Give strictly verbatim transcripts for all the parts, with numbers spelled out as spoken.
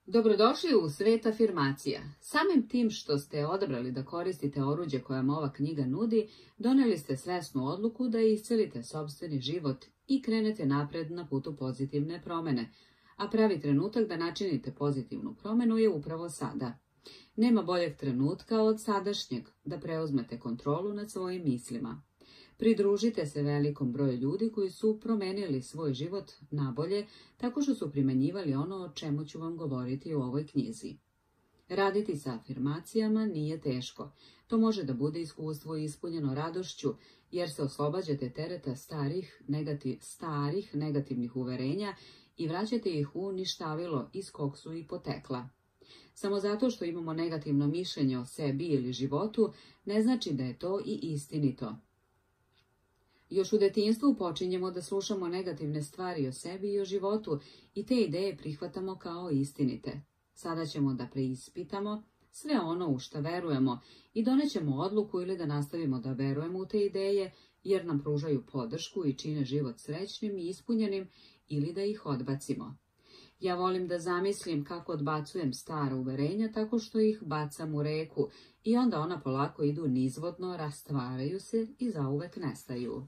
Dobrodošli u svet afirmacija. Samim tim što ste odabrali da koristite oruđe koje vam ova knjiga nudi, doneli ste svesnu odluku da iscelite sopstveni život i krenete napred na putu pozitivne promene, a pravi trenutak da načinite pozitivnu promenu je upravo sada. Nema boljeg trenutka od sadašnjeg da preuzmete kontrolu nad svojim mislima. Pridružite se velikom broju ljudi koji su promenili svoj život nabolje tako što su primenjivali ono o čemu ću vam govoriti u ovoj knjizi. Raditi sa afirmacijama nije teško. To može da bude iskustvo ispunjeno radošću, jer se oslobađate tereta starih, negativ, starih negativnih uverenja i vraćate ih u ništavilo iz kog su i potekla. Samo zato što imamo negativno mišljenje o sebi ili životu, ne znači da je to i istinito. Još u detinjstvu počinjemo da slušamo negativne stvari o sebi i o životu i te ideje prihvatamo kao istinite. Sada ćemo da preispitamo sve ono u šta verujemo i donećemo odluku ili da nastavimo da verujemo u te ideje jer nam pružaju podršku i čine život srećnim i ispunjenim, ili da ih odbacimo. Ja volim da zamislim kako odbacujem stara uverenja tako što ih bacam u reku i onda ona polako idu nizvodno, rastvaraju se i zauvek nestaju.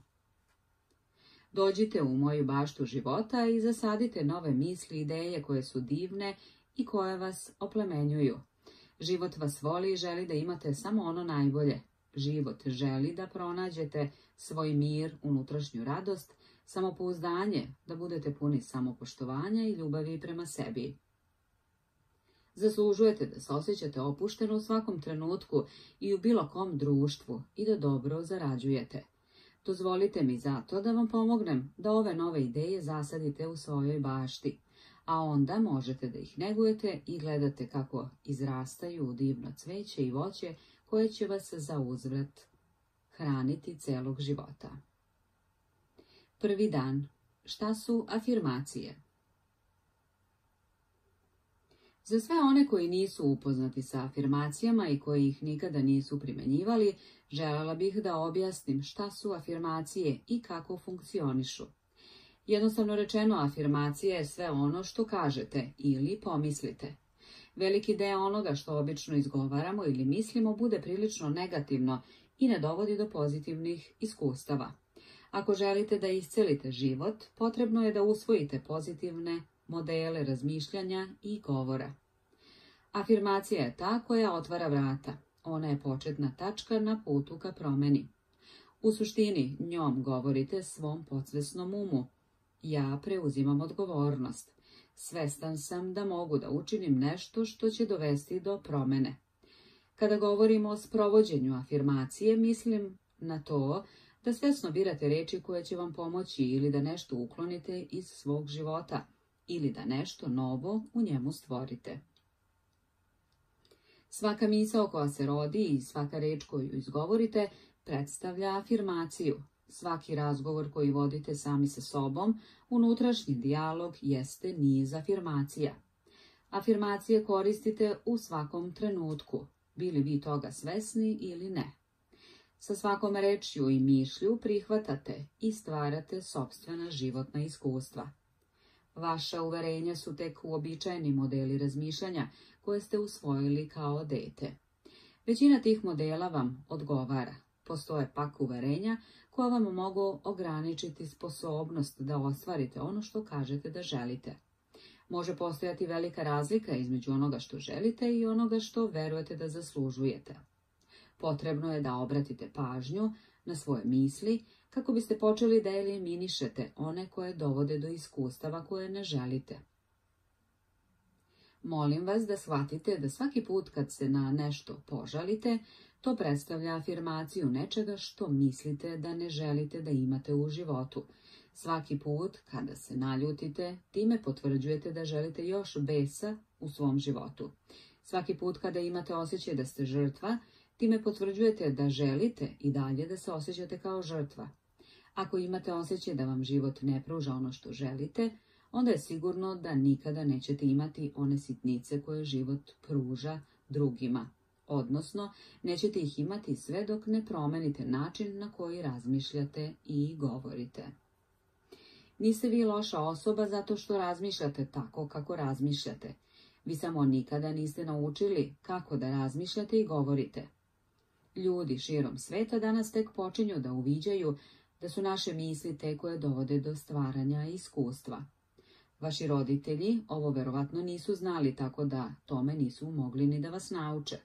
Dođite u moju baštu života i zasadite nove misli i ideje koje su divne i koje vas oplemenjuju. Život vas voli i želi da imate samo ono najbolje. Život želi da pronađete svoj mir, unutrašnju radost, samopouzdanje, da budete puni samopoštovanja i ljubavi prema sebi. Zaslužujete da se osjećate opušteno u svakom trenutku i u bilo kom društvu i da dobro zarađujete. Dozvolite mi zato da vam pomognem da ove nove ideje zasadite u svojoj bašti, a onda možete da ih negujete i gledate kako izrastaju u divno cveće i voće koje će vas za uzvrat hraniti celog života. Prvi dan. Šta su afirmacije? Za sve one koji nisu upoznati sa afirmacijama i koji ih nikada nisu primenjivali, želela bih da objasnim šta su afirmacije i kako funkcionišu. Jednostavno rečeno, afirmacija je sve ono što kažete ili pomislite. Veliki deo onoga što obično izgovaramo ili mislimo bude prilično negativno i ne dovodi do pozitivnih iskustava. Ako želite da iscelite život, potrebno je da usvojite pozitivne modele razmišljanja i govora. Afirmacija je ta koja otvara vrata. Ona je početna tačka na putu ka promeni. U suštini, njom govorite svom podsvesnom umu. Ja preuzimam odgovornost. Svestan sam da mogu da učinim nešto što će dovesti do promene. Kada govorimo o sprovođenju afirmacije, mislim na to da svesno birate reči koje će vam pomoći ili da nešto uklonite iz svog života, ili da nešto novo u njemu stvorite. Svaka misao koja se rodi i svaka reč koju izgovorite predstavlja afirmaciju. Svaki razgovor koji vodite sami sa sobom, unutrašnji dijalog, jeste niz afirmacija. Afirmacije koristite u svakom trenutku, bili vi toga svesni ili ne. Sa svakom rečju i mišlju prihvatate i stvarate sopstvena životna iskustva. Vaša uverenja su tek uobičajeni modeli razmišljanja koje ste usvojili kao dete. Većina tih modela vam odgovara. Postoje pak uverenja koja vam mogu ograničiti sposobnost da ostvarite ono što kažete da želite. Može postojati velika razlika između onoga što želite i onoga što verujete da zaslužujete. Potrebno je da obratite pažnju na svoje misli kako biste počeli da eliminišete one koje dovode do iskustava koje ne želite. Molim vas da shvatite da svaki put kad se na nešto požalite, to predstavlja afirmaciju nečega što mislite da ne želite da imate u životu. Svaki put kada se naljutite, time potvrđujete da želite još besa u svom životu. Svaki put kada imate osjećaj da ste žrtva, time potvrđujete da želite i dalje da se osjećate kao žrtva. Ako imate osjećaj da vam život ne pruža ono što želite, onda je sigurno da nikada nećete imati one sitnice koje život pruža drugima. Odnosno, nećete ih imati sve dok ne promenite način na koji razmišljate i govorite. Niste vi loša osoba zato što razmišljate tako kako razmišljate. Vi samo nikada niste naučili kako da razmišljate i govorite. Ljudi širom sveta danas tek počinju da uviđaju da su naše misli te koje dovode do stvaranja i iskustva. Vaši roditelji ovo verovatno nisu znali, tako da tome nisu mogli ni da vas nauče.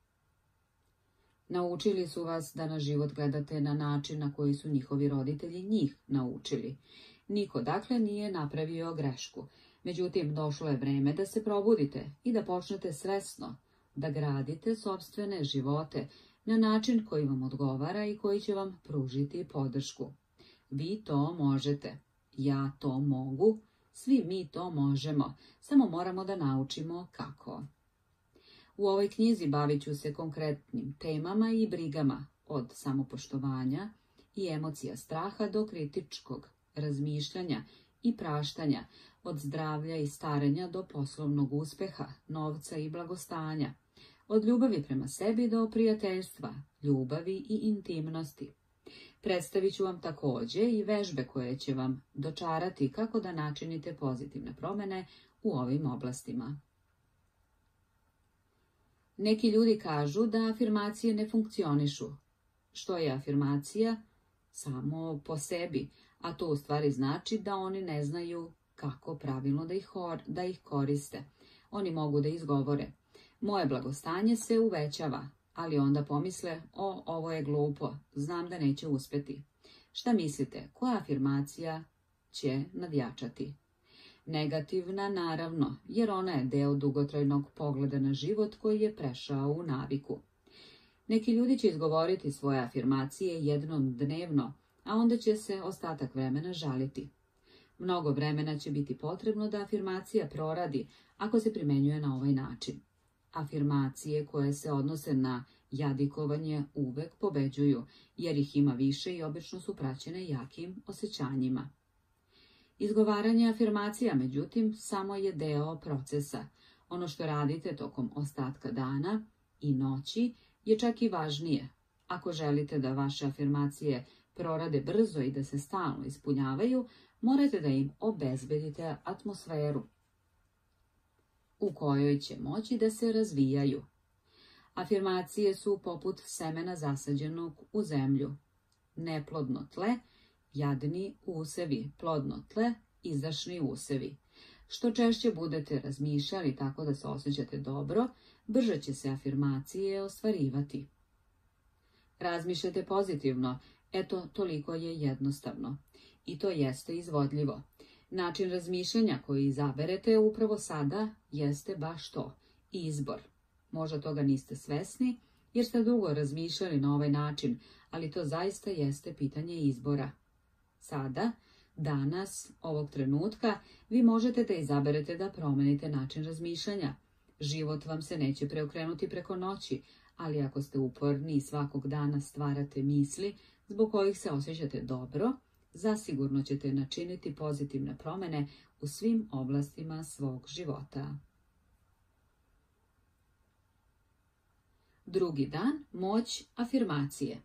Naučili su vas da na život gledate na način na koji su njihovi roditelji njih naučili. Niko dakle nije napravio grešku. Međutim, došlo je vreme da se probudite i da počnete svesno da gradite sopstvene živote na način koji vam odgovara i koji će vam pružiti podršku. Vi to možete. Ja to mogu. Svi mi to možemo. Samo moramo da naučimo kako. U ovoj knjizi bavit ću se konkretnim temama i brigama, od samopoštovanja i emocija straha do kritičkog razmišljanja i praštanja, od zdravlja i starenja do poslovnog uspeha, novca i blagostanja, od ljubavi prema sebi do prijateljstva, ljubavi i intimnosti. Predstavit ću vam također i vežbe koje će vam dočarati kako da načinite pozitivne promjene u ovim oblastima. Neki ljudi kažu da afirmacije ne funkcionišu. Što je afirmacija? Samo po sebi, a to u stvari znači da oni ne znaju kako pravilno da ih, da ih koriste. Oni mogu da izgovore: moje blagostanje se uvećava, ali onda pomisle: o, ovo je glupo, znam da neće uspjeti. Šta mislite, koja afirmacija će nadjačati? Negativna, naravno, jer ona je deo dugotrajnog pogleda na život koji je prešao u naviku. Neki ljudi će izgovoriti svoje afirmacije jednom dnevno, a onda će se ostatak vremena žaliti. Mnogo vremena će biti potrebno da afirmacija proradi ako se primenjuje na ovaj način. Afirmacije koje se odnose na jadikovanje uvek pobeđuju, jer ih ima više i obično su praćene jakim osjećanjima. Izgovaranje afirmacija, međutim, samo je deo procesa. Ono što radite tokom ostatka dana i noći je čak i važnije. Ako želite da vaše afirmacije prorade brzo i da se stalno ispunjavaju, morate da im obezbedite atmosferu u kojoj će moći da se razvijaju. Afirmacije su poput semena zasađenog u zemlju. Neplodno tle, jadni usevi, plodno tle, izdašni usevi. Što češće budete razmišljali tako da se osjećate dobro, brže će se afirmacije ostvarivati. Razmišljate pozitivno, eto toliko je jednostavno. I to jeste izvodljivo. Način razmišljanja koji izaberete upravo sada jeste baš to, izbor. Možda toga niste svesni, jer ste dugo razmišljali na ovaj način, ali to zaista jeste pitanje izbora. Sada, danas, ovog trenutka, vi možete da izaberete da promenite način razmišljanja. Život vam se neće preokrenuti preko noći, ali ako ste uporni i svakog dana stvarate misli zbog kojih se osjećate dobro, zasigurno ćete načiniti pozitivne promjene u svim oblastima svog života. Drugi dan, moć afirmacije.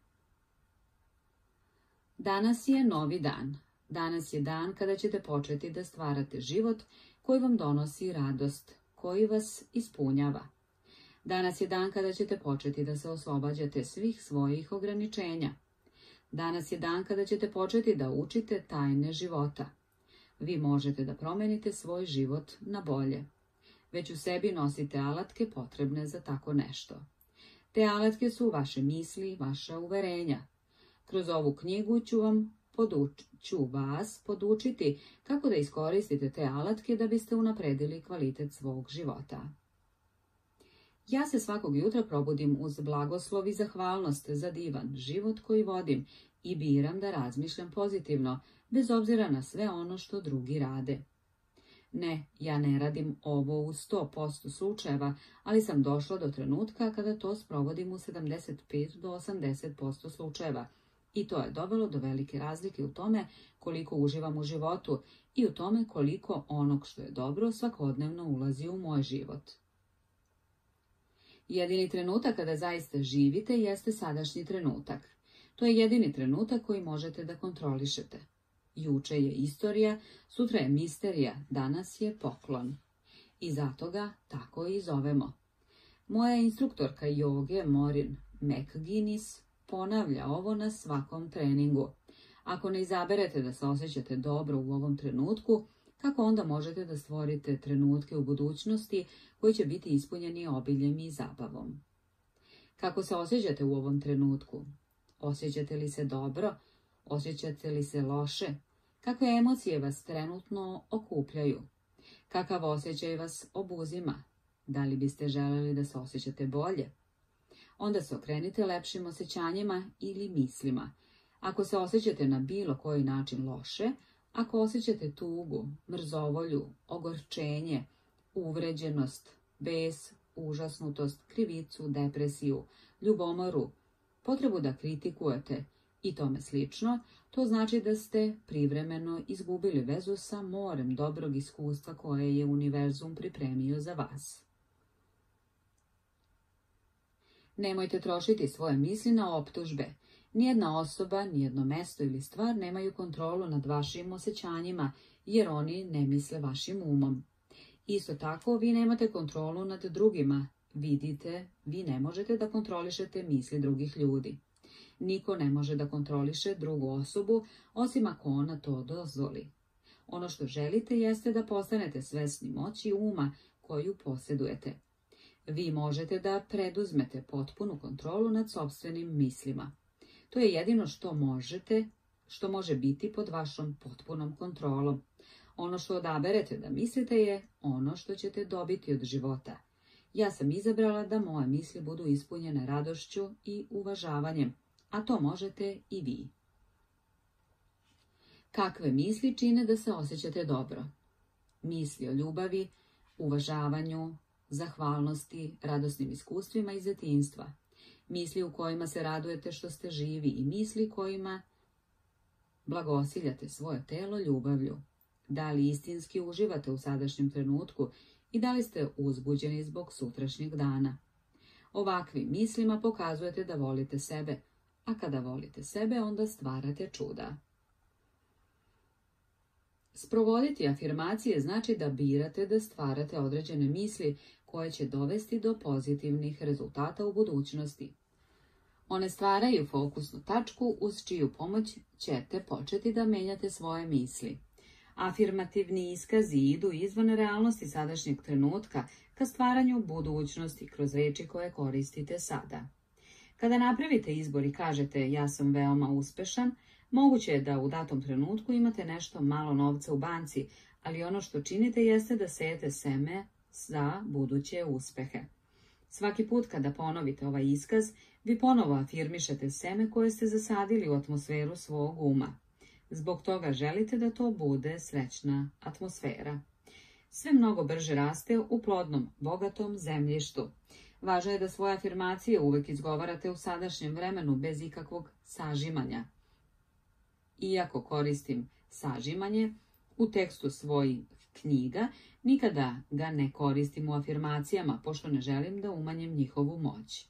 Danas je novi dan. Danas je dan kada ćete početi da stvarate život koji vam donosi radost, koji vas ispunjava. Danas je dan kada ćete početi da se oslobađate svih svojih ograničenja. Danas je dan kada ćete početi da učite tajne života. Vi možete da promenite svoj život na bolje. Već u sebi nosite alatke potrebne za tako nešto. Te alatke su vaše misli, vaša uverenja. Kroz ovu knjigu ću vam poduč, ću vas podučiti kako da iskoristite te alatke da biste unapredili kvalitet svog života. Ja se svakog jutra probudim uz blagoslov i zahvalnost za divan život koji vodim i biram da razmišljam pozitivno, bez obzira na sve ono što drugi rade. Ne, ja ne radim ovo u sto posto slučajeva, ali sam došla do trenutka kada to sprovodim u sedamdeset pet do osamdeset posto slučajeva. I to je dovelo do velike razlike u tome koliko uživam u životu i u tome koliko onog što je dobro svakodnevno ulazi u moj život. Jedini trenutak kada zaista živite jeste sadašnji trenutak. To je jedini trenutak koji možete da kontrolišete. Juče je istorija, sutra je misterija, danas je poklon. i zato ga tako i zovemo. Moja instruktorka joge Maureen McGinnis ponavlja ovo na svakom treningu. Ako ne izaberete da se osjećate dobro u ovom trenutku, kako onda možete da stvorite trenutke u budućnosti koji će biti ispunjeni obiljem i zabavom? Kako se osjećate u ovom trenutku? Osjećate li se dobro? Osjećate li se loše? Kakve emocije vas trenutno okupljaju? Kakav osjećaj vas obuzima? Da li biste želeli da se osjećate bolje? Onda se okrenite lepšim osjećanjima ili mislima. Ako se osjećate na bilo koji način loše, ako osjećate tugu, mrzovolju, ogorčenje, uvređenost, bes, užasnutost, krivicu, depresiju, ljubomoru, potrebu da kritikujete i tome slično, to znači da ste privremeno izgubili vezu sa morem dobrog iskustva koje je univerzum pripremio za vas. Nemojte trošiti svoje misli na optužbe. Nijedna osoba, nijedno mesto ili stvar nemaju kontrolu nad vašim osjećanjima, jer oni ne misle vašim umom. Isto tako, vi nemate kontrolu nad drugima. Vidite, vi ne možete da kontrolišete misli drugih ljudi. Niko ne može da kontroliše drugu osobu, osim ako ona to dozvoli. Ono što želite jeste da postanete svesni moći uma koju posjedujete. Vi možete da preduzmete potpunu kontrolu nad sopstvenim mislima. To je jedino što možete, što može biti pod vašom potpunom kontrolom. Ono što odaberete da mislite je ono što ćete dobiti od života. Ja sam izabrala da moje misli budu ispunjene radošću i uvažavanjem, a to možete i vi. Kakve misli čine da se osjećate dobro? Misli o ljubavi, uvažavanju, zahvalnosti, radosnim iskustvima iz detinjstva. Misli u kojima se radujete što ste živi i misli kojima blagosiljate svoje telo ljubavlju. Da li istinski uživate u sadašnjem trenutku i da li ste uzbuđeni zbog sutrašnjeg dana? Ovakvim mislima pokazujete da volite sebe, a kada volite sebe, onda stvarate čuda. Sprovoditi afirmacije znači da birate da stvarate određene misli koje će dovesti do pozitivnih rezultata u budućnosti. One stvaraju fokusnu tačku uz čiju pomoć ćete početi da menjate svoje misli. Afirmativni iskazi idu izvan realnosti sadašnjeg trenutka ka stvaranju budućnosti kroz reči koje koristite sada. Kada napravite izbor i kažete ja sam veoma uspešan, moguće je da u datom trenutku imate nešto malo novca u banci, ali ono što činite jeste da sejete seme za buduće uspehe. Svaki put kada ponovite ovaj iskaz, vi ponovo afirmišete seme koje ste zasadili u atmosferu svog uma. Zbog toga želite da to bude srećna atmosfera. Sve mnogo brže raste u plodnom, bogatom zemljištu. Važno je da svoje afirmacije uvek izgovarate u sadašnjem vremenu bez ikakvog sažimanja. Iako koristim sažimanje u tekstu svojih knjiga, nikada ga ne koristim u afirmacijama, pošto ne želim da umanjim njihovu moć.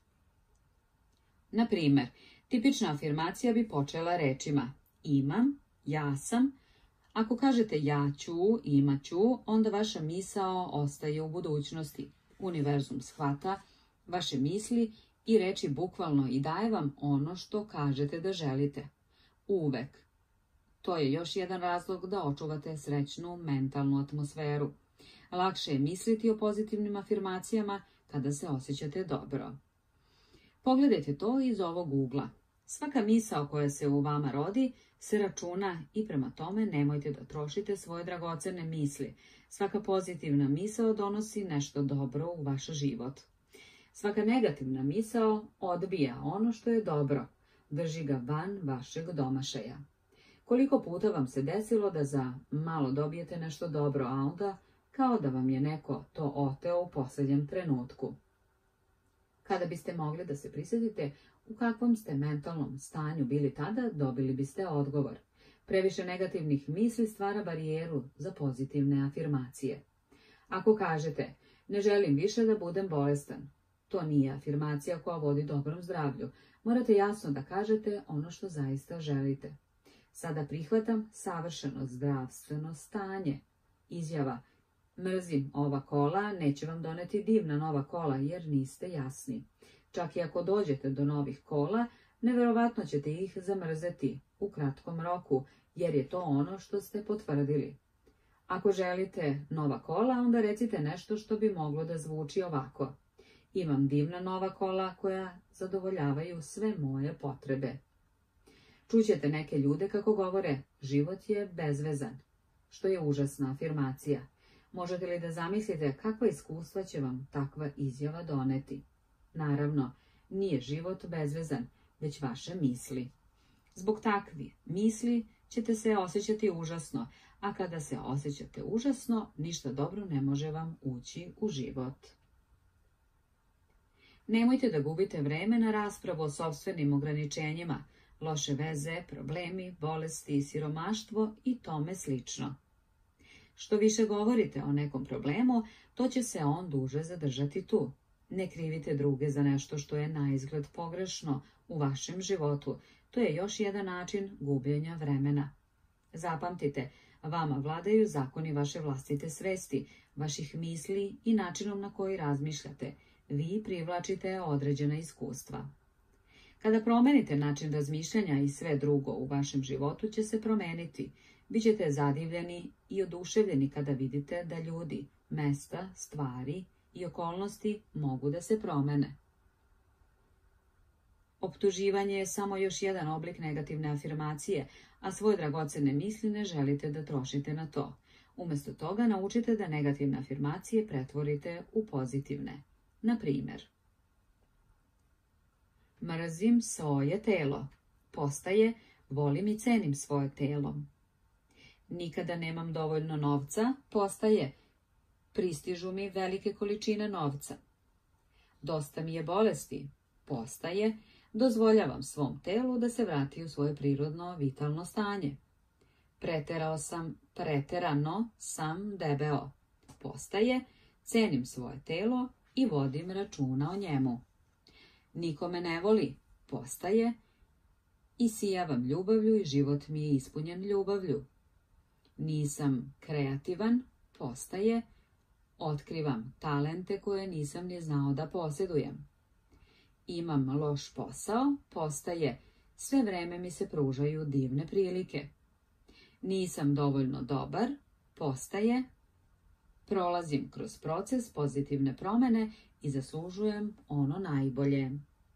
Na primer, tipična afirmacija bi počela rečima imam, ja sam. Ako kažete ja ću, imat ću, onda vaša misao ostaje u budućnosti. Univerzum shvata vaše misli i reči bukvalno i daje vam ono što kažete da želite. Uvek. To je još jedan razlog da očuvate srećnu mentalnu atmosferu. Lakše je misliti o pozitivnim afirmacijama kada se osjećate dobro. Pogledajte to iz ovog ugla. Svaka misao koja se u vama rodi se računa i prema tome nemojte da trošite svoje dragocene misli. Svaka pozitivna misao donosi nešto dobro u vaš život. Svaka negativna misao odbija ono što je dobro, drži ga van vašeg domašaja. Koliko puta vam se desilo da za malo dobijete nešto dobro, a onda kao da vam je neko to oteo u posljednjem trenutku? Kada biste mogli da se prisjetite u kakvom ste mentalnom stanju bili tada, dobili biste odgovor. Previše negativnih misli stvara barijeru za pozitivne afirmacije. Ako kažete, ne želim više da budem bolestan, to nije afirmacija koja vodi dobrom zdravlju. Morate jasno da kažete ono što zaista želite. Sada prihvatam savršeno zdravstveno stanje. Izjava Mrzim ova kola, neće vam doneti divna nova kola jer niste jasni. Čak i ako dođete do novih kola, neverovatno ćete ih zamrzeti u kratkom roku, jer je to ono što ste potvrdili. Ako želite nova kola, onda recite nešto što bi moglo da zvuči ovako. Imam divna nova kola koja zadovoljavaju sve moje potrebe. Čućete neke ljude kako govore, život je bezvezan, što je užasna afirmacija. Možete li da zamislite kakva iskustva će vam takva izjava doneti? Naravno, nije život bezvezan, već vaše misli. Zbog takvih misli ćete se osjećati užasno, a kada se osjećate užasno, ništa dobro ne može vam ući u život. Nemojte da gubite vreme na raspravu o sopstvenim ograničenjima, loše veze, problemi, bolesti, siromaštvo i tome slično. Što više govorite o nekom problemu, to će se on duže zadržati tu. Ne krivite druge za nešto što je naizgled pogrešno u vašem životu. To je još jedan način gubljenja vremena. Zapamtite, vama vladaju zakoni vaše vlastite svesti, vaših misli i načinom na koji razmišljate. Vi privlačite određena iskustva. Kada promenite način razmišljanja i sve drugo u vašem životu će se promeniti. Bićete zadivljeni i oduševljeni kada vidite da ljudi, mesta, stvari i okolnosti mogu da se promene. Optuživanje je samo još jedan oblik negativne afirmacije, a svoje dragocene misli ne želite da trošite na to. Umjesto toga naučite da negativne afirmacije pretvorite u pozitivne. Na primjer, mrzim svoje telo. Postaje, volim i cenim svoje telo. Nikada nemam dovoljno novca. Postaje, pristižu mi velike količine novca. Dosta mi je bolesti. Postaje, dozvoljavam svom telu da se vrati u svoje prirodno vitalno stanje. Preterao sam, preterano sam debeo. Postaje, cenim svoje telo i vodim računa o njemu. Niko me ne voli. Postaje, isijavam ljubavlju i život mi je ispunjen ljubavlju. Nisam kreativan. Postaje, otkrivam talente koje nisam ni znao da posjedujem. Imam loš posao. Postaje, sve vreme mi se pružaju divne prilike. Nisam dovoljno dobar. Postaje, prolazim kroz proces pozitivne promene i zaslužujem ono najbolje.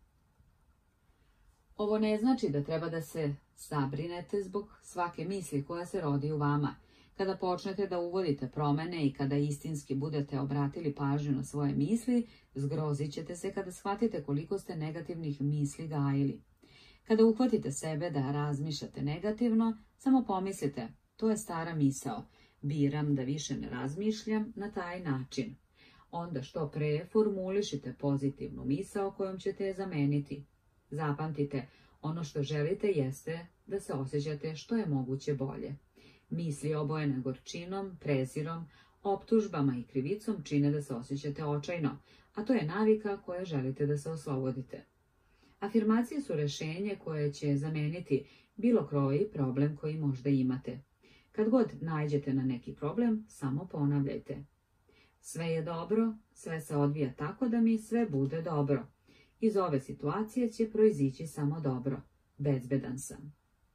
Ovo ne znači da treba da se zabrinete zbog svake misli koja se rodi u vama. Kada počnete da uvodite promene i kada istinski budete obratili pažnju na svoje misli, zgrozit ćete se kada shvatite koliko ste negativnih misli gajili. Kada uhvatite sebe da razmišljate negativno, samo pomislite, to je stara misao, biram da više ne razmišljam na taj način. Onda što pre formulišite pozitivnu misao kojom ćete je zameniti. Zapamtite, ono što želite jeste da se osjećate što je moguće bolje. Misli obojene gorčinom, prezirom, optužbama i krivicom čine da se osjećate očajno, a to je navika koje želite da se oslobodite. Afirmacije su rešenje koje će zameniti bilo koji problem koji možda imate. Kad god naiđete na neki problem, samo ponavljajte. Sve je dobro, sve se odvija tako da mi sve bude dobro. Iz ove situacije će proizići samo dobro. Bezbedan sam.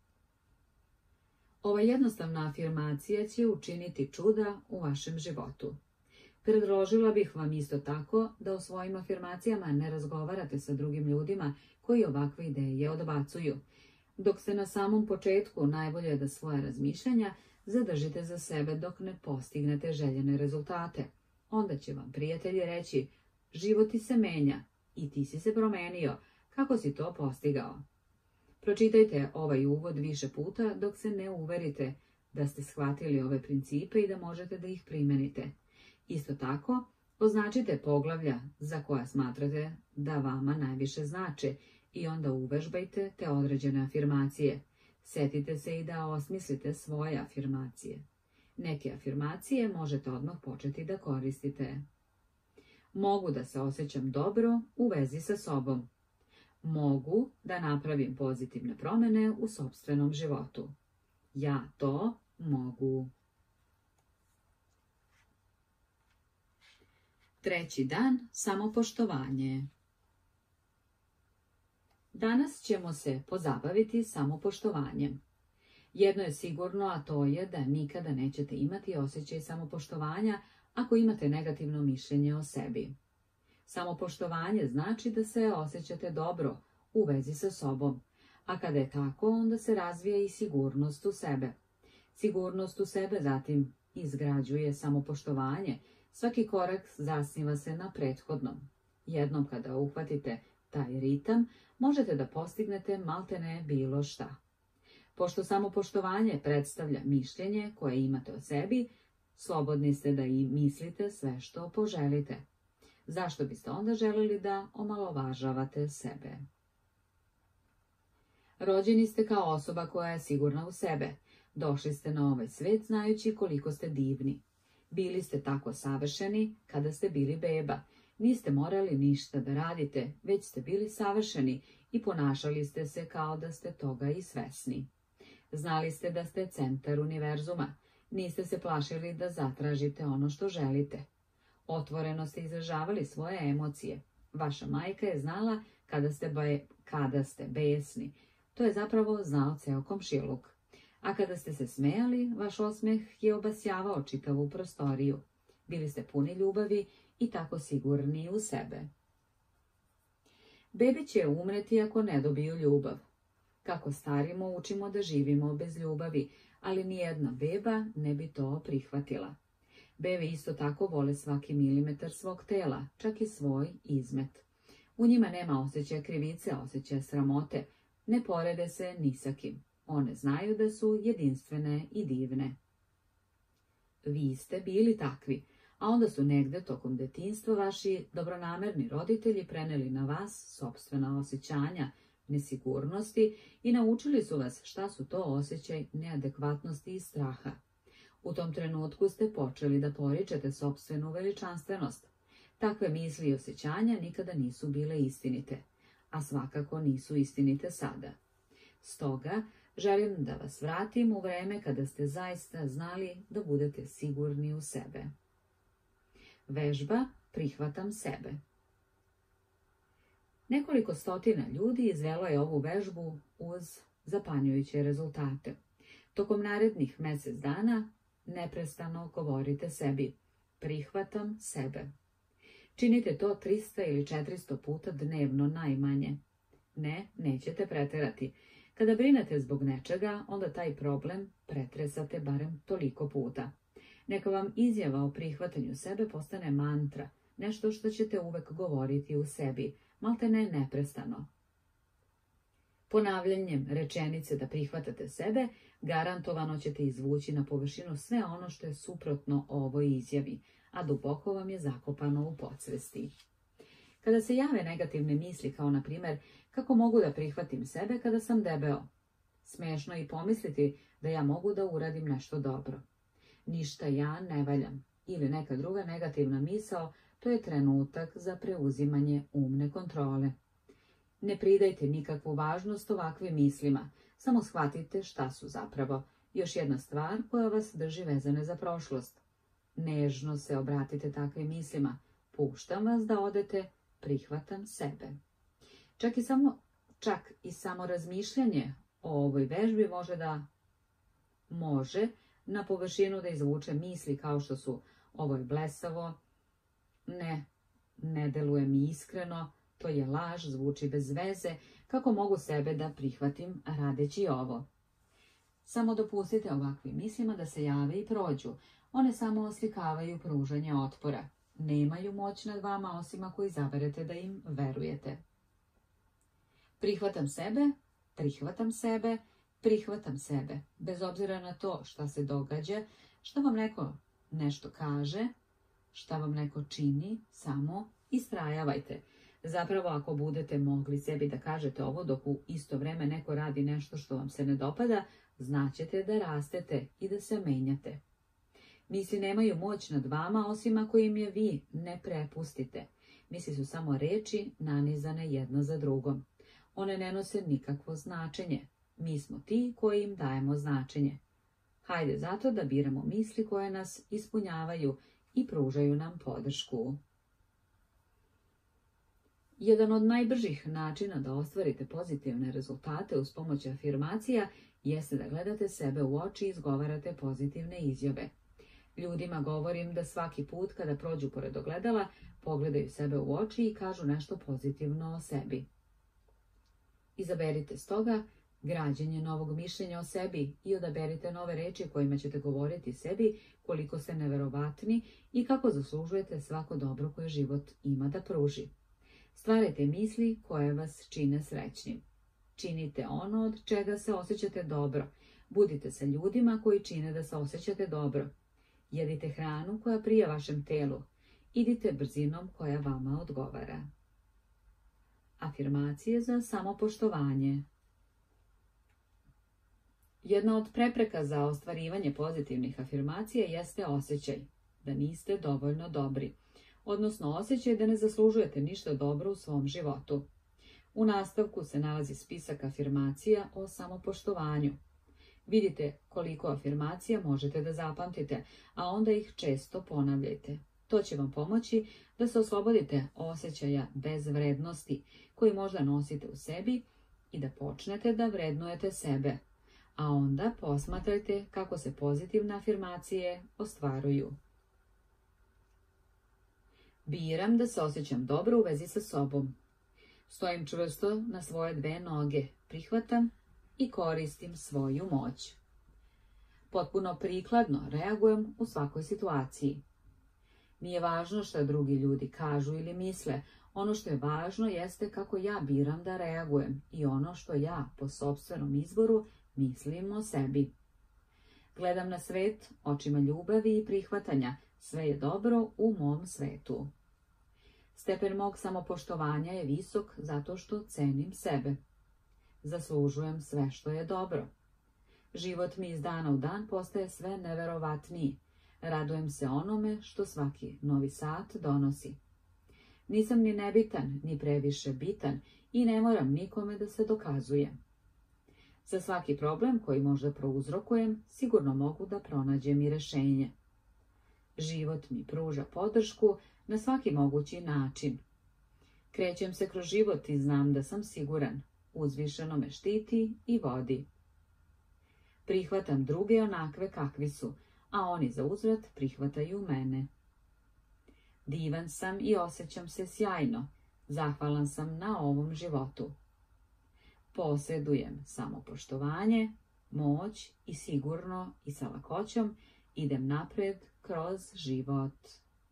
Ova jednostavna afirmacija će učiniti čuda u vašem životu. Predložila bih vam isto tako da u svojim afirmacijama ne razgovarate sa drugim ljudima koji ovakve ideje odbacuju. Dok ste na samom početku, najbolje je da svoja razmišljanja zadržite za sebe dok ne postignete željene rezultate. Onda će vam prijatelji reći, život ti se menja i ti si se promenio, kako si to postigao. Pročitajte ovaj uvod više puta dok se ne uverite da ste shvatili ove principe i da možete da ih primenite. Isto tako, označite poglavlja za koja smatrate da vama najviše znače i onda uvežbajte te određene afirmacije. Setite se i da osmislite svoje afirmacije. Neke afirmacije možete odmah početi da koristite. Mogu da se osjećam dobro u vezi sa sobom. Mogu da napravim pozitivne promene u sopstvenom životu. Ja to mogu. Treći dan, samopoštovanje. Danas ćemo se pozabaviti samopoštovanjem. Jedno je sigurno, a to je da nikada nećete imati osjećaj samopoštovanja ako imate negativno mišljenje o sebi. Samopoštovanje znači da se osjećate dobro u vezi sa sobom, a kada je tako, onda se razvija i sigurnost u sebe. Sigurnost u sebe zatim izgrađuje samopoštovanje. Svaki korak zasniva se na prethodnom. Jednom kada uhvatite taj ritam, možete da postignete maltene bilo šta. Pošto samopoštovanje predstavlja mišljenje koje imate o sebi, slobodni ste da i mislite sve što poželite. Zašto biste onda želeli da omalovažavate sebe? Rođeni ste kao osoba koja je sigurna u sebe. Došli ste na ovaj svet znajući koliko ste divni. Bili ste tako savršeni kada ste bili beba. Niste morali ništa da radite, već ste bili savršeni i ponašali ste se kao da ste toga i svesni. Znali ste da ste centar univerzuma. Niste se plašili da zatražite ono što želite. Otvoreno ste izražavali svoje emocije. Vaša majka je znala kada ste, be, kada ste besni. To je zapravo znao ceo komšiluk. A kada ste se smejali, vaš osmeh je obasjavao čitavu prostoriju. Bili ste puni ljubavi i tako sigurni u sebe. Bebe će umreti ako ne dobiju ljubav. Kako starimo, učimo da živimo bez ljubavi, ali nijedna beba ne bi to prihvatila. Bebe isto tako vole svaki milimetar svog tela, čak i svoj izmet. U njima nema osjećaja krivice, osjećaja sramote, ne porede se ni sa kim. One znaju da su jedinstvene i divne. Vi ste bili takvi, a onda su negde tokom detinjstva vaši dobronamerni roditelji preneli na vas sopstvena osjećanja nesigurnosti i naučili su vas šta su to osjećaj neadekvatnosti i straha. U tom trenutku ste počeli da poričete sopstvenu veličanstvenost. Takve misli i osjećanja nikada nisu bile istinite, a svakako nisu istinite sada. Stoga, želim da vas vratim u vreme kada ste zaista znali da budete sigurni u sebe. Vežba Prihvatam sebe. Nekoliko stotina ljudi izvelo je ovu vežbu uz zapanjujuće rezultate. Tokom narednih mjesec dana neprestano govorite sebi: prihvatam sebe. Činite to trista ili četiristo puta dnevno najmanje. Ne, nećete preterati. Kada brinete zbog nečega, onda taj problem pretresate barem toliko puta. Neka vam izjava o prihvatanju sebe postane mantra, nešto što ćete uvek govoriti u sebi, maltene neprestano. Ponavljanjem rečenice da prihvatate sebe, garantovano ćete izvući na površinu sve ono što je suprotno ovoj izjavi, a duboko vam je zakopano u podsvesti. Kada se jave negativne misli, kao na primjer, kako mogu da prihvatim sebe kada sam debeo? Smešno je i pomisliti da ja mogu da uradim nešto dobro. Ništa ja ne valjam. Ili neka druga negativna misao, to je trenutak za preuzimanje umne kontrole. Ne pridajte nikakvu važnost ovakvim mislima, samo shvatite šta su zapravo. Još jedna stvar koja vas drži vezane za prošlost. Nežno se obratite takvim mislima. Puštam vas da odete, prihvatam sebe. Čak i samo, čak i samo razmišljanje o ovoj vežbi može da može na površinu da izvuče misli kao što su: ovo je blesavo, ne, ne deluje mi iskreno, to je laž, zvuči bez veze, kako mogu sebe da prihvatim radeći ovo. Samo dopustite ovakvim mislima da se jave i prođu. One samo oslikavaju pružanje otpora. Nemaju moć nad vama osim ako izaberete da im verujete. Prihvatam sebe, prihvatam sebe, prihvatam sebe. Bez obzira na to šta se događa, šta vam neko nešto kaže, šta vam neko čini, samo istrajavajte. Zapravo, ako budete mogli sebi da kažete ovo dok u isto vreme neko radi nešto što vam se ne dopada, znaćete da rastete i da se menjate. Misli nemaju moć nad vama osim ako im je vi ne prepustite. Misli su samo reči nanizane jedna za drugom. One ne nose nikakvo značenje. Mi smo ti koji im dajemo značenje. Hajde zato da biramo misli koje nas ispunjavaju i pružaju nam podršku. Jedan od najbržih načina da ostvarite pozitivne rezultate uz pomoć afirmacija jeste da gledate sebe u oči i izgovarate pozitivne izjave. Ljudima govorim da svaki put kada prođu pored ogledala, pogledaju sebe u oči i kažu nešto pozitivno o sebi. Izaberite stoga građenje novog mišljenja o sebi i odaberite nove reči kojima ćete govoriti sebi koliko ste neverovatni i kako zaslužujete svako dobro koje život ima da pruži. Stvarajte misli koje vas čine srećnim. Činite ono od čega se osjećate dobro. Budite sa ljudima koji čine da se osjećate dobro. Jedite hranu koja prija vašem telu. Idite brzinom koja vama odgovara. Afirmacije za samopoštovanje. Jedna od prepreka za ostvarivanje pozitivnih afirmacija jeste osjećaj da niste dovoljno dobri, odnosno osjećaj da ne zaslužujete ništa dobro u svom životu. U nastavku se nalazi spisak afirmacija o samopoštovanju. Vidite koliko afirmacija možete da zapamtite, a onda ih često ponavljajte. To će vam pomoći da se oslobodite osjećaja bezvrednosti koji možda nosite u sebi i da počnete da vrednujete sebe, a onda posmatrajte kako se pozitivne afirmacije ostvaruju. Biram da se osjećam dobro u vezi sa sobom. Stojim čvrsto na svoje dve noge, prihvatam i koristim svoju moć. Potpuno prikladno reagujem u svakoj situaciji. Nije važno što drugi ljudi kažu ili misle, ono što je važno jeste kako ja biram da reagujem i ono što ja po sopstvenom izboru mislim o sebi. Gledam na svet očima ljubavi i prihvatanja, sve je dobro u mom svetu. Stepen mog samopoštovanja je visok zato što cenim sebe. Zaslužujem sve što je dobro. Život mi iz dana u dan postaje sve neverovatniji. Radujem se onome što svaki novi sat donosi. Nisam ni nebitan, ni previše bitan i ne moram nikome da se dokazujem. Za svaki problem koji možda prouzrokujem, sigurno mogu da pronađem i rešenje. Život mi pruža podršku na svaki mogući način. Krećem se kroz život i znam da sam siguran. Uzvišeno me štiti i vodi. Prihvatam druge onakve kakvi su, a oni za uzvrat prihvataju mene. Divan sam i osjećam se sjajno. Zahvalan sam na ovom životu. Posjedujem samopoštovanje, moć i sigurno i sa lakoćom idem napred kroz život.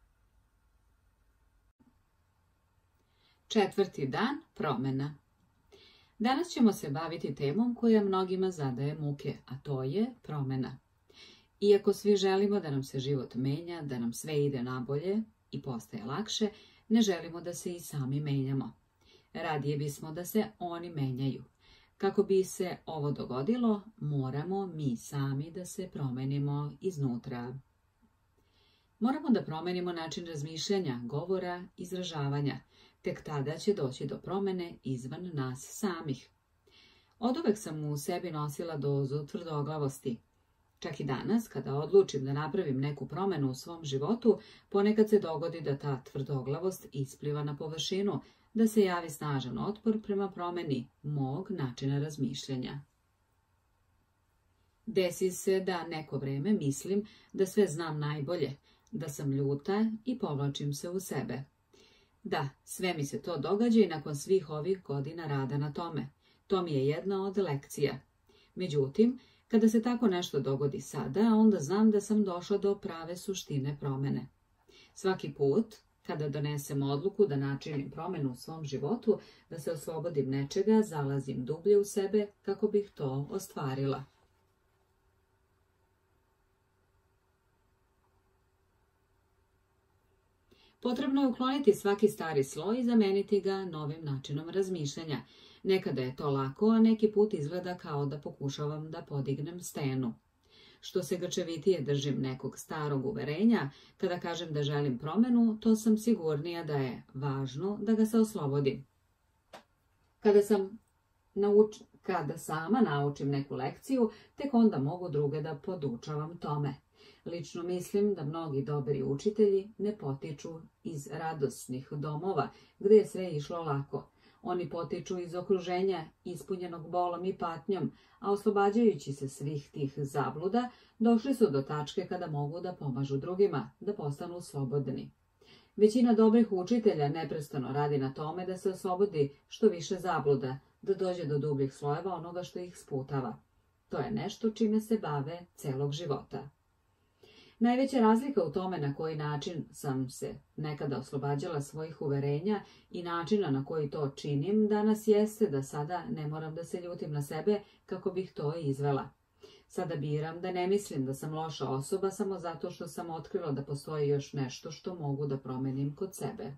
Četvrti dan promjena. Danas ćemo se baviti temom koja mnogima zadaje muke, a to je promjena. Iako svi želimo da nam se život menja, da nam sve ide nabolje i postaje lakše, ne želimo da se i sami menjamo. Radije bismo da se oni menjaju. Kako bi se ovo dogodilo, moramo mi sami da se promenimo iznutra. Moramo da promenimo način razmišljanja, govora, izražavanja. Tek tada će doći do promene izvan nas samih. Oduvek sam u sebi nosila dozu tvrdoglavosti. Čak i danas, kada odlučim da napravim neku promenu u svom životu, ponekad se dogodi da ta tvrdoglavost ispliva na površinu, da se javi snažan otpor prema promeni mog načina razmišljanja. Desi se da neko vreme mislim da sve znam najbolje, da sam ljuta i povlačim se u sebe. Da, sve mi se to događa i nakon svih ovih godina rada na tome. To mi je jedna od lekcija. Međutim, kada se tako nešto dogodi sada, onda znam da sam došla do prave suštine promene. Svaki put, kada donesem odluku da načinim promenu u svom životu, da se oslobodim nečega, zalazim dublje u sebe kako bih to ostvarila. Potrebno je ukloniti svaki stari sloj i zameniti ga novim načinom razmišljanja. Nekada je to lako, a neki put izgleda kao da pokušavam da podignem stenu. Što se grčevitije držim nekog starog uverenja, kada kažem da želim promenu, to sam sigurnija da je važno da ga se oslobodim. Kada sam nauč... Kada sama naučim neku lekciju, tek onda mogu druge da podučavam tome. Lično mislim da mnogi dobri učitelji ne potiču iz radosnih domova, gdje je sve išlo lako. Oni potiču iz okruženja ispunjenog bolom i patnjom, a oslobađajući se svih tih zabluda, došli su do tačke kada mogu da pomažu drugima, da postanu slobodni. Većina dobrih učitelja neprestano radi na tome da se oslobodi što više zabluda, da dođe do dubljih slojeva onoga što ih sputava. To je nešto čime se bave celog života. Najveća razlika u tome na koji način sam se nekada oslobađala svojih uverenja i načina na koji to činim danas jeste da sada ne moram da se ljutim na sebe kako bih to izvela. Sada biram da ne mislim da sam loša osoba samo zato što sam otkrila da postoji još nešto što mogu da promenim kod sebe.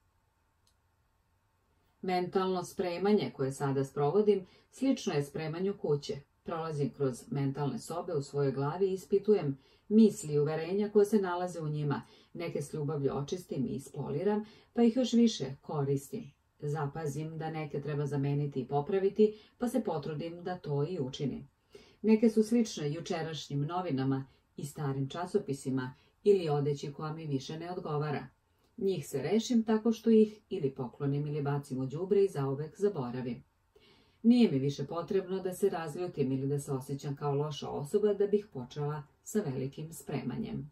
Mentalno spremanje koje sada sprovodim slično je spremanju kuće. Prolazim kroz mentalne sobe u svojoj glavi i ispitujem misli i uverenja koje se nalaze u njima. Neke s ljubavlju očistim i ispoliram, pa ih još više koristim. Zapazim da neke treba zameniti i popraviti, pa se potrudim da to i učinim. Neke su slične jučerašnjim novinama i starim časopisima ili odeći koja mi više ne odgovara. Njih se rešim tako što ih ili poklonim ili bacim u đubre i zauvek zaboravim. Nije mi više potrebno da se razljutim ili da se osjećam kao loša osoba da bih počela sa velikim spremanjem.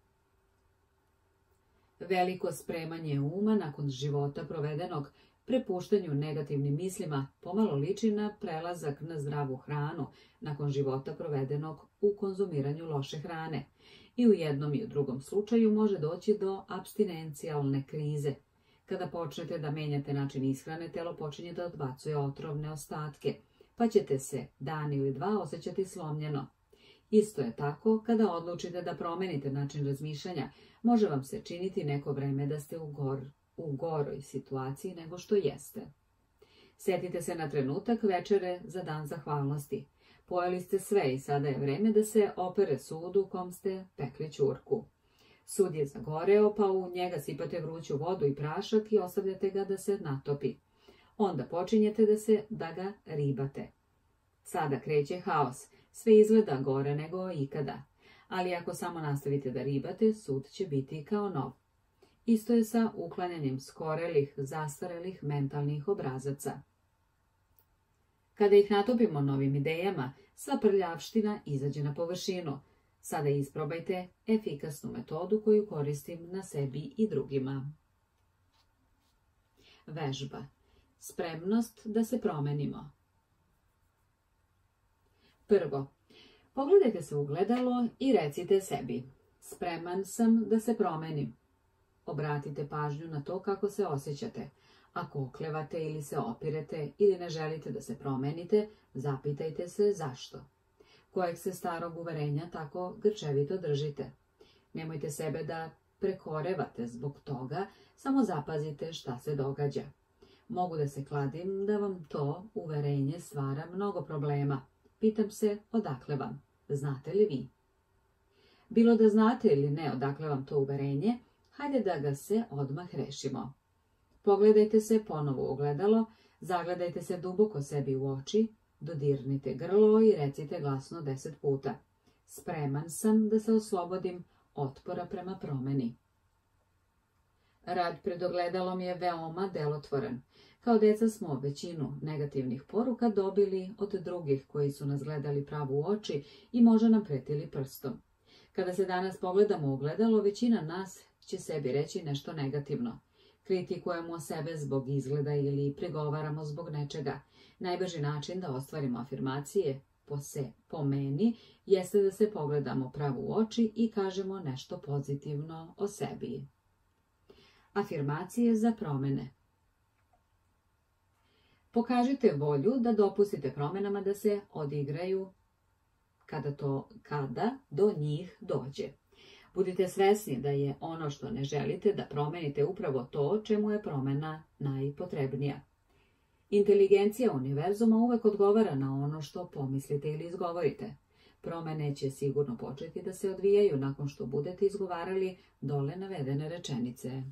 Veliko spremanje uma nakon života provedenog prepuštanju negativnim mislima pomalo liči na prelazak na zdravu hranu nakon života provedenog u konzumiranju loše hrane. I u jednom i u drugom slučaju može doći do apstinencijalne krize. Kada počnete da menjate način ishrane, telo počinje da odbacuje otrovne ostatke, pa ćete se dan ili dva osjećati slomljeno. Isto je tako kada odlučite da promenite način razmišljanja, može vam se činiti neko vreme da ste u, gor, u goroj situaciji nego što jeste. Setite se na trenutak večere za dan zahvalnosti. Pojeli ste sve i sada je vreme da se opere sud u kom ste pekli ćurku. Sud je zagoreo, pa u njega sipate vruću vodu i prašak i ostavljate ga da se natopi. Onda počinjete da, se, da ga ribate. Sada kreće haos, sve izgleda gore nego ikada. Ali ako samo nastavite da ribate, sud će biti kao nov. Isto je sa uklanjanjem skorelih, zastarelih mentalnih obrazaca. Kada ih natopimo novim idejama, sva prljavština izađe na površinu. Sada isprobajte efikasnu metodu koju koristim na sebi i drugima. Vežba. Spremnost da se promenimo. Prvo, pogledajte se u ogledalo i recite sebi: spreman sam da se promenim. Obratite pažnju na to kako se osjećate. Ako oklevate ili se opirete ili ne želite da se promenite, zapitajte se zašto. Kojeg se starog uverenja tako grčevito držite. Nemojte sebe da prekorevate zbog toga, samo zapazite šta se događa. Mogu da se kladim da vam to uverenje stvara mnogo problema. Pitam se odakle vam. Znate li vi? Bilo da znate ili ne odakle vam to uverenje, hajde da ga se odmah rešimo. Pogledajte se ponovo u ogledalo, zagledajte se duboko sebi u oči, dodirnite grlo i recite glasno deset puta: spreman sam da se oslobodim otpora prema promeni. Rad pred ogledalom je veoma delotvoran. Kao deca smo većinu negativnih poruka dobili od drugih koji su nas gledali pravo u oči i možda nam pretili prstom. Kada se danas pogledamo u ogledalo, većina nas će sebi reći nešto negativno. Kritikujemo sebe zbog izgleda ili prigovaramo zbog nečega. Najbrži način da ostvarimo afirmacije po, se, po meni jeste da se pogledamo pravo u oči i kažemo nešto pozitivno o sebi. Afirmacije za promene. Pokažite volju da dopustite promenama da se odigraju kada, to, kada do njih dođe. Budite svesni da je ono što ne želite da promenite upravo to čemu je promena najpotrebnija. Inteligencija univerzuma uvek odgovara na ono što pomislite ili izgovorite. Promene će sigurno početi da se odvijaju nakon što budete izgovarali dole navedene rečenice.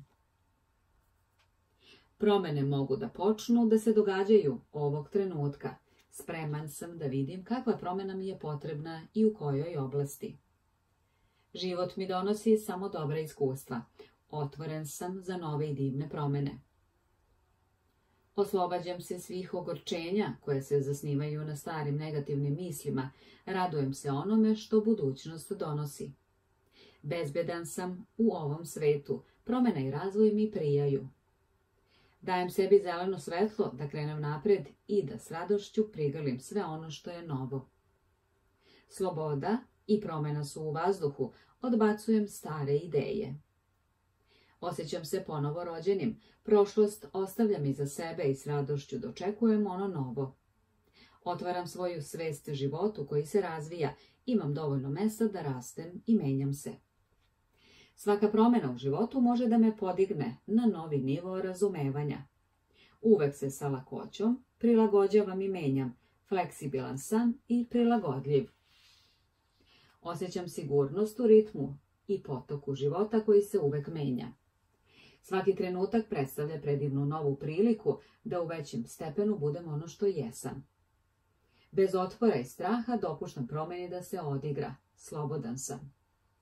Promene mogu da počnu da se događaju ovog trenutka. Spreman sam da vidim kakva promena mi je potrebna i u kojoj oblasti. Život mi donosi samo dobra iskustva. Otvoren sam za nove i divne promene. Oslobađam se svih ogorčenja koje se zasnivaju na starim negativnim mislima. Radujem se onome što budućnost donosi. Bezbedan sam u ovom svetu. Promena i razvoj mi prijaju. Dajem sebi zeleno svetlo da krenem napred i da s radošću prigrlim sve ono što je novo. Sloboda i promena su u vazduhu. Odbacujem stare ideje. Osjećam se ponovo rođenim. Prošlost ostavljam iza sebe i s radošću dočekujem ono novo. Otvaram svoju svest životu koji se razvija. Imam dovoljno mesta da rastem i menjam se. Svaka promjena u životu može da me podigne na novi nivo razumevanja. Uvek se sa lakoćom prilagođavam i menjam. Fleksibilan sam i prilagodljiv. Osjećam sigurnost u ritmu i potoku života koji se uvek menja. Svaki trenutak predstavlja predivnu novu priliku da u većem stepenu budem ono što jesam. Bez otpora i straha dopuštam promjeni da se odigra. Slobodan sam.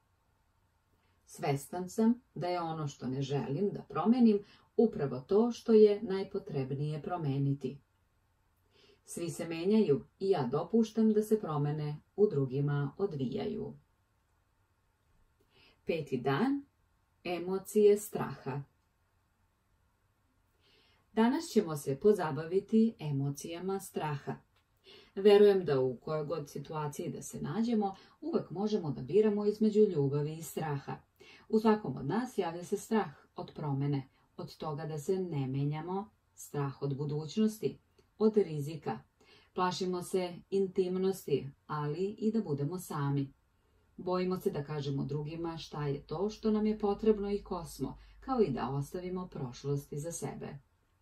Svestan sam da je ono što ne želim da promenim upravo to što je najpotrebnije promeniti. Svi se menjaju i ja dopuštam da se promene u drugima odvijaju. Peti dan. Emocije straha. Danas ćemo se pozabaviti emocijama straha. Verujem da u kojoj god situaciji da se nađemo, uvek možemo da biramo između ljubavi i straha. U svakom od nas javlja se strah od promene, od toga da se ne menjamo, strah od budućnosti, od rizika. Plašimo se intimnosti, ali i da budemo sami. Bojimo se da kažemo drugima šta je to što nam je potrebno i ko smo, kao i da ostavimo prošlost iza sebe.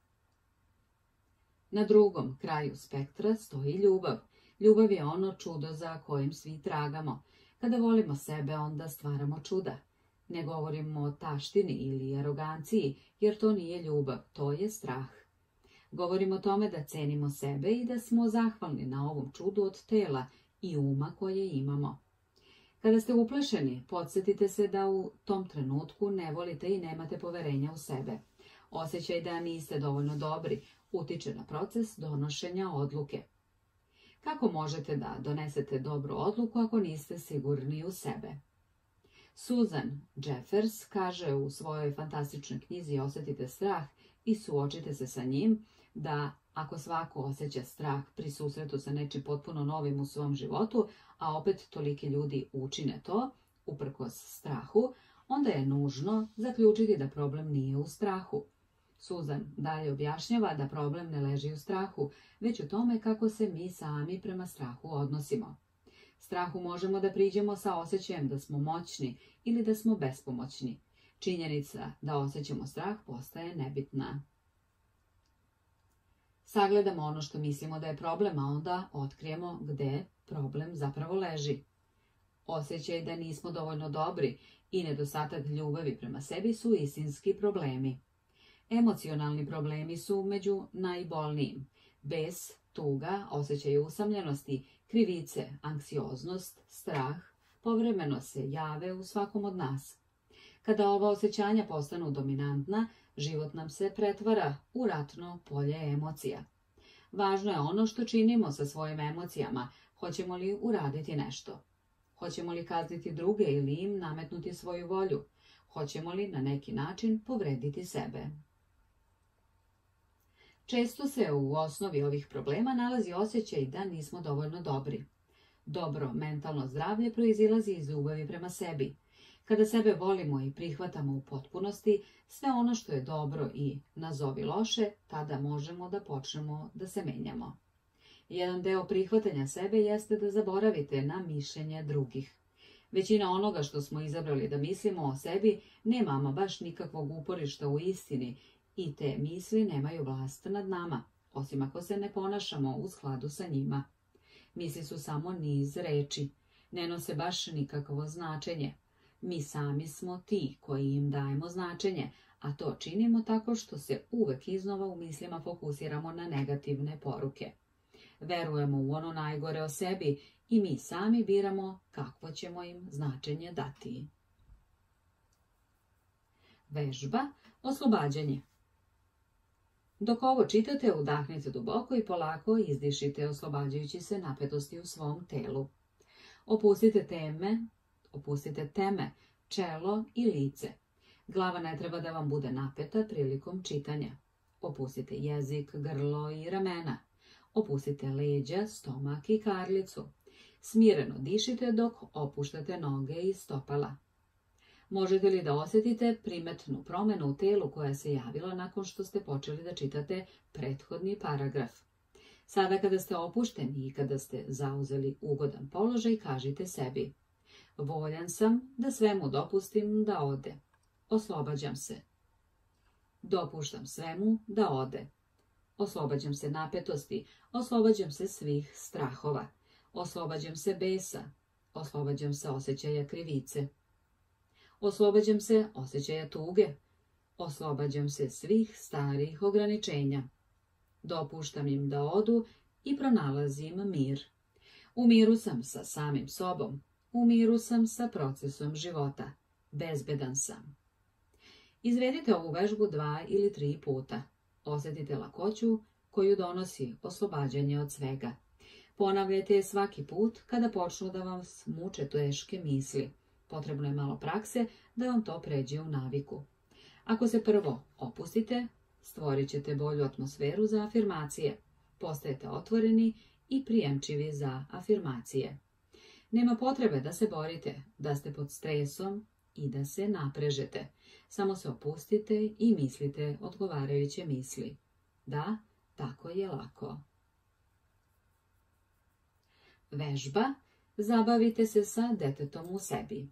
Na drugom kraju spektra stoji ljubav. Ljubav je ono čudo za kojim svi tragamo. Kada volimo sebe, onda stvaramo čuda. Ne govorimo o taštini ili aroganciji, jer to nije ljubav, to je strah. Govorimo o tome da cenimo sebe i da smo zahvalni na ovom čudu od tela i uma koje imamo. Kada ste uplašeni, podsjetite se da u tom trenutku ne volite i nemate poverenja u sebe. Osjećaj da niste dovoljno dobri utiče na proces donošenja odluke. Kako možete da donesete dobru odluku ako niste sigurni u sebe? Susan Jeffers kaže u svojoj fantastičnoj knjizi Osjetite strah i suočite se sa njim da ako svako osjeća strah pri susretu sa nečim potpuno novim u svom životu, a opet toliki ljudi učine to, uprkos strahu, onda je nužno zaključiti da problem nije u strahu. Susan dalje objašnjava da problem ne leži u strahu, već u tome kako se mi sami prema strahu odnosimo. Strahu možemo da priđemo sa osjećajem da smo moćni ili da smo bespomoćni. Činjenica da osjećamo strah postaje nebitna. Sagledamo ono što mislimo da je problem, a onda otkrijemo gde problem zapravo leži. Osjećaj da nismo dovoljno dobri i nedostatak ljubavi prema sebi su istinski problemi. Emocionalni problemi su među najbolnijim. Bes, tuga, osjećaj usamljenosti, krivice, anksioznost, strah povremeno se jave u svakom od nas. Kada ova osjećanja postanu dominantna, život nam se pretvara u ratno polje emocija. Važno je ono što činimo sa svojim emocijama, hoćemo li uraditi nešto. Hoćemo li kazniti druge ili im nametnuti svoju volju? Hoćemo li na neki način povrediti sebe? Često se u osnovi ovih problema nalazi osjećaj da nismo dovoljno dobri. Dobro mentalno zdravlje proizilazi iz ljubavi prema sebi. Kada sebe volimo i prihvatamo u potpunosti, sve ono što je dobro i nazovi loše, tada možemo da počnemo da se menjamo. Jedan deo prihvatanja sebe jeste da zaboravite na mišljenje drugih. Većina onoga što smo izabrali da mislimo o sebi nema ama baš nikakvog uporišta u istini i te misli nemaju vlast nad nama, osim ako se ne ponašamo u skladu sa njima. Misli su samo niz reči, ne nose baš nikakvo značenje. Mi sami smo ti koji im dajemo značenje, a to činimo tako što se uvek iznova u mislima fokusiramo na negativne poruke. Verujemo u ono najgore o sebi i mi sami biramo kakvo ćemo im značenje dati. Vežba oslobađanje. Dok ovo čitate, udahnite duboko i polako izdišite, oslobađajući se napetosti u svom telu. Opustite teme, opustite teme, čelo i lice. Glava ne treba da vam bude napeta prilikom čitanja. Opustite jezik, grlo i ramena. Opustite leđa, stomak i karlicu. Smireno dišite dok opuštate noge i stopala. Možete li da osjetite primetnu promjenu u telu koja se javila nakon što ste počeli da čitate prethodni paragraf? Sada kada ste opušteni i kada ste zauzeli ugodan položaj, kažite sebi: voljan sam da svemu dopustim da ode. Oslobađam se. Dopuštam svemu da ode. Oslobađam se napetosti, oslobađam se svih strahova. Oslobađam se besa, oslobađam se osjećaja krivice. Oslobađam se osjećaja tuge. Oslobađam se svih starih ograničenja. Dopuštam im da odu i pronalazim mir. U miru sam sa samim sobom. U miru sam sa procesom života. Bezbedan sam. Izvedite ovu vežbu dva ili tri puta. Osjetite lakoću koju donosi oslobađanje od svega. Ponavljajte je svaki put kada počnu da vam muče teške misli. Potrebno je malo prakse da vam to pređe u naviku. Ako se prvo opustite, stvorit ćete bolju atmosferu za afirmacije. Postajete otvoreni i prijemčivi za afirmacije. Nema potrebe da se borite, da ste pod stresom i da se naprežete. Samo se opustite i mislite odgovarajuće misli. Da, tako je lako. Vežba. Zabavite se sa detetom u sebi.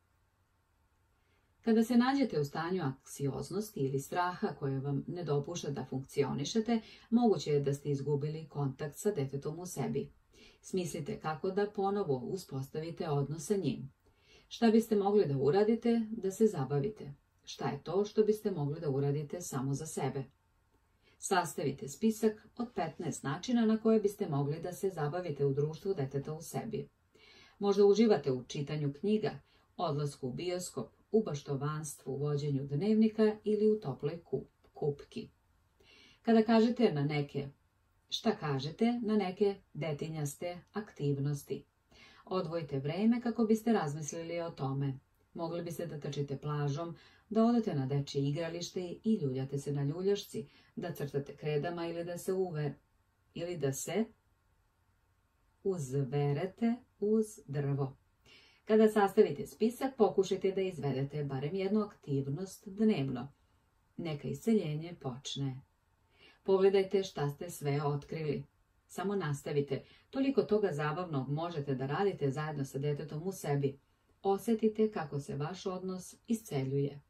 Kada se nađete u stanju anksioznosti ili straha koje vam ne dopušta da funkcionišete, moguće je da ste izgubili kontakt sa detetom u sebi. Smislite kako da ponovo uspostavite odnos sa njim. Šta biste mogli da uradite da se zabavite? Šta je to što biste mogli da uradite samo za sebe? Sastavite spisak od petnaest načina na koje biste mogli da se zabavite u društvu deteta u sebi. Možda uživate u čitanju knjiga, odlasku u bioskop, u baštovanstvu, vođenju dnevnika ili u toploj kupki. Kada kažete na neke, šta kažete na neke detinjaste aktivnosti? Odvojite vreme kako biste razmislili o tome. Mogli biste da trčite plažom, da odete na dečje igralište i ljuljate se na ljuljašci, da crtate kredama ili da se uve, ili da se uzverete uz drvo. Kada sastavite spisak, pokušajte da izvedete barem jednu aktivnost dnevno. Neka isceljenje počne. Pogledajte šta ste sve otkrili. Samo nastavite. Toliko toga zabavnog možete da radite zajedno sa detetom u sebi. Osjetite kako se vaš odnos isceljuje.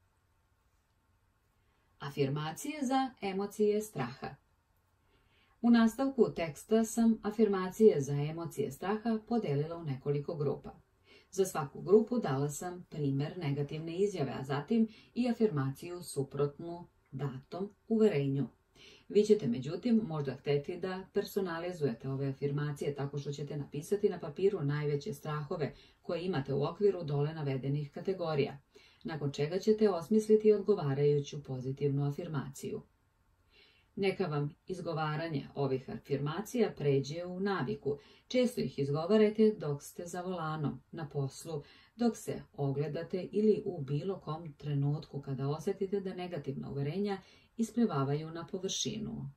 Afirmacije za emocije straha. U nastavku teksta sam afirmacije za emocije straha podelila u nekoliko grupa. Za svaku grupu dala sam primjer negativne izjave, a zatim i afirmaciju suprotnu datom uverenju. Vi ćete međutim možda hteti da personalizujete ove afirmacije tako što ćete napisati na papiru najveće strahove koje imate u okviru dole navedenih kategorija, nakon čega ćete osmisliti odgovarajuću pozitivnu afirmaciju. Neka vam izgovaranje ovih afirmacija pređe u naviku. Često ih izgovarajte dok ste za volanom, na poslu, dok se ogledate ili u bilo kom trenutku kada osjetite da negativna uverenja isplivavaju na površinu.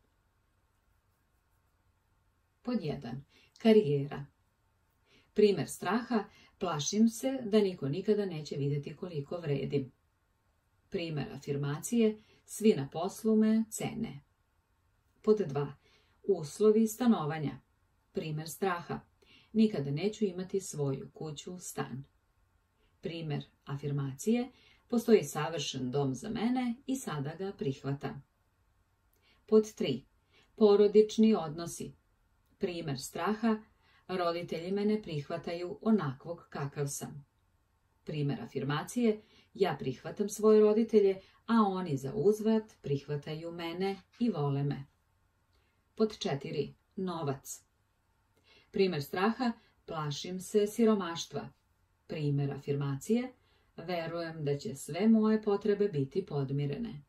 Pod jedan. Karijera. Primer straha: plašim se da niko nikada neće vidjeti koliko vredim. Primer afirmacije: svi na poslu me cene. Pod dva. Uslovi stanovanja. Primer straha: nikada neću imati svoju kuću, stan. Primer afirmacije: postoji savršen dom za mene i sada ga prihvatam. Pod tri. Porodični odnosi. Primer straha: roditelji me ne prihvataju onakvog kakav sam. Primer afirmacije: ja prihvatam svoje roditelje, a oni za uzvrat prihvataju mene i vole me. Pod četiri. novac. Primer straha, plašim se siromaštva. Primer afirmacije, verujem da će sve moje potrebe biti podmirene.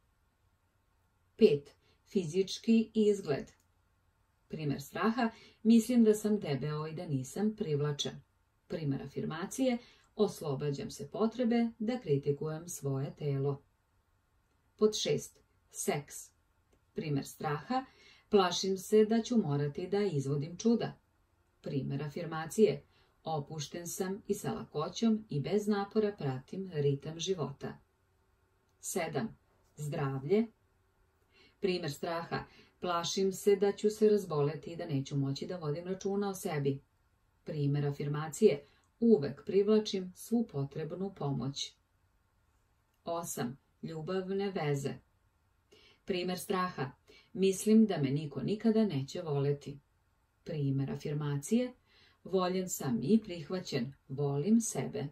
pet. Fizički izgled. Primer straha, mislim da sam debeo i da nisam privlačan. Primer afirmacije, oslobađam se potrebe da kritikujem svoje telo. Pod šest. Seks. Primer straha, plašim se da ću morati da izvodim čuda. Primer afirmacije, opušten sam i sa lakoćom i bez napora pratim ritam života. sedam. Zdravlje. Primer straha, plašim se da ću se razboleti i da neću moći da vodim računa o sebi. Primer afirmacije, uvek privlačim svu potrebnu pomoć. osam. Ljubavne veze. Primer straha, mislim da me niko nikada neće voleti. Primer afirmacije, voljen sam i prihvaćen, volim sebe.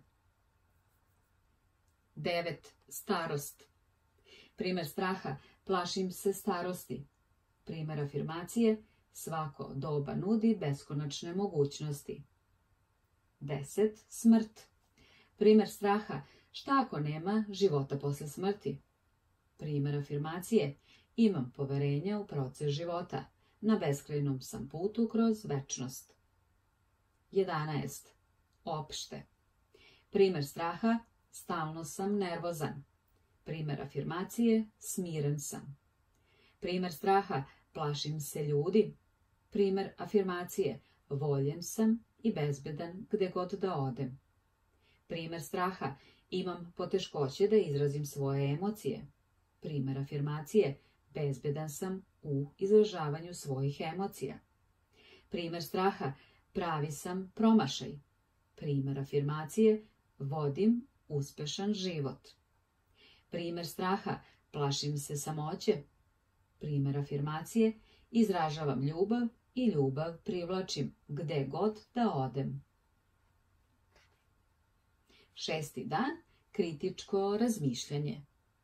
devet. Starost. Primer straha, plašim se starosti. Primer afirmacije, svako doba nudi beskonačne mogućnosti. deset. Smrt. Primer straha, šta ako nema života posle smrti? Primer afirmacije, imam poverenja u proces života, na beskrajnom sam putu kroz večnost. jedanaest. Opšte. Primer straha, stalno sam nervozan. Primer afirmacije, smiren sam. Primer straha, plašim se ljudi. Primer afirmacije, voljen sam i bezbedan gde god da odem. Primer straha, imam poteškoće da izrazim svoje emocije. Primer afirmacije, bezbedan sam u izražavanju svojih emocija. Primer straha, pravi sam promašaj. Primer afirmacije, vodim uspešan život. Primer straha, plašim se samoće. Primer afirmacije, izražavam ljubav i ljubav privlačim gde god da odem. Šesti dan, kritičko razmišljanje.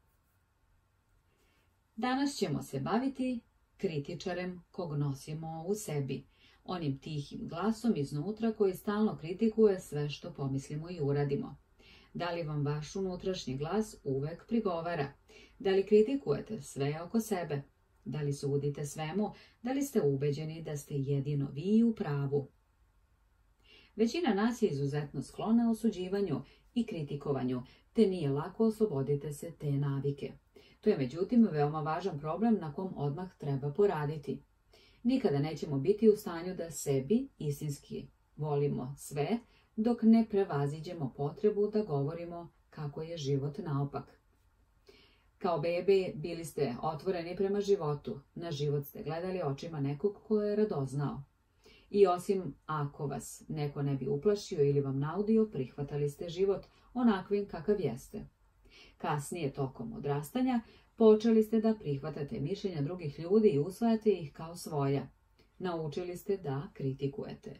Danas ćemo se baviti kritičarem kog nosimo u sebi, onim tihim glasom iznutra koji stalno kritikuje sve što pomislimo i uradimo. Da li vam vaš unutrašnji glas uvek prigovara? Da li kritikujete sve oko sebe? Da li sudite svemu? Da li ste ubeđeni da ste jedino vi u pravu? Većina nas je izuzetno sklona osuđivanju i kritikovanju, te nije lako osloboditi se te navike. To je međutim veoma važan problem na kom odmah treba poraditi. Nikada nećemo biti u stanju da sebi istinski volimo sve, dok ne prevaziđemo potrebu da govorimo kako je život naopak. Kao bebe bili ste otvoreni prema životu, na život ste gledali očima nekog ko je radoznao. I osim ako vas neko ne bi uplašio ili vam naudio, prihvatali ste život onakvim kakav jeste. Kasnije, tokom odrastanja, počeli ste da prihvatate mišljenja drugih ljudi i usvajate ih kao svoja. Naučili ste da kritikujete.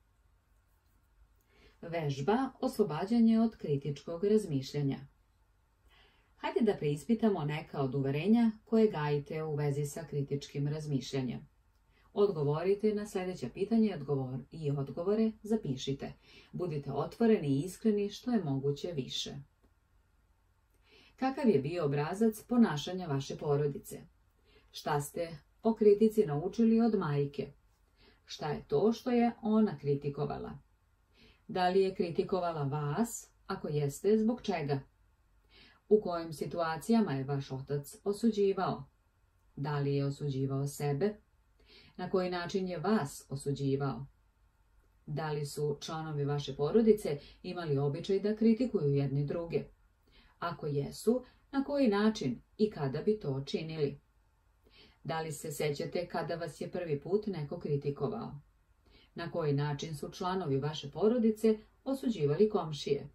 Vežba oslobađanje od kritičkog razmišljanja. Hajde da preispitamo neka od uverenja koje gajite u vezi sa kritičkim razmišljanjem. Odgovorite na sljedeća pitanja i odgovore zapišite. Budite otvoreni i iskreni što je moguće više. Kakav je bio obrazac ponašanja vaše porodice? Šta ste o kritici naučili od majke? Šta je to što je ona kritikovala? Da li je kritikovala vas? Ako jeste, zbog čega? U kojim situacijama je vaš otac osuđivao? Da li je osuđivao sebe? Na koji način je vas osuđivao? Da li su članovi vaše porodice imali običaj da kritikuju jedni druge? Ako jesu, na koji način i kada bi to činili? Da li se sećate kada vas je prvi put neko kritikovao? Na koji način su članovi vaše porodice osuđivali komšije?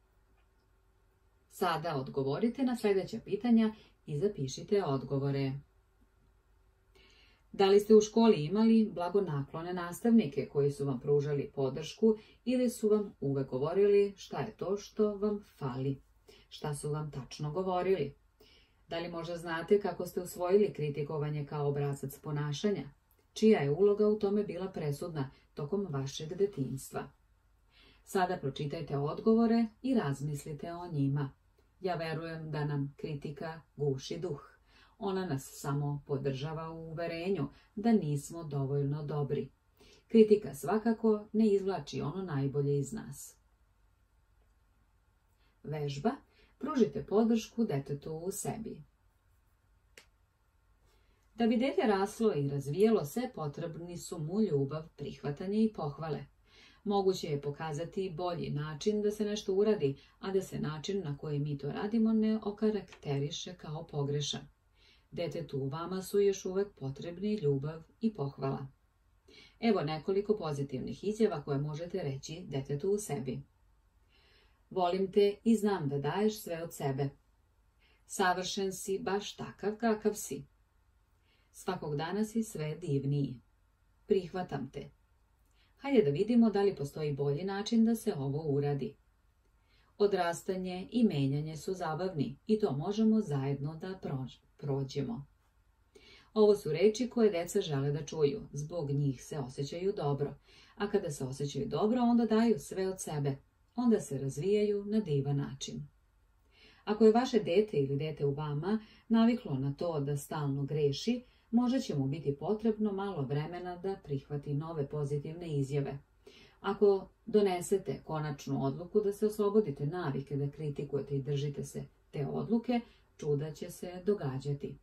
Sada odgovorite na sljedeća pitanja i zapišite odgovore. Da li ste u školi imali blagonaklone nastavnike koji su vam pružali podršku ili su vam uvek govorili šta je to što vam fali? Šta su vam tačno govorili? Da li možda znate kako ste usvojili kritikovanje kao obrazac ponašanja? čija je uloga u tome bila presudna tokom vašeg detinjstva. Sada pročitajte odgovore i razmislite o njima. Ja verujem da nam kritika guši duh. Ona nas samo podržava u uverenju da nismo dovoljno dobri. Kritika svakako ne izvlači ono najbolje iz nas. Vežba. Pružite podršku detetu u sebi. Da bi dete raslo i razvijalo se, potrebni su mu ljubav, prihvatanje i pohvale. Moguće je pokazati bolji način da se nešto uradi, a da se način na koji mi to radimo ne okarakteriše kao pogrešan. Detetu u vama su još uvek potrebni ljubav i pohvala. Evo nekoliko pozitivnih izjava koje možete reći detetu u sebi. Volim te i znam da daješ sve od sebe. Savršen si baš takav kakav si. Svakog dana si sve divniji. Prihvatam te. Hajde da vidimo da li postoji bolji način da se ovo uradi. Odrastanje i menjanje su zabavni i to možemo zajedno da prođemo. Ovo su reči koje deca žele da čuju, zbog njih se osjećaju dobro, a kada se osjećaju dobro, onda daju sve od sebe, onda se razvijaju na divan način. Ako je vaše dete ili dete u vama naviklo na to da stalno greši, možda će mu biti potrebno malo vremena da prihvati nove pozitivne izjave. Ako donesete konačnu odluku da se oslobodite navike da kritikujete i držite se te odluke, čuda će se događati.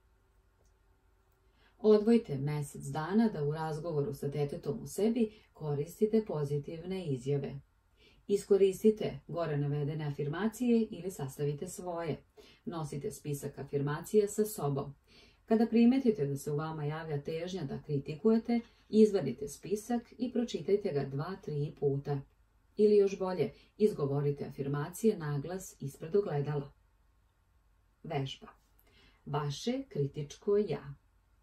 Odvojite mjesec dana da u razgovoru sa detetom u sebi koristite pozitivne izjave. Iskoristite gore navedene afirmacije ili sastavite svoje. Nosite spisak afirmacija sa sobom. Kada primetite da se u vama javlja težnja da kritikujete, izvadite spisak i pročitajte ga dva, tri puta. Ili još bolje, izgovorite afirmacije naglas ispred ogledala. Vežba. Vaše kritičko ja.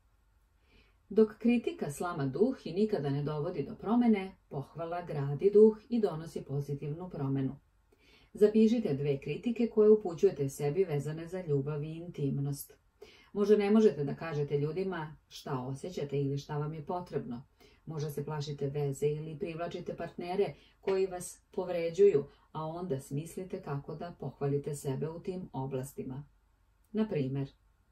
Dok kritika slama duh i nikada ne dovodi do promene, pohvala gradi duh i donosi pozitivnu promenu. Zapišite dve kritike koje upućujete sebi vezane za ljubav i intimnost. Možda ne možete da kažete ljudima šta osjećate ili šta vam je potrebno. Možda se plašite veze ili privlačite partnere koji vas povređuju, a onda smislite kako da pohvalite sebe u tim oblastima. Na primjer,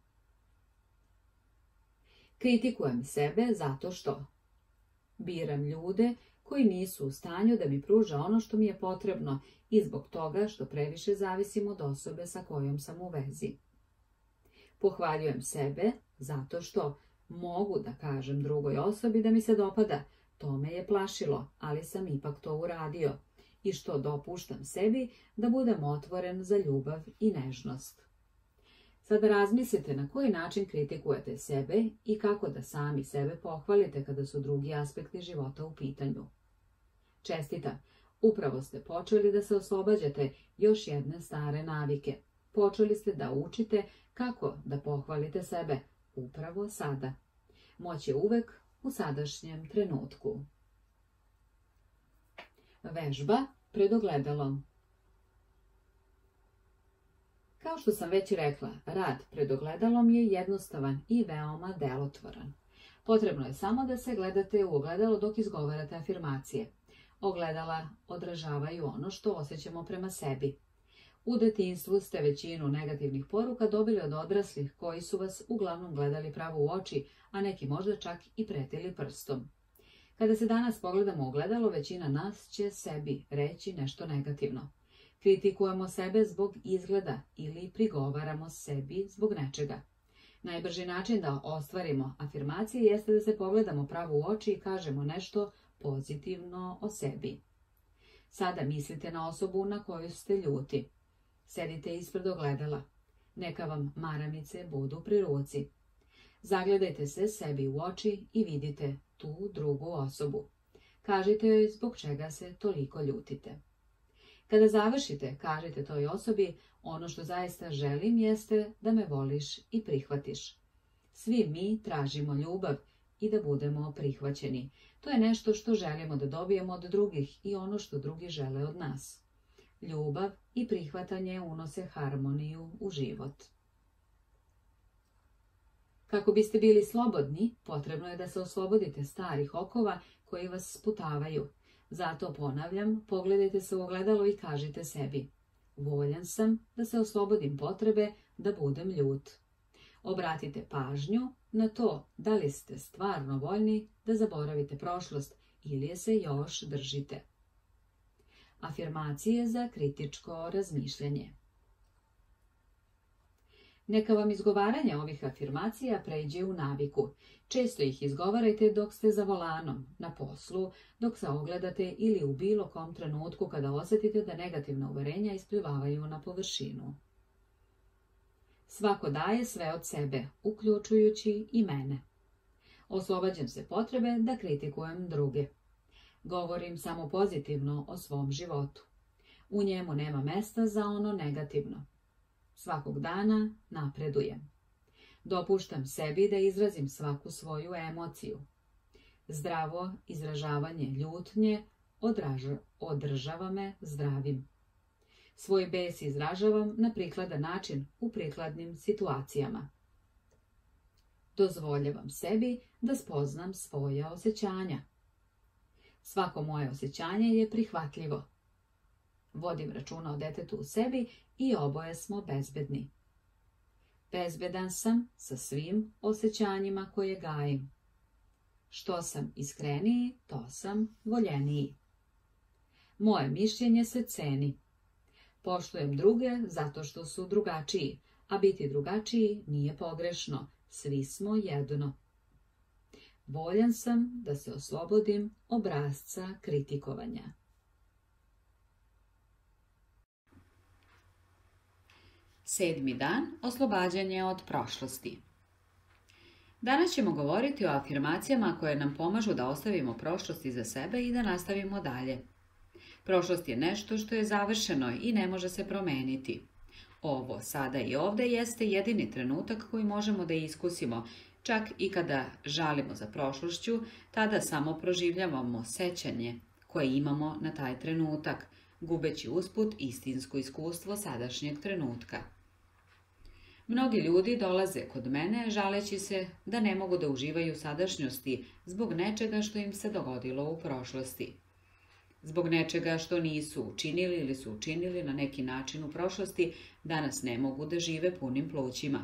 kritikujem sebe zato što biram ljude koji nisu u stanju da mi pruže ono što mi je potrebno i zbog toga što previše zavisim od osobe sa kojom sam u vezi. Pohvaljujem sebe zato što mogu da kažem drugoj osobi da mi se dopada, to me je plašilo, ali sam ipak to uradio, i što dopuštam sebi da budem otvoren za ljubav i nežnost. Sada razmislite na koji način kritikujete sebe i kako da sami sebe pohvalite kada su drugi aspekti života u pitanju. Čestitam, upravo ste počeli da se oslobađate još jedne stare navike. Počeli ste da učite kako da pohvalite sebe upravo sada. Moć je uvek u sadašnjem trenutku. Vežba pred ogledalom. Kao što sam već rekla, rad pred ogledalom je jednostavan i veoma delotvoran. Potrebno je samo da se gledate u ogledalo dok izgovarate afirmacije. Ogledala odražavaju ono što osjećamo prema sebi. U detinjstvu ste većinu negativnih poruka dobili od odraslih koji su vas uglavnom gledali pravo u oči, a neki možda čak i pretili prstom. Kada se danas pogledamo u ogledalo, većina nas će sebi reći nešto negativno. Kritikujemo sebe zbog izgleda ili prigovaramo sebi zbog nečega. Najbrži način da ostvarimo afirmacije jeste da se pogledamo pravo u oči i kažemo nešto pozitivno o sebi. Sada mislite na osobu na koju ste ljuti. Sedite ispred ogledala. Neka vam maramice budu pri ruci. Zagledajte se sebi u oči i vidite tu drugu osobu. Kažite joj zbog čega se toliko ljutite. Kada završite, kažite toj osobi, ono što zaista želim jeste da me voliš i prihvatiš. Svi mi tražimo ljubav i da budemo prihvaćeni. To je nešto što želimo da dobijemo od drugih i ono što drugi žele od nas. Ljubav i prihvatanje unose harmoniju u život. Kako biste bili slobodni, potrebno je da se oslobodite starih okova koji vas sputavaju. Zato ponavljam, pogledajte se u ogledalo i kažite sebi: voljan sam da se oslobodim potrebe da budem ljut. Obratite pažnju na to da li ste stvarno voljni da zaboravite prošlost ili je se još držite. Afirmacije za kritičko razmišljanje. Neka vam izgovaranje ovih afirmacija pređe u naviku. Često ih izgovarajte dok ste za volanom, na poslu, dok se ogledate ili u bilo kom trenutku kada osjetite da negativna uverenja isplivavaju na površinu. Svako daje sve od sebe, uključujući i mene. Oslobađam se potrebe da kritikujem druge. Govorim samo pozitivno o svom životu. U njemu nema mesta za ono negativno. Svakog dana napredujem. Dopuštam sebi da izrazim svaku svoju emociju. Zdravo izražavanje ljutnje odraža, održava me zdravim. Svoj bes izražavam na prikladan način u prikladnim situacijama. Dozvoljavam sebi da spoznam svoja osjećanja. Svako moje osjećanje je prihvatljivo. Vodim računa o detetu u sebi i oboje smo bezbedni. Bezbedan sam sa svim osjećanjima koje gajim. Što sam iskreniji, to sam voljeniji. Moje mišljenje se ceni. Poštujem druge zato što su drugačiji, a biti drugačiji nije pogrešno. Svi smo jedno. Voljan sam da se oslobodim obrasca kritikovanja. Sedmi dan, oslobađanje od prošlosti. Danas ćemo govoriti o afirmacijama koje nam pomažu da ostavimo prošlost iza sebe i da nastavimo dalje. Prošlost je nešto što je završeno i ne može se promeniti. Ovo, sada i ovde, jeste jedini trenutak koji možemo da iskusimo. Čak i kada žalimo za prošlošću, tada samo proživljavamo sećanje koje imamo na taj trenutak, gubeći usput istinsko iskustvo sadašnjeg trenutka. Mnogi ljudi dolaze kod mene žaleći se da ne mogu da uživaju sadašnjosti zbog nečega što im se dogodilo u prošlosti. Zbog nečega što nisu učinili ili su učinili na neki način u prošlosti, danas ne mogu da žive punim plućima.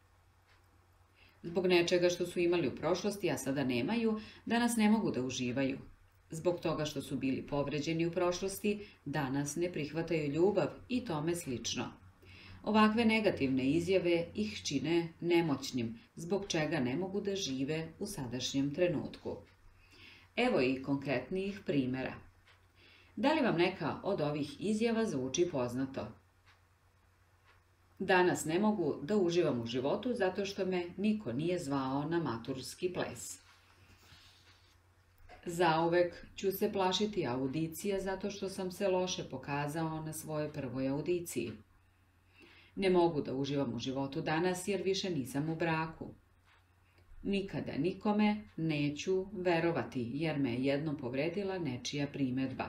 Zbog nečega što su imali u prošlosti, a sada nemaju, danas ne mogu da uživaju. Zbog toga što su bili povređeni u prošlosti, danas ne prihvataju ljubav i tome slično. Ovakve negativne izjave ih čine nemoćnim, zbog čega ne mogu da žive u sadašnjem trenutku. Evo i konkretnijih primjera. Da li vam neka od ovih izjava zvuči poznato? Danas ne mogu da uživam u životu zato što me niko nije zvao na maturski ples. Zauvek ću se plašiti audicija zato što sam se loše pokazao na svojoj prvoj audiciji. Ne mogu da uživam u životu danas jer više nisam u braku. Nikada nikome neću verovati jer me je jednom povredila nečija primedba.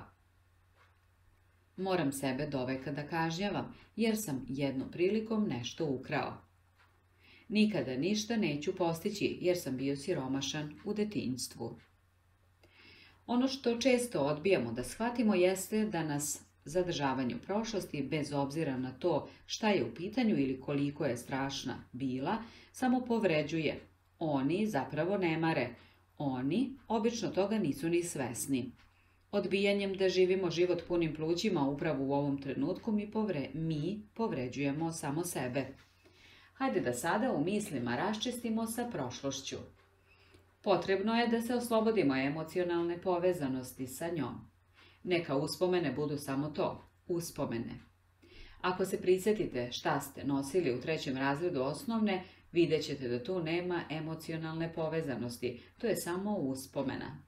Moram sebe doveka da kažnjavam jer sam jednom prilikom nešto ukrao. Nikada ništa neću postići jer sam bio siromašan u detinjstvu. Ono što često odbijamo da shvatimo jeste da nas zadržavanje u prošlosti, bez obzira na to šta je u pitanju ili koliko je strašna bila, samo povređuje. Oni zapravo ne mare. Oni obično toga nisu ni svesni. Odbijanjem da živimo život punim plućima upravo u ovom trenutku mi, povre, mi povređujemo samo sebe. Hajde da sada u mislima raščistimo sa prošlošću. Potrebno je da se oslobodimo emocionalne povezanosti sa njom. Neka uspomene budu samo to, uspomene. Ako se prisjetite šta ste nosili u trećem razredu osnovne, vidjet ćete da tu nema emocionalne povezanosti, to je samo uspomena.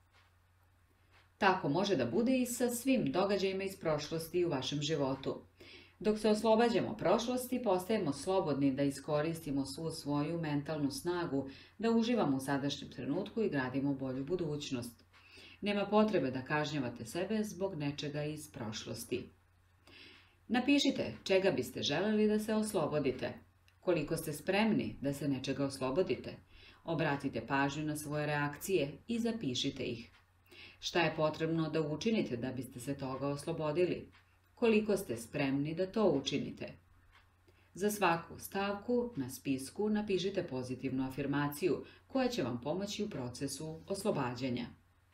Tako može da bude i sa svim događajima iz prošlosti u vašem životu. Dok se oslobađamo prošlosti, postajemo slobodni da iskoristimo svu svoju mentalnu snagu, da uživamo u sadašnjem trenutku i gradimo bolju budućnost. Nema potrebe da kažnjavate sebe zbog nečega iz prošlosti. Napišite čega biste želeli da se oslobodite. Koliko ste spremni da se nečega oslobodite? Obratite pažnju na svoje reakcije i zapišite ih. Šta je potrebno da učinite da biste se toga oslobodili? Koliko ste spremni da to učinite? Za svaku stavku na spisku napišite pozitivnu afirmaciju koja će vam pomoći u procesu oslobađanja.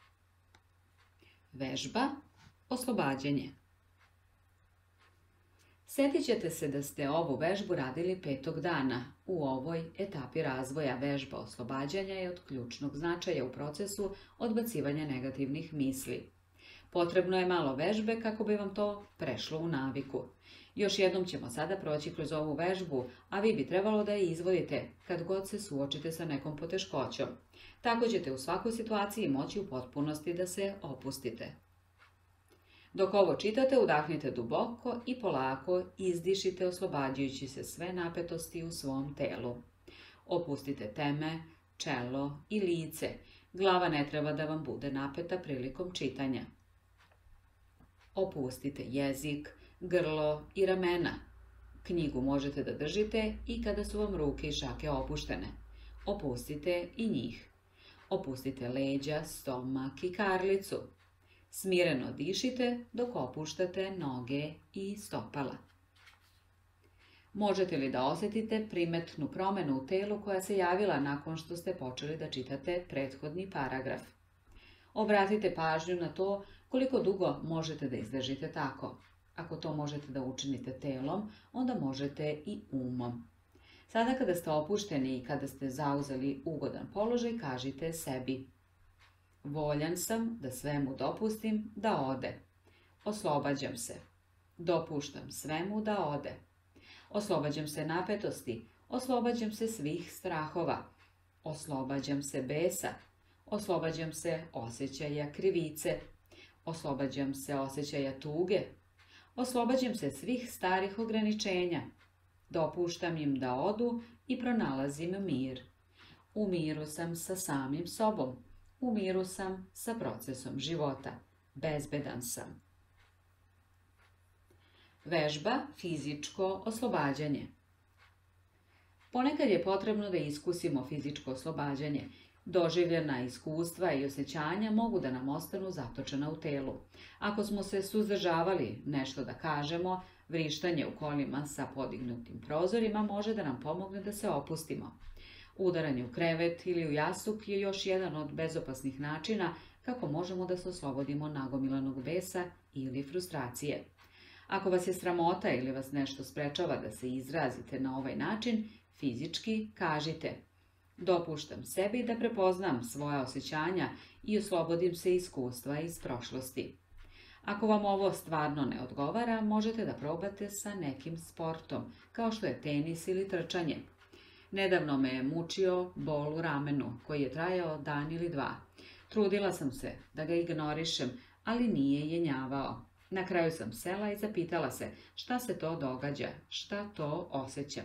Vežba oslobađanje. Sjetit ćete se da ste ovu vežbu radili petog dana. U ovoj etapi razvoja vežba oslobađanja je od ključnog značaja u procesu odbacivanja negativnih misli. Potrebno je malo vežbe kako bi vam to prešlo u naviku. Još jednom ćemo sada proći kroz ovu vežbu, a vi bi trebalo da je izvodite kad god se suočite sa nekom poteškoćom. Tako ćete u svakoj situaciji moći u potpunosti da se opustite. Dok ovo čitate, udahnite duboko i polako izdišite oslobađajući se sve napetosti u svom telu. Opustite teme, čelo i lice. Glava ne treba da vam bude napeta prilikom čitanja. Opustite jezik, grlo i ramena. Knjigu možete da držite i kada su vam ruke i šake opuštene. Opustite i njih. Opustite leđa, stomak i karlicu. Smireno dišite dok opuštate noge i stopala. Možete li da osjetite primetnu promjenu u telu koja se javila nakon što ste počeli da čitate prethodni paragraf? Obratite pažnju na to koliko dugo možete da izdržite tako. Ako to možete da učinite telom, onda možete i umom. Sada kada ste opušteni i kada ste zauzeli ugodan položaj, kažite sebi: voljan sam da svemu dopustim da ode. Oslobađam se. Dopuštam svemu da ode. Oslobađam se napetosti. Oslobađam se svih strahova. Oslobađam se besa. Oslobađam se osjećaja krivice. Oslobađam se osjećaja tuge. Oslobađam se svih starih ograničenja. Dopuštam im da odu i pronalazim mir. U miru sam sa samim sobom. U miru sam sa procesom života. Bezbedan sam. Vežba fizičko oslobađanje. Ponekad je potrebno da iskusimo fizičko oslobađanje. Doživljena iskustva i osjećanja mogu da nam ostanu zatočena u telu. Ako smo se suzdržavali nešto da kažemo, vrištanje u kolima sa podignutim prozorima može da nam pomogne da se opustimo. Udaranje u krevet ili u jastuk je još jedan od bezopasnih načina kako možemo da se oslobodimo nagomilanog besa ili frustracije. Ako vas je sramota ili vas nešto sprečava da se izrazite na ovaj način, fizički kažite: dopuštam sebi da prepoznam svoja osjećanja i oslobodim se iskustva iz prošlosti. Ako vam ovo stvarno ne odgovara, možete da probate sa nekim sportom, kao što je tenis ili trčanje. Nedavno me je mučio bol u ramenu, koji je trajao dan ili dva. Trudila sam se da ga ignorišem, ali nije jenjavao. Na kraju sam sela i zapitala se šta se to događa, šta to osjećam.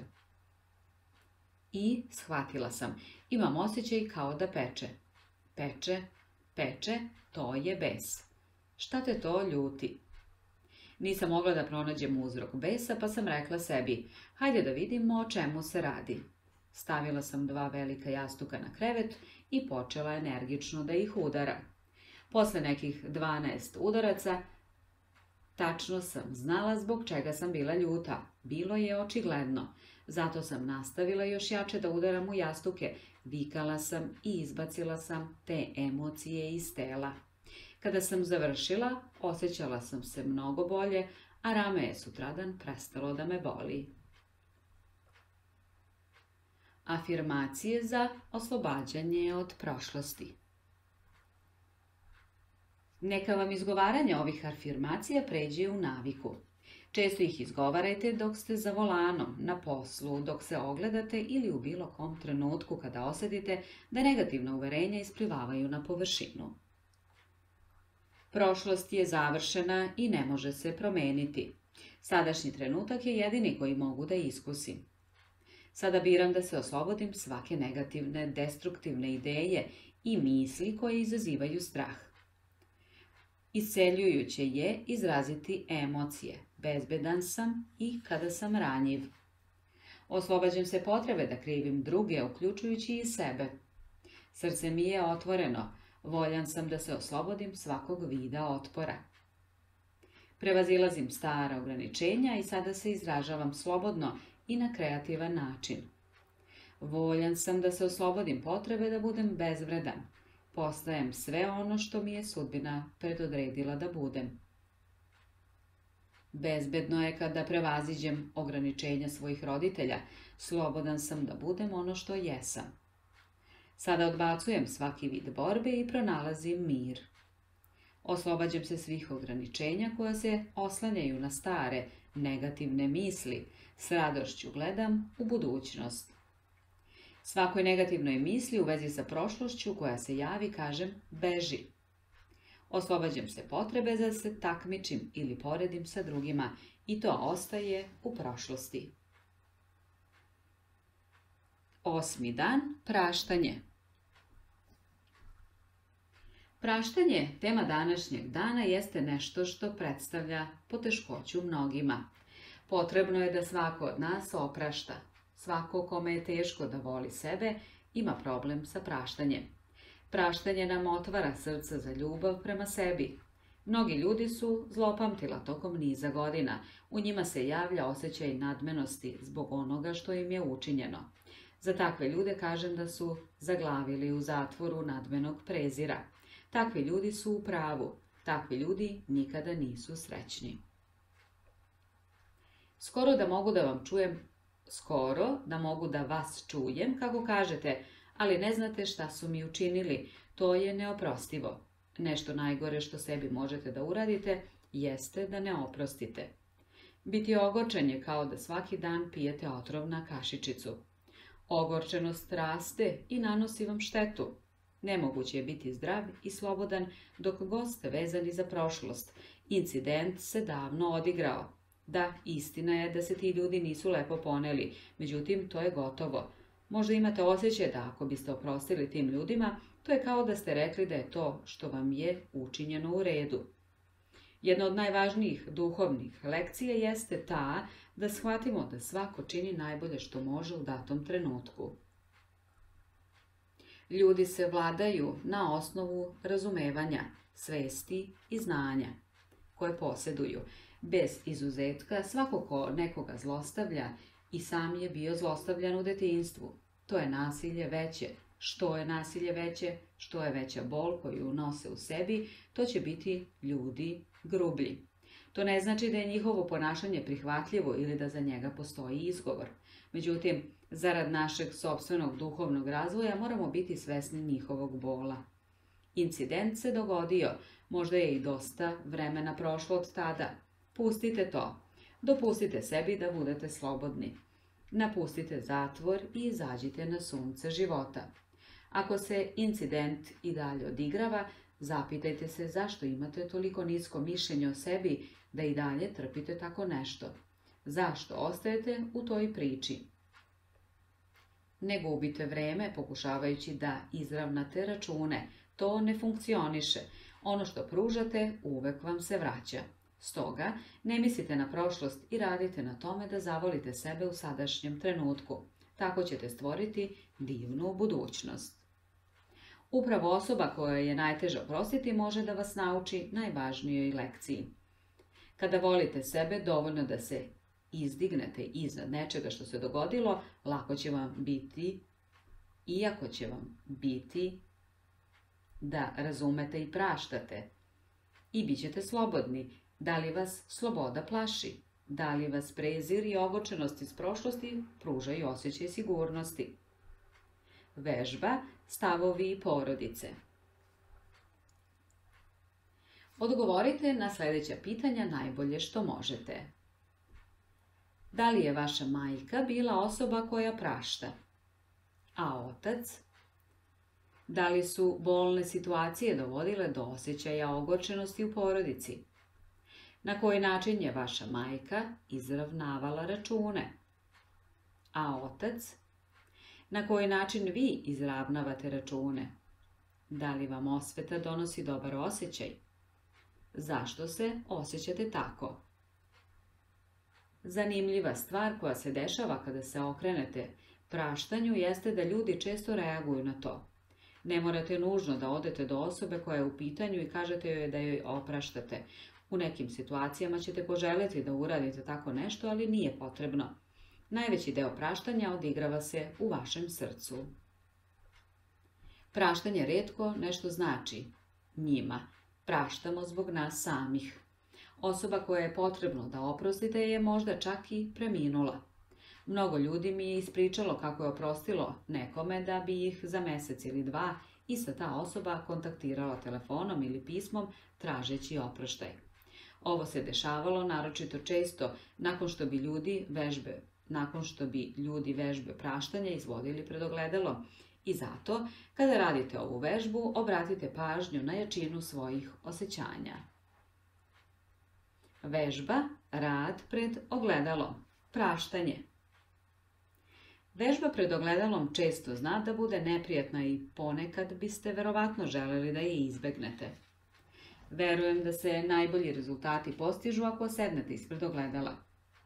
I shvatila sam, imam osjećaj kao da peče. Peče, peče, to je bes. Šta te to ljuti? Nisam mogla da pronađem uzrok besa, pa sam rekla sebi: hajde da vidimo o čemu se radi. Stavila sam dva velika jastuka na krevet i počela energično da ih udaram. Posle nekih dvanaest udaraca, tačno sam znala zbog čega sam bila ljuta. Bilo je očigledno. Zato sam nastavila još jače da udaram u jastuke. Vikala sam i izbacila sam te emocije iz tela. Kada sam završila, osjećala sam se mnogo bolje, a rame je sutradan prestalo da me boli. Afirmacije za oslobađanje od prošlosti. Neka vam izgovaranje ovih afirmacija pređe u naviku. Često ih izgovarajte dok ste za volanom, na poslu, dok se ogledate ili u bilo kom trenutku kada osjetite da negativna uverenja isplivavaju na površinu. Prošlost je završena i ne može se promeniti. Sadašnji trenutak je jedini koji mogu da iskusim. Sada biram da se oslobodim svake negativne, destruktivne ideje i misli koje izazivaju strah. Isceljujuće je izraziti emocije. Bezbedan sam i kada sam ranjiv. Oslobađam se potrebe da krivim druge, uključujući i sebe. Srce mi je otvoreno, voljan sam da se oslobodim svakog vida otpora. Prevazilazim stara ograničenja i sada se izražavam slobodno i na kreativan način. Voljan sam da se oslobodim potrebe da budem bezvredan. Postajem sve ono što mi je sudbina predodredila da budem. Bezbedno je kada prevaziđem ograničenja svojih roditelja. Slobodan sam da budem ono što jesam. Sada odbacujem svaki vid borbe i pronalazim mir. Oslobađam se svih ograničenja koja se oslanjaju na stare, negativne misli. S radošću gledam u budućnost. Svakoj negativnoj misli u vezi sa prošlošću koja se javi kažem beži. Oslobađam se potrebe da se takmičim ili poredim sa drugima i to ostaje u prošlosti. Osmi dan, praštanje. Praštanje, tema današnjeg dana, jeste nešto što predstavlja poteškoću mnogima. Potrebno je da svako od nas oprašta. Svako kome je teško da voli sebe ima problem sa praštanjem. Praštanje nam otvara srce za ljubav prema sebi. Mnogi ljudi su zlopamtila tokom niza godina. U njima se javlja osjećaj nadmenosti zbog onoga što im je učinjeno. Za takve ljude kažem da su zaglavili u zatvoru nadmenog prezira. Takvi ljudi su u pravu. Takvi ljudi nikada nisu srećni. Skoro da mogu da vam čujem, skoro da mogu da vas čujem, kako kažete, ali ne znate šta su mi učinili. To je neoprostivo. Nešto najgore što sebi možete da uradite jeste da ne oprostite. Biti ogorčen je kao da svaki dan pijete otrov na kašičicu. Ogorčenost raste i nanosi vam štetu. Nemoguće je biti zdrav i slobodan dok god ste vezani za prošlost. Incident se davno odigrao. Da, istina je da se ti ljudi nisu lepo poneli, međutim to je gotovo. Možda imate osjećaj da ako biste oprostili tim ljudima, to je kao da ste rekli da je to što vam je učinjeno u redu. Jedna od najvažnijih duhovnih lekcija jeste ta da shvatimo da svako čini najbolje što može u datom trenutku. Ljudi se vladaju na osnovu razumevanja, svesti i znanja koje posjeduju. Bez izuzetka, svako ko nekoga zlostavlja i sam je bio zlostavljan u detinjstvu. To je nasilje veće. Što je nasilje veće, što je veća bol koju nose u sebi, to će biti ljudi grublji. To ne znači da je njihovo ponašanje prihvatljivo ili da za njega postoji izgovor. Međutim, zarad našeg sopstvenog duhovnog razvoja moramo biti svesni njihovog bola. Incident se dogodio, možda je i dosta vremena prošlo od tada. Pustite to. Dopustite sebi da budete slobodni. Napustite zatvor i izađite na sunce života. Ako se incident i dalje odigrava, zapitajte se zašto imate toliko nisko mišljenje o sebi da i dalje trpite tako nešto. Zašto ostajete u toj priči? Ne gubite vreme pokušavajući da izravnate račune. To ne funkcioniše. Ono što pružate uvek vam se vraća. Stoga, ne mislite na prošlost i radite na tome da zavolite sebe u sadašnjem trenutku. Tako ćete stvoriti divnu budućnost. Upravo osoba koja je najteže oprostiti može da vas nauči najvažnijoj lekciji. Kada volite sebe, dovoljno da se izdignete iznad nečega što se dogodilo, lako će vam biti, iako će vam biti, da razumete i praštate. I bit ćete slobodni. Da li vas sloboda plaši? Da li vas prezir i ogorčenost iz prošlosti pružaju osjećaj sigurnosti? Vežba, stavovi i porodice. Odgovorite na sljedeća pitanja najbolje što možete. Da li je vaša majka bila osoba koja prašta? A otac? Da li su bolne situacije dovodile do osjećaja ogorčenosti u porodici? Na koji način je vaša majka izravnavala račune? A otac? Na koji način vi izravnavate račune? Da li vam osveta donosi dobar osjećaj? Zašto se osjećate tako? Zanimljiva stvar koja se dešava kada se okrenete praštanju jeste da ljudi često reaguju na to. Ne morate nužno da odete do osobe koja je u pitanju i kažete joj da joj opraštate. U nekim situacijama ćete poželjeti da uradite tako nešto, ali nije potrebno. Najveći deo praštanja odigrava se u vašem srcu. Praštanje retko nešto znači njima. Praštamo zbog nas samih. Osoba koja je potrebno da oprostite je možda čak i preminula. Mnogo ljudi mi je ispričalo kako je oprostilo nekome da bi ih za mjesec ili dva ista ta osoba kontaktirala telefonom ili pismom tražeći oproštaj. Ovo se dešavalo naročito često nakon što bi ljudi vežbe, nakon što bi ljudi vežbe praštanja izvodili pred ogledalom. I zato, kada radite ovu vežbu, obratite pažnju na jačinu svojih osjećanja. Vežba, rad pred ogledalom, praštanje. Vežba pred ogledalom često zna da bude neprijatna i ponekad biste verovatno želeli da je izbegnete. Verujem da se najbolji rezultati postižu ako sednete ispred ogledala.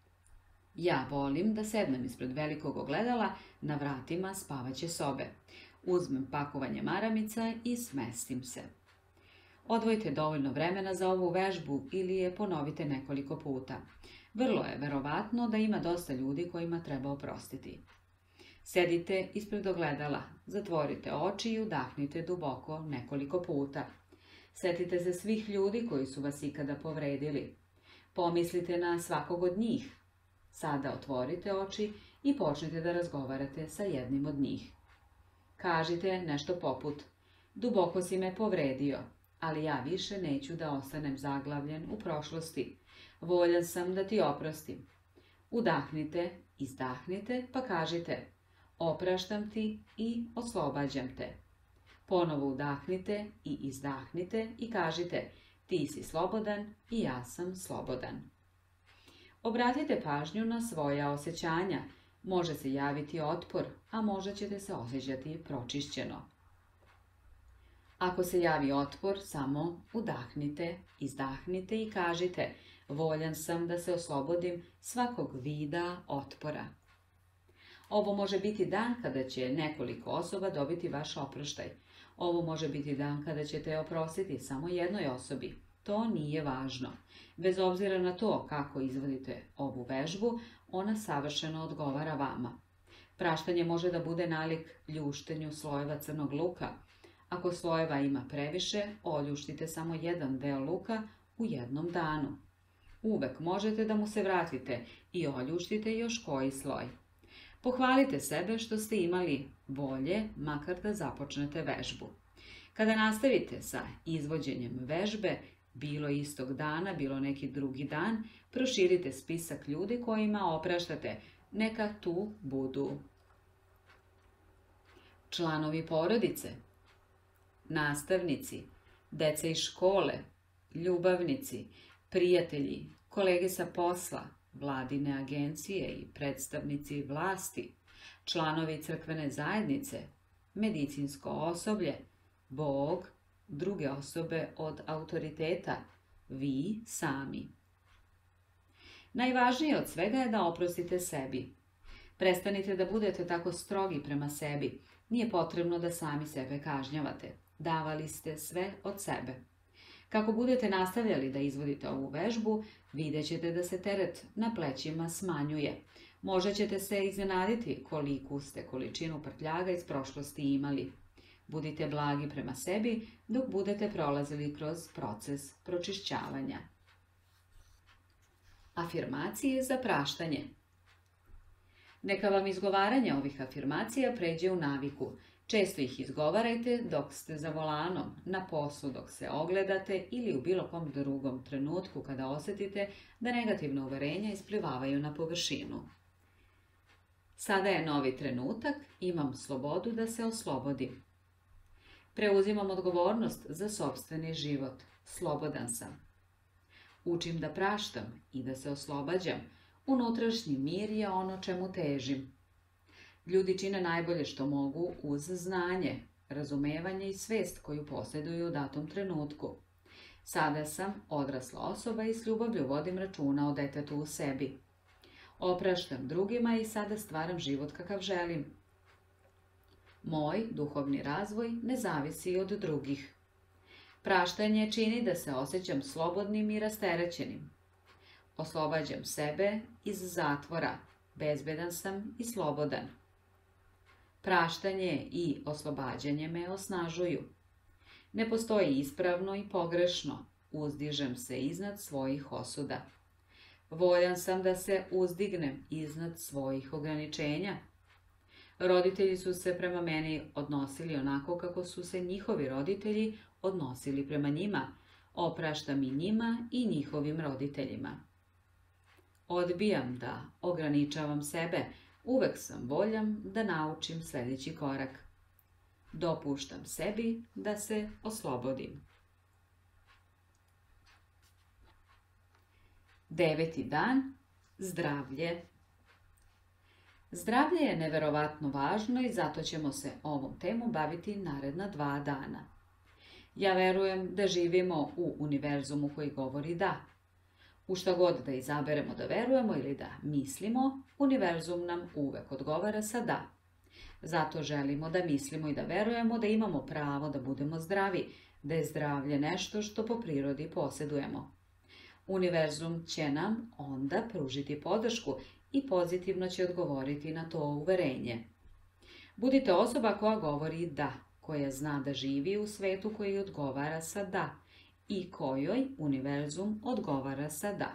Ja volim da sednem ispred velikog ogledala na vratima spavaće sobe. Uzmem pakovanje maramica i smestim se. Odvojite dovoljno vremena za ovu vežbu ili je ponovite nekoliko puta. Vrlo je verovatno da ima dosta ljudi kojima treba oprostiti. Sedite ispred ogledala, zatvorite oči i udahnite duboko nekoliko puta. Setite se svih ljudi koji su vas ikada povredili. Pomislite na svakog od njih. Sada otvorite oči i počnite da razgovarate sa jednim od njih. Kažite nešto poput: duboko si me povredio, ali ja više neću da ostanem zaglavljen u prošlosti. Voljan sam da ti oprostim. Udahnite, izdahnite pa kažite: opraštam ti i oslobađam te. Ponovo udahnite i izdahnite i kažite: ti si slobodan i ja sam slobodan. Obratite pažnju na svoja osjećanja. Može se javiti otpor, a možda ćete se osjećati pročišćeno. Ako se javi otpor, samo udahnite, izdahnite i kažite: voljan sam da se oslobodim svakog vida otpora. Ovo može biti dan kada će nekoliko osoba dobiti vaš oproštaj. Ovo može biti dan kada ćete oprostiti samo jednoj osobi. To nije važno. Bez obzira na to kako izvodite ovu vežbu, ona savršeno odgovara vama. Praštanje može da bude nalik ljuštenju slojeva crnog luka. Ako slojeva ima previše, oljuštite samo jedan deo luka u jednom danu. Uvek možete da mu se vratite i oljuštite još koji sloj. Pohvalite sebe što ste imali volje, makar da započnete vežbu. Kada nastavite sa izvođenjem vežbe, bilo istog dana, bilo neki drugi dan, proširite spisak ljudi kojima opraštate. Neka tu budu članovi porodice, nastavnici, deca iz škole, ljubavnici, prijatelji, kolege sa posla, vladine agencije i predstavnici vlasti, članovi crkvene zajednice, medicinsko osoblje, Bog, druge osobe od autoriteta, vi sami. Najvažnije od svega je da oprostite sebi. Prestanite da budete tako strogi prema sebi. Nije potrebno da sami sebe kažnjavate. Davali ste sve od sebe. Kako budete nastavljali da izvodite ovu vežbu, vidjet ćete da se teret na plećima smanjuje. Možda ćete se iznenaditi koliku ste količinu prtljaga iz prošlosti imali. Budite blagi prema sebi dok budete prolazili kroz proces pročišćavanja. Afirmacije za praštanje. Neka vam izgovaranje ovih afirmacija pređe u naviku. Često ih izgovarajte dok ste za volanom, na poslu dok se ogledate ili u bilo kom drugom trenutku kada osjetite da negativna uverenja isplivavaju na površinu. Sada je novi trenutak, imam slobodu da se oslobodim. Preuzimam odgovornost za sopstveni život. Slobodan sam. Učim da praštam i da se oslobađam. Unutrašnji mir je ono čemu težim. Ljudi čine najbolje što mogu uz znanje, razumevanje i svest koju posjeduju u datom trenutku. Sada sam odrasla osoba i s ljubavlju vodim računa o detetu u sebi. Opraštam drugima i sada stvaram život kakav želim. Moj duhovni razvoj ne zavisi od drugih. Praštanje čini da se osjećam slobodnim i rasterećenim. Oslobađam sebe iz zatvora, bezbedan sam i slobodan. Praštanje i oslobađanje me osnažuju. Ne postoji ispravno i pogrešno, uzdižem se iznad svojih osuda. Voljan sam da se uzdignem iznad svojih ograničenja. Roditelji su se prema meni odnosili onako kako su se njihovi roditelji odnosili prema njima. Opraštam i njima i njihovim roditeljima. Odbijam da ograničavam sebe, uvek sam voljan da naučim sljedeći korak. Dopuštam sebi da se oslobodim. Deveti dan. Zdravlje. Zdravlje je neverovatno važno i zato ćemo se ovom temom baviti naredna dva dana. Ja verujem da živimo u univerzumu koji govori da. U šta god da izaberemo da verujemo ili da mislimo, univerzum nam uvek odgovara sa da. Zato želimo da mislimo i da verujemo da imamo pravo da budemo zdravi, da je zdravlje nešto što po prirodi posjedujemo. Univerzum će nam onda pružiti podršku i pozitivno će odgovoriti na to uverenje. Budite osoba koja govori da, koja zna da živi u svetu koji odgovara sa da i kojoj univerzum odgovara sa da.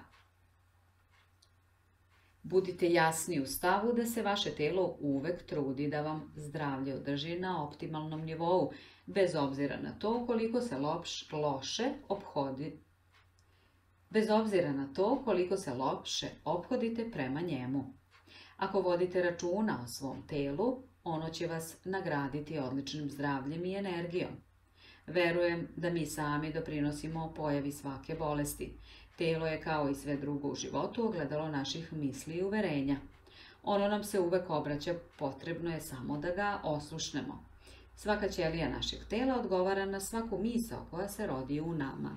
Budite jasni u stavu da se vaše telo uvek trudi da vam zdravlje održi na optimalnom nivou, bez obzira na to koliko se loš, loše obhodi, bez obzira na to koliko se loše ophodite prema njemu. Ako vodite računa o svom telu, ono će vas nagraditi odličnim zdravljem i energijom. Verujem da mi sami doprinosimo pojavi svake bolesti. Telo je kao i sve drugo u životu ogledalo naših misli i uverenja. Ono nam se uvek obraća, potrebno je samo da ga oslušnemo. Svaka ćelija našeg tela odgovara na svaku misao koja se rodi u nama.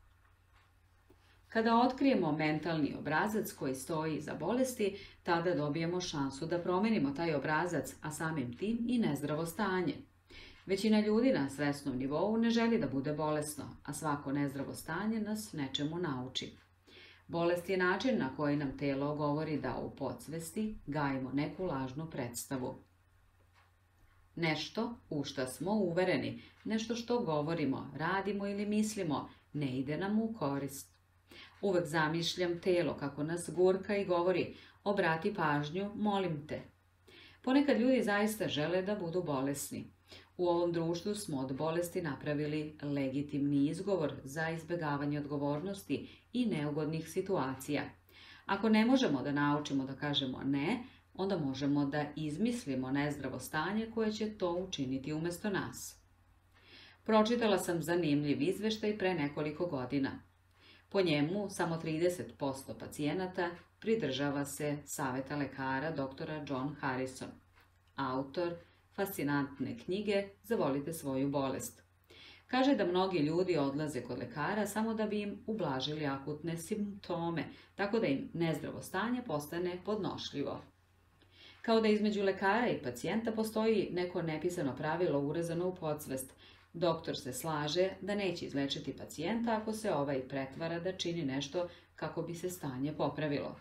Kada otkrijemo mentalni obrazac koji stoji iza bolesti, tada dobijemo šansu da promenimo taj obrazac, a samim tim i nezdravo stanje. Većina ljudi na svesnom nivou ne želi da bude bolesno, a svako nezdravo stanje nas nečemu nauči. Bolest je način na koji nam telo govori da u podsvesti gajimo neku lažnu predstavu. Nešto u šta smo uvereni, nešto što govorimo, radimo ili mislimo, ne ide nam u korist. Uvek zamišljam telo kako nas gurka i govori, obrati pažnju, molim te. Ponekad ljudi zaista žele da budu bolesni. U ovom društvu smo od bolesti napravili legitimni izgovor za izbjegavanje odgovornosti i neugodnih situacija. Ako ne možemo da naučimo da kažemo ne, onda možemo da izmislimo nezdravo stanje koje će to učiniti umjesto nas. Pročitala sam zanimljiv izveštaj pre nekoliko godina. Po njemu samo trideset posto pacijenata pridržava se saveta lekara doktora John Harrison, autor fascinantne knjige Zavolite svoju bolest. Kaže da mnogi ljudi odlaze kod lekara samo da bi im ublažili akutne simptome, tako da im nezdravo stanje postane podnošljivo. Kao da između lekara i pacijenta postoji neko nepisano pravilo urezano u podsvest. Doktor se slaže da neće izlečiti pacijenta ako se ovaj pretvara da čini nešto kako bi se stanje popravilo.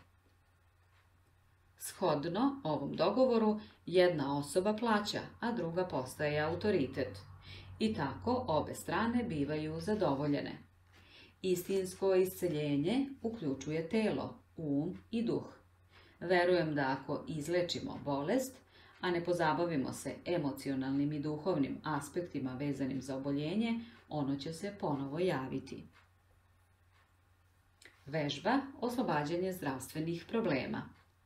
Shodno ovom dogovoru, jedna osoba plaća, a druga postaje autoritet. I tako obe strane bivaju zadovoljene. Istinsko isceljenje uključuje telo, um i duh. Verujem da ako izlečimo bolest, a ne pozabavimo se emocionalnim i duhovnim aspektima vezanim za oboljenje, ono će se ponovo javiti. Vežba oslobađanje zdravstvenih problema.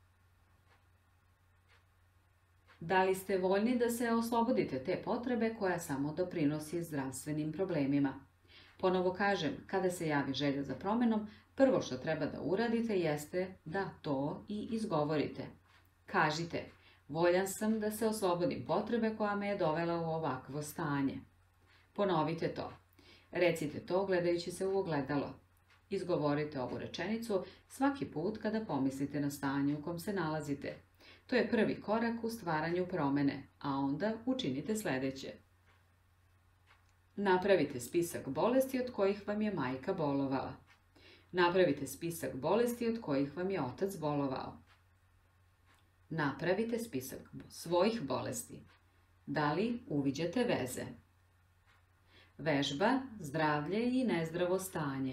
Da li ste voljni da se oslobodite te potrebe koja samo doprinosi zdravstvenim problemima? Ponovo kažem, kada se javi želja za promenom, prvo što treba da uradite jeste da to i izgovorite. Kažite, voljan sam da se oslobodim potrebe koja me je dovela u ovakvo stanje. Ponovite to. Recite to gledajući se u ogledalo. Izgovorite ovu rečenicu svaki put kada pomislite na stanje u kom se nalazite. To je prvi korak u stvaranju promene, a onda učinite sljedeće. Napravite spisak bolesti od kojih vam je majka bolovala. Napravite spisak bolesti od kojih vam je otac bolovao. Napravite spisak svojih bolesti. Da li uviđate veze? Vežba, zdravlje i nezdravo stanje.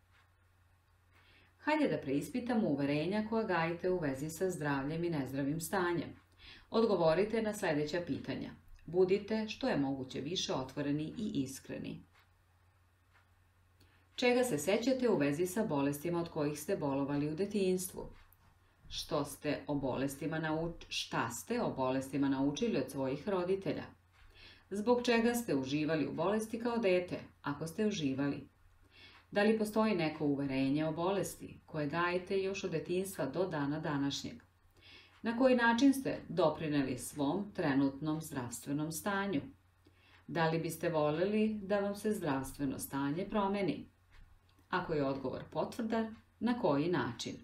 Hajde da preispitamo uverenja koja gajite u vezi sa zdravljem i nezdravim stanjem. Odgovorite na sljedeća pitanja. Budite što je moguće više otvoreni i iskreni. Čega se sećate u vezi sa bolestima od kojih ste bolovali u detinjstvu? Što ste o bolestima nauč... Šta ste o bolestima naučili od svojih roditelja? Zbog čega ste uživali u bolesti kao dete, ako ste uživali? Da li postoji neko uverenje o bolesti koje gajite još od detinjstva do dana današnjeg? Na koji način ste doprineli svom trenutnom zdravstvenom stanju? Da li biste voljeli da vam se zdravstveno stanje promeni? Ako je odgovor potvrdan, na koji način?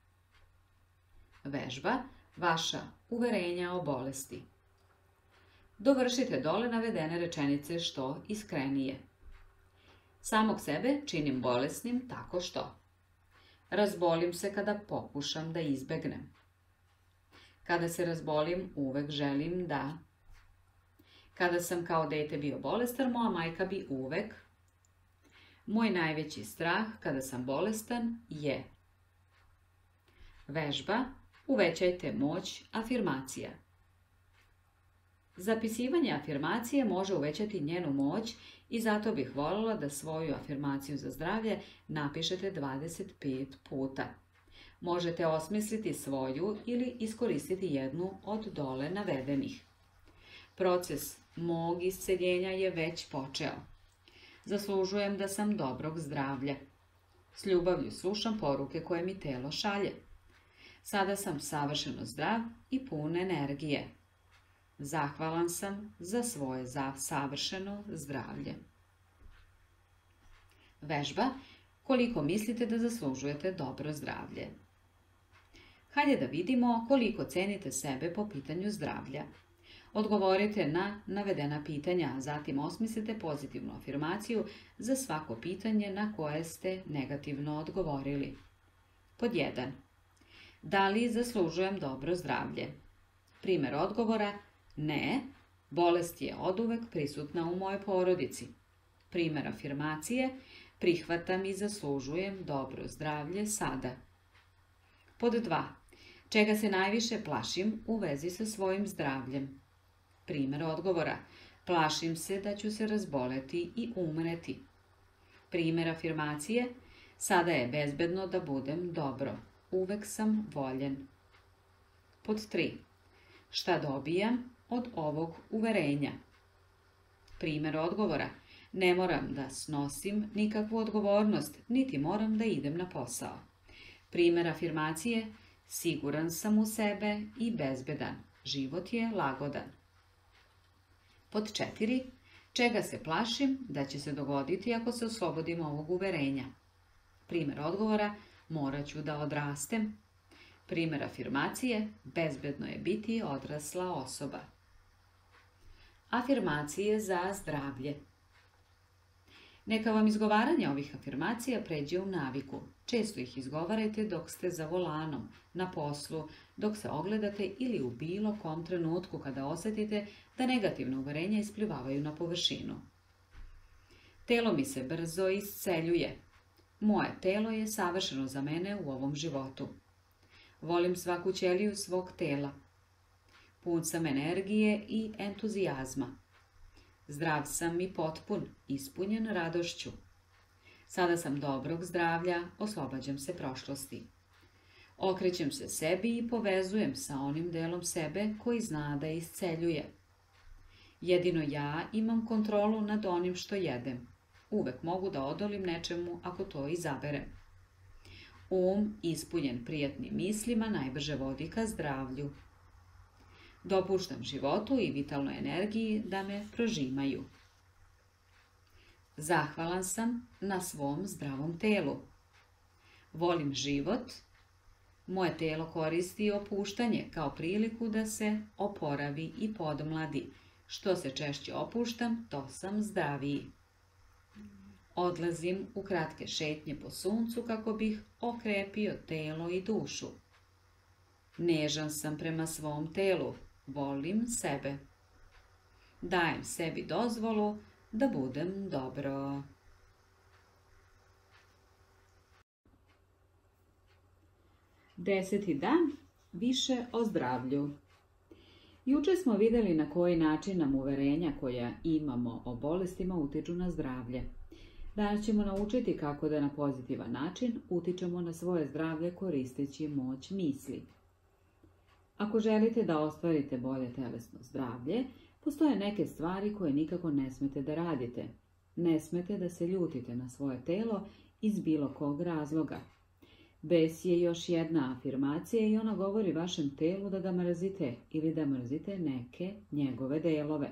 Vežba, vaša uverenja o bolesti. Dovršite dole navedene rečenice što iskrenije. Samog sebe činim bolesnim tako što. Razbolim se kada pokušam da izbegnem. Kada se razbolim, uvek želim da. Kada sam kao dete bio bolestan, moja majka bi uvek. Moj najveći strah kada sam bolestan je. Vežba, uvećajte moć afirmacija. Zapisivanje afirmacije može uvećati njenu moć i zato bih voljela da svoju afirmaciju za zdravlje napišete dvadeset pet puta. Možete osmisliti svoju ili iskoristiti jednu od dole navedenih. Proces mog isceljenja je već počeo. Zaslužujem da sam dobrog zdravlja. S ljubavlju slušam poruke koje mi telo šalje. Sada sam savršeno zdrav i pun energije. Zahvalan sam za svoje savršeno zdravlje. Vežba, koliko mislite da zaslužujete dobro zdravlje. Hajde da vidimo koliko cenite sebe po pitanju zdravlja. Odgovorite na navedena pitanja, a zatim osmislite pozitivnu afirmaciju za svako pitanje na koje ste negativno odgovorili. Pod jedan. Da li zaslužujem dobro zdravlje? Primer odgovora: ne, bolest je oduvek prisutna u mojoj porodici. Primer afirmacije: prihvatam i zaslužujem dobro zdravlje sada. Pod dva. Čega se najviše plašim u vezi sa svojim zdravljem? Primer odgovora: plašim se da ću se razboleti i umreti. Primer afirmacije: sada je bezbedno da budem dobro. Uvek sam voljen. Pod tri. Šta dobijam od ovog uverenja? Primer odgovora: ne moram da snosim nikakvu odgovornost, niti moram da idem na posao. Primer afirmacije: siguran sam u sebe i bezbedan. Život je lagodan. Pod četiri. Čega se plašim da će se dogoditi ako se oslobodim ovog uverenja? Primer odgovora: morat ću da odrastem. Primer afirmacije: bezbedno je biti odrasla osoba. Afirmacije za zdravlje. Neka vam izgovaranje ovih afirmacija pređe u naviku. Često ih izgovarajte dok ste za volanom, na poslu, dok se ogledate ili u bilo kom trenutku kada osjetite da negativne uverenja isplivavaju na površinu. Telo mi se brzo isceljuje. Moje telo je savršeno za mene u ovom životu. Volim svaku ćeliju svog tela. Pun sam energije i entuzijazma. Zdrav sam i potpun, ispunjen radošću. Sada sam dobrog zdravlja, oslobađam se prošlosti. Okrećem se sebi i povezujem sa onim delom sebe koji zna da isceljuje. Jedino ja imam kontrolu nad onim što jedem. Uvek mogu da odolim nečemu ako to izaberem. Um, ispunjen prijatnim mislima, najbrže vodi ka zdravlju. Dopuštam životu i vitalnoj energiji da me prožimaju. Zahvalan sam na svom zdravom telu. Volim život. Moje telo koristi opuštanje kao priliku da se oporavi i podmladi. Što se češće opuštam, to sam zdraviji. Odlazim u kratke šetnje po suncu kako bih okrepio telo i dušu. Nežan sam prema svom telu. Volim sebe. Dajem sebi dozvolu da budem dobro. Deseti dan, više o zdravlju. Juče smo vidjeli na koji način nam uverenja koja imamo o bolestima utiču na zdravlje. Danas ćemo naučiti kako da na pozitivan način utičemo na svoje zdravlje koristeći moć misli. Ako želite da ostvarite bolje telesno zdravlje, postoje neke stvari koje nikako ne smete da radite. Ne smete da se ljutite na svoje telo iz bilo kog razloga. Bes je još jedna afirmacija i ona govori vašem telu da ga mrzite ili da mrzite neke njegove delove.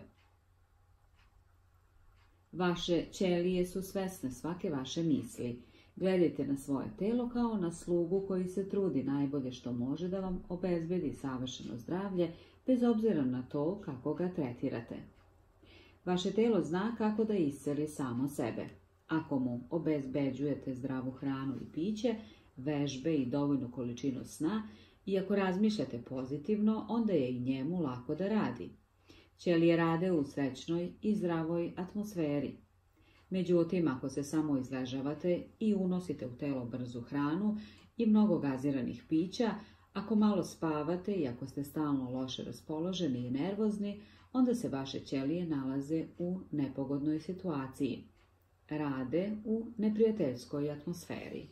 Vaše ćelije su svesne svake vaše misli. Gledajte na svoje telo kao na slugu koji se trudi najbolje što može da vam obezbedi savršeno zdravlje, bez obzira na to kako ga tretirate. Vaše telo zna kako da isceli samo sebe. Ako mu obezbeđujete zdravu hranu i piće, vežbe i dovoljnu količinu sna, i ako razmišljate pozitivno, onda je i njemu lako da radi. Ćelije rade u srećnoj i zdravoj atmosferi. Međutim, ako se samo izležavate i unosite u telo brzu hranu i mnogo gaziranih pića, ako malo spavate i ako ste stalno loše raspoloženi i nervozni, onda se vaše ćelije nalaze u nepogodnoj situaciji. Rade u neprijateljskoj atmosferi.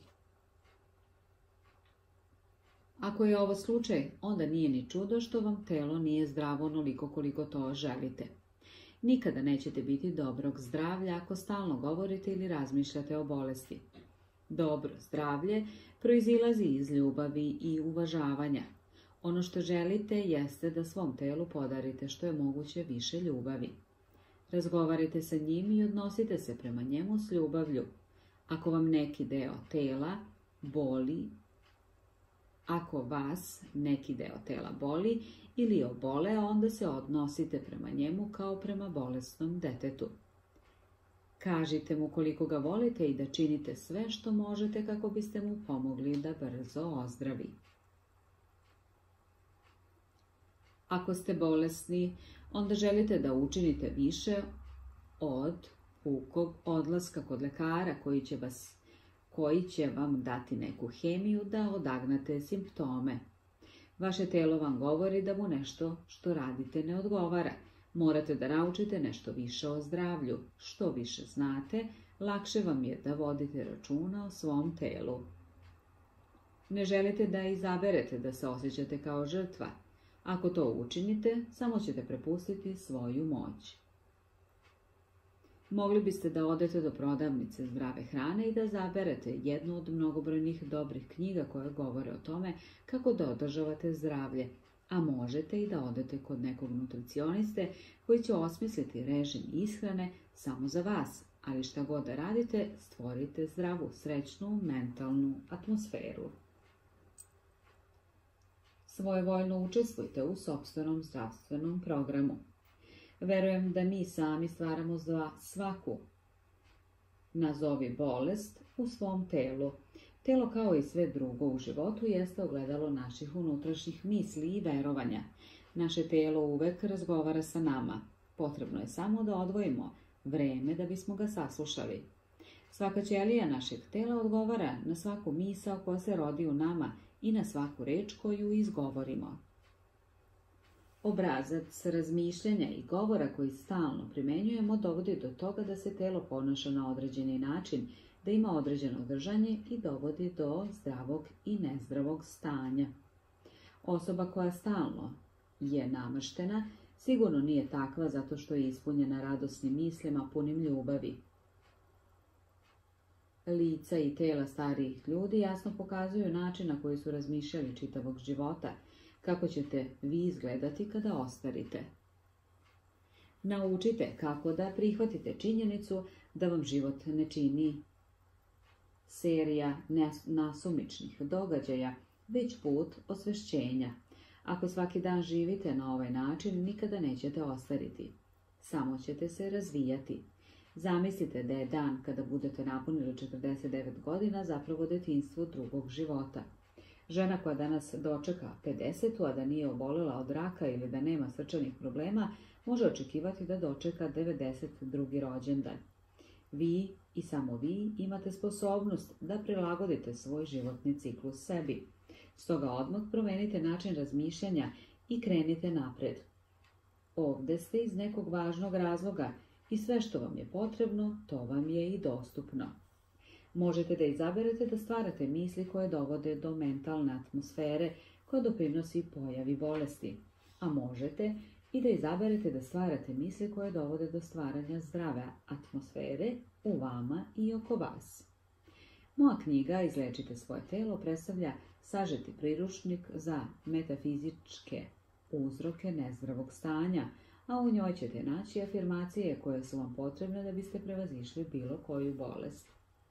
Ako je ovo slučaj, onda nije ni čudo što vam telo nije zdravo onoliko koliko to želite. Nikada nećete biti dobrog zdravlja ako stalno govorite ili razmišljate o bolesti. Dobro zdravlje proizilazi iz ljubavi i uvažavanja. Ono što želite jeste da svom telu podarite što je moguće više ljubavi. Razgovarajte sa njim i odnosite se prema njemu s ljubavlju. Ako vam neki deo tela boli, Ako vas neki deo tela boli ili obole, onda se odnosite prema njemu kao prema bolesnom detetu. Kažite mu koliko ga volite i da činite sve što možete kako biste mu pomogli da brzo ozdravi. Ako ste bolesni, onda želite da učinite više od pukog odlaska kod lekara koji će vas koji će vam dati neku hemiju da odagnate simptome. Vaše telo vam govori da mu nešto što radite ne odgovara. Morate da naučite nešto više o zdravlju. Što više znate, lakše vam je da vodite računa o svom telu. Ne želite da izaberete da se osjećate kao žrtva. Ako to učinite, samo ćete prepustiti svoju moć. Mogli biste da odete do prodavnice zdrave hrane i da zaberete jednu od mnogobrojnih dobrih knjiga koje govore o tome kako da održavate zdravlje, a možete i da odete kod nekog nutricioniste koji će osmisliti režim ishrane samo za vas, ali šta god da radite, stvorite zdravu, srećnu, mentalnu atmosferu. Svojevoljno učestvujte u sopstvenom zdravstvenom programu. Verujem da mi sami stvaramo za svaku, nazovi bolest, u svom telu. Telo kao i sve drugo u životu jeste ogledalo naših unutrašnjih misli i verovanja. Naše telo uvek razgovara sa nama. Potrebno je samo da odvojimo vreme da bismo ga saslušali. Svaka ćelija našeg tela odgovara na svaku misao koja se rodi u nama i na svaku reč koju izgovorimo. Obrazac razmišljanja i govora koji stalno primenjujemo dovodi do toga da se telo ponaša na određeni način, da ima određeno držanje i dovodi do zdravog i nezdravog stanja. Osoba koja stalno je namrštena sigurno nije takva zato što je ispunjena radosnim mislima punim ljubavi. Lica i tela starijih ljudi jasno pokazuju način na koji su razmišljali čitavog života, kako ćete vi izgledati kada ostarite. Naučite kako da prihvatite činjenicu da vam život ne čini serija nasumičnih događaja, već put osvešćenja. Ako svaki dan živite na ovaj način, nikada nećete ostariti. Samo ćete se razvijati. Zamislite da je dan kada budete napunili četrdeset devet godina zapravo detinjstvo drugog života. Žena koja danas dočeka pedesetu, a da nije obolela od raka ili da nema srčanih problema, može očekivati da dočeka devedeset drugi rođendan. Vi i samo vi imate sposobnost da prilagodite svoj životni ciklus sebi. Stoga odmah promenite način razmišljanja i krenite napred. Ovde ste iz nekog važnog razloga i sve što vam je potrebno, to vam je i dostupno. Možete da izaberete da stvarate misli koje dovode do mentalne atmosfere koja doprinosi pojavi bolesti, a možete i da izaberete da stvarate misli koje dovode do stvaranja zdrave atmosfere u vama i oko vas. Moja knjiga Izlečite svoje telo predstavlja sažeti priručnik za metafizičke uzroke nezdravog stanja, a u njoj ćete naći afirmacije koje su vam potrebne da biste prevazišli bilo koju bolest.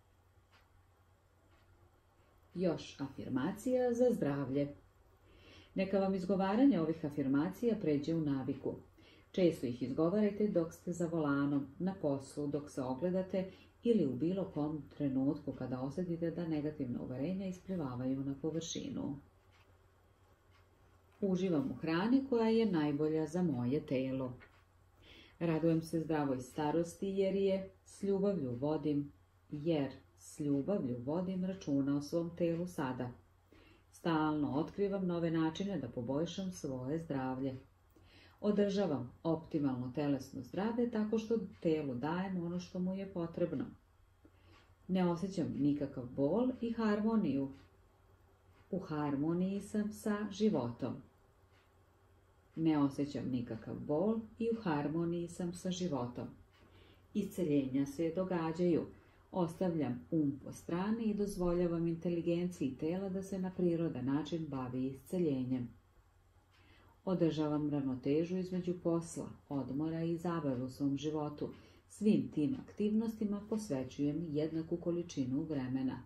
Još afirmacija za zdravlje. Neka vam izgovaranje ovih afirmacija pređe u naviku. Često ih izgovarajte dok ste za volanom, na poslu, dok se ogledate ili u bilo kom trenutku kada osjetite da negativna uverenja isplivavaju na površinu. Uživam u hrani koja je najbolja za moje telo. Radujem se zdravoj starosti jer je s ljubavlju vodim, jer s ljubavlju vodim računa o svom telu sada. Stalno otkrivam nove načine da poboljšam svoje zdravlje. Održavam optimalno telesno zdravlje tako što telu dajem ono što mu je potrebno. Ne osjećam nikakav bol i harmoniju. U harmoniji sam sa životom. Ne osjećam nikakav bol i u harmoniji sam sa životom. Isceljenja se događaju. Ostavljam um po strani i dozvoljavam inteligenciji tela da se na prirodan način bavi isceljenjem. Održavam ravnotežu između posla, odmora i zabave u svom životu. Svim tim aktivnostima posvećujem jednaku količinu vremena.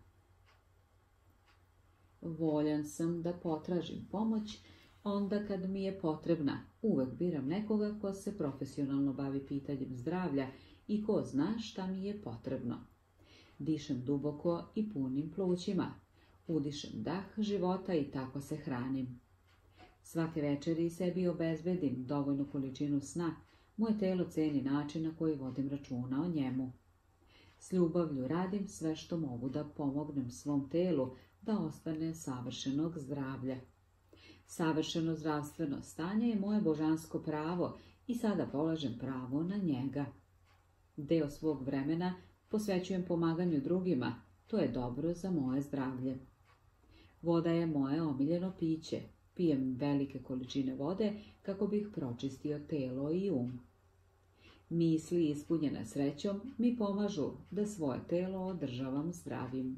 Voljan sam da potražim pomoć onda kad mi je potrebna. Uvek biram nekoga ko se profesionalno bavi pitanjem zdravlja i ko zna šta mi je potrebno. Dišem duboko i punim plućima. Udišem dah života i tako se hranim. Svake večeri sebi obezbedim dovoljnu količinu sna. Moje telo ceni način na koji vodim računa o njemu. S ljubavlju radim sve što mogu da pomognem svom telu da ostane savršenog zdravlja. Savršeno zdravstveno stanje je moje božansko pravo i sada polažem pravo na njega. Deo svog vremena posvećujem pomaganju drugima, to je dobro za moje zdravlje. Voda je moje omiljeno piće. Pijem velike količine vode kako bih pročistio telo i um. Misli ispunjene srećom mi pomažu da svoje telo održavam zdravim.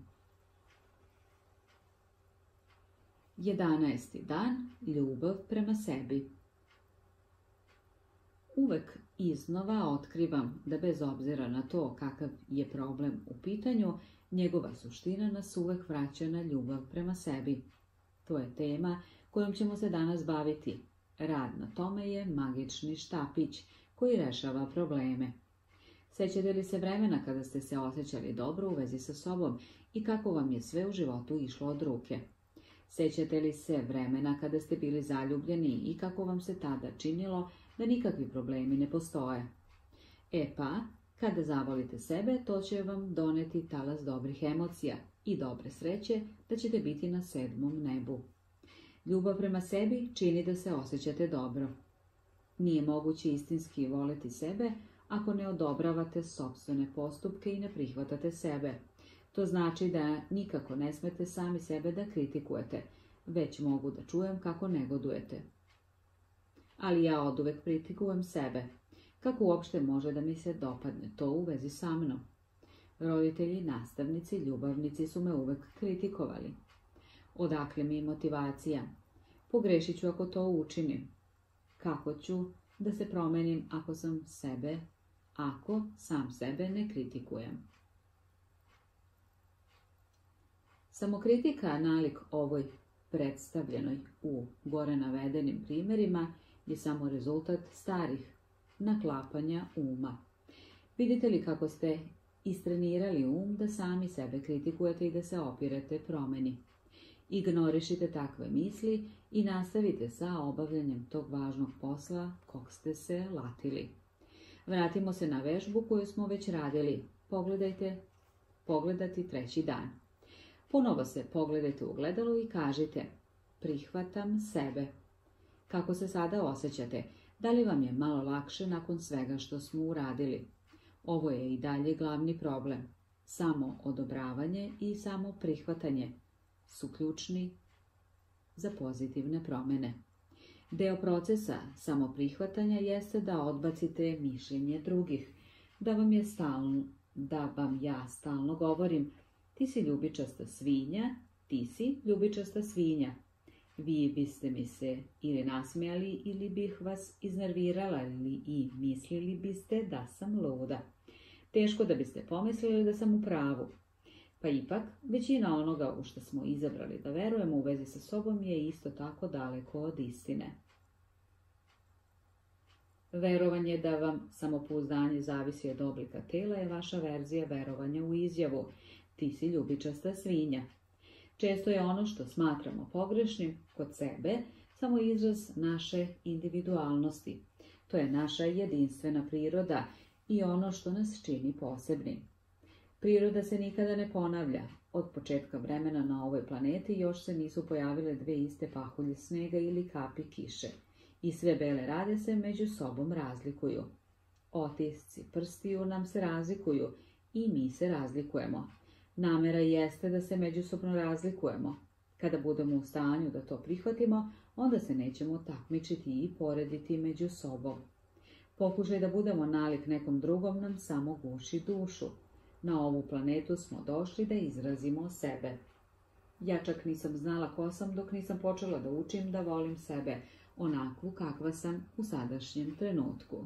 jedanaesti dan. Ljubav prema sebi. Uvek iznova otkrivam da bez obzira na to kakav je problem u pitanju, njegova suština nas uvek vraća na ljubav prema sebi. To je tema kojom ćemo se danas baviti. Rad na tome je magični štapić koji rešava probleme. Sećate li se vremena kada ste se osjećali dobro u vezi sa sobom i kako vam je sve u životu išlo od ruke? Sećate li se vremena kada ste bili zaljubljeni i kako vam se tada činilo da nikakvi problemi ne postoje? E pa, kada zavolite sebe, to će vam doneti talas dobrih emocija i dobre sreće da ćete biti na sedmom nebu. Ljubav prema sebi čini da se osjećate dobro. Nije moguće istinski voleti sebe ako ne odobravate sopstvene postupke i ne prihvatate sebe. To znači da nikako ne smete sami sebe da kritikujete, već mogu da čujem kako negodujete. Ali ja oduvek kritikujem sebe. Kako uopšte može da mi se dopadne to u vezi sa mnom? Roditelji, nastavnici, ljubavnici su me uvek kritikovali. Odakle mi motivacija? Pogrešit ću ako to učinim. Kako ću da se promenim ako sam sebe, ako sam sebe ne kritikujem? Samokritika nalik ovoj predstavljenoj u gore navedenim primjerima je samo rezultat starih naklapanja uma. Vidite li kako ste istrenirali um da sami sebe kritikujete i da se opirete promeni? Ignorišite takve misli i nastavite sa obavljanjem tog važnog posla kog ste se latili. Vratimo se na vežbu koju smo već radili. Pogledajte, pogledati treći dan. Ponovo se pogledajte u ogledalo i kažite: prihvatam sebe. Kako se sada osjećate? Da li vam je malo lakše nakon svega što smo uradili? Ovo je i dalje glavni problem. Samo odobravanje i samo prihvatanje su ključni za pozitivne promjene. Deo procesa samoprihvatanja jeste da odbacite mišljenje drugih, da vam, je stalno, da vam ja stalno govorim: ti si ljubičasta svinja, ti si ljubičasta svinja. Vi biste mi se ili nasmijali ili bih vas iznervirala ili i mislili biste da sam luda. Teško da biste pomislili da sam u pravu. Pa ipak, većina onoga u što smo izabrali da verujemo u vezi sa sobom je isto tako daleko od istine. Verovanje da vam samopouzdanje zavisi od oblika tela je vaša verzija verovanja u izjavu: ti si ljubičasta svinja. Često je ono što smatramo pogrešnim kod sebe samo izraz naše individualnosti. To je naša jedinstvena priroda i ono što nas čini posebnim. Priroda se nikada ne ponavlja. Od početka vremena na ovoj planeti još se nisu pojavile dve iste pahulje snega ili kapi kiše. I sve bele rade se među sobom razlikuju. Otisci prstiju nam se razlikuju i mi se razlikujemo. Namera jeste da se međusobno razlikujemo. Kada budemo u stanju da to prihvatimo, onda se nećemo takmičiti i porediti među sobom. Pokušaj da budemo nalik nekom drugom nam samo guši dušu. Na ovu planetu smo došli da izrazimo sebe. Ja čak nisam znala ko sam dok nisam počela da učim da volim sebe, onakvu kakva sam u sadašnjem trenutku.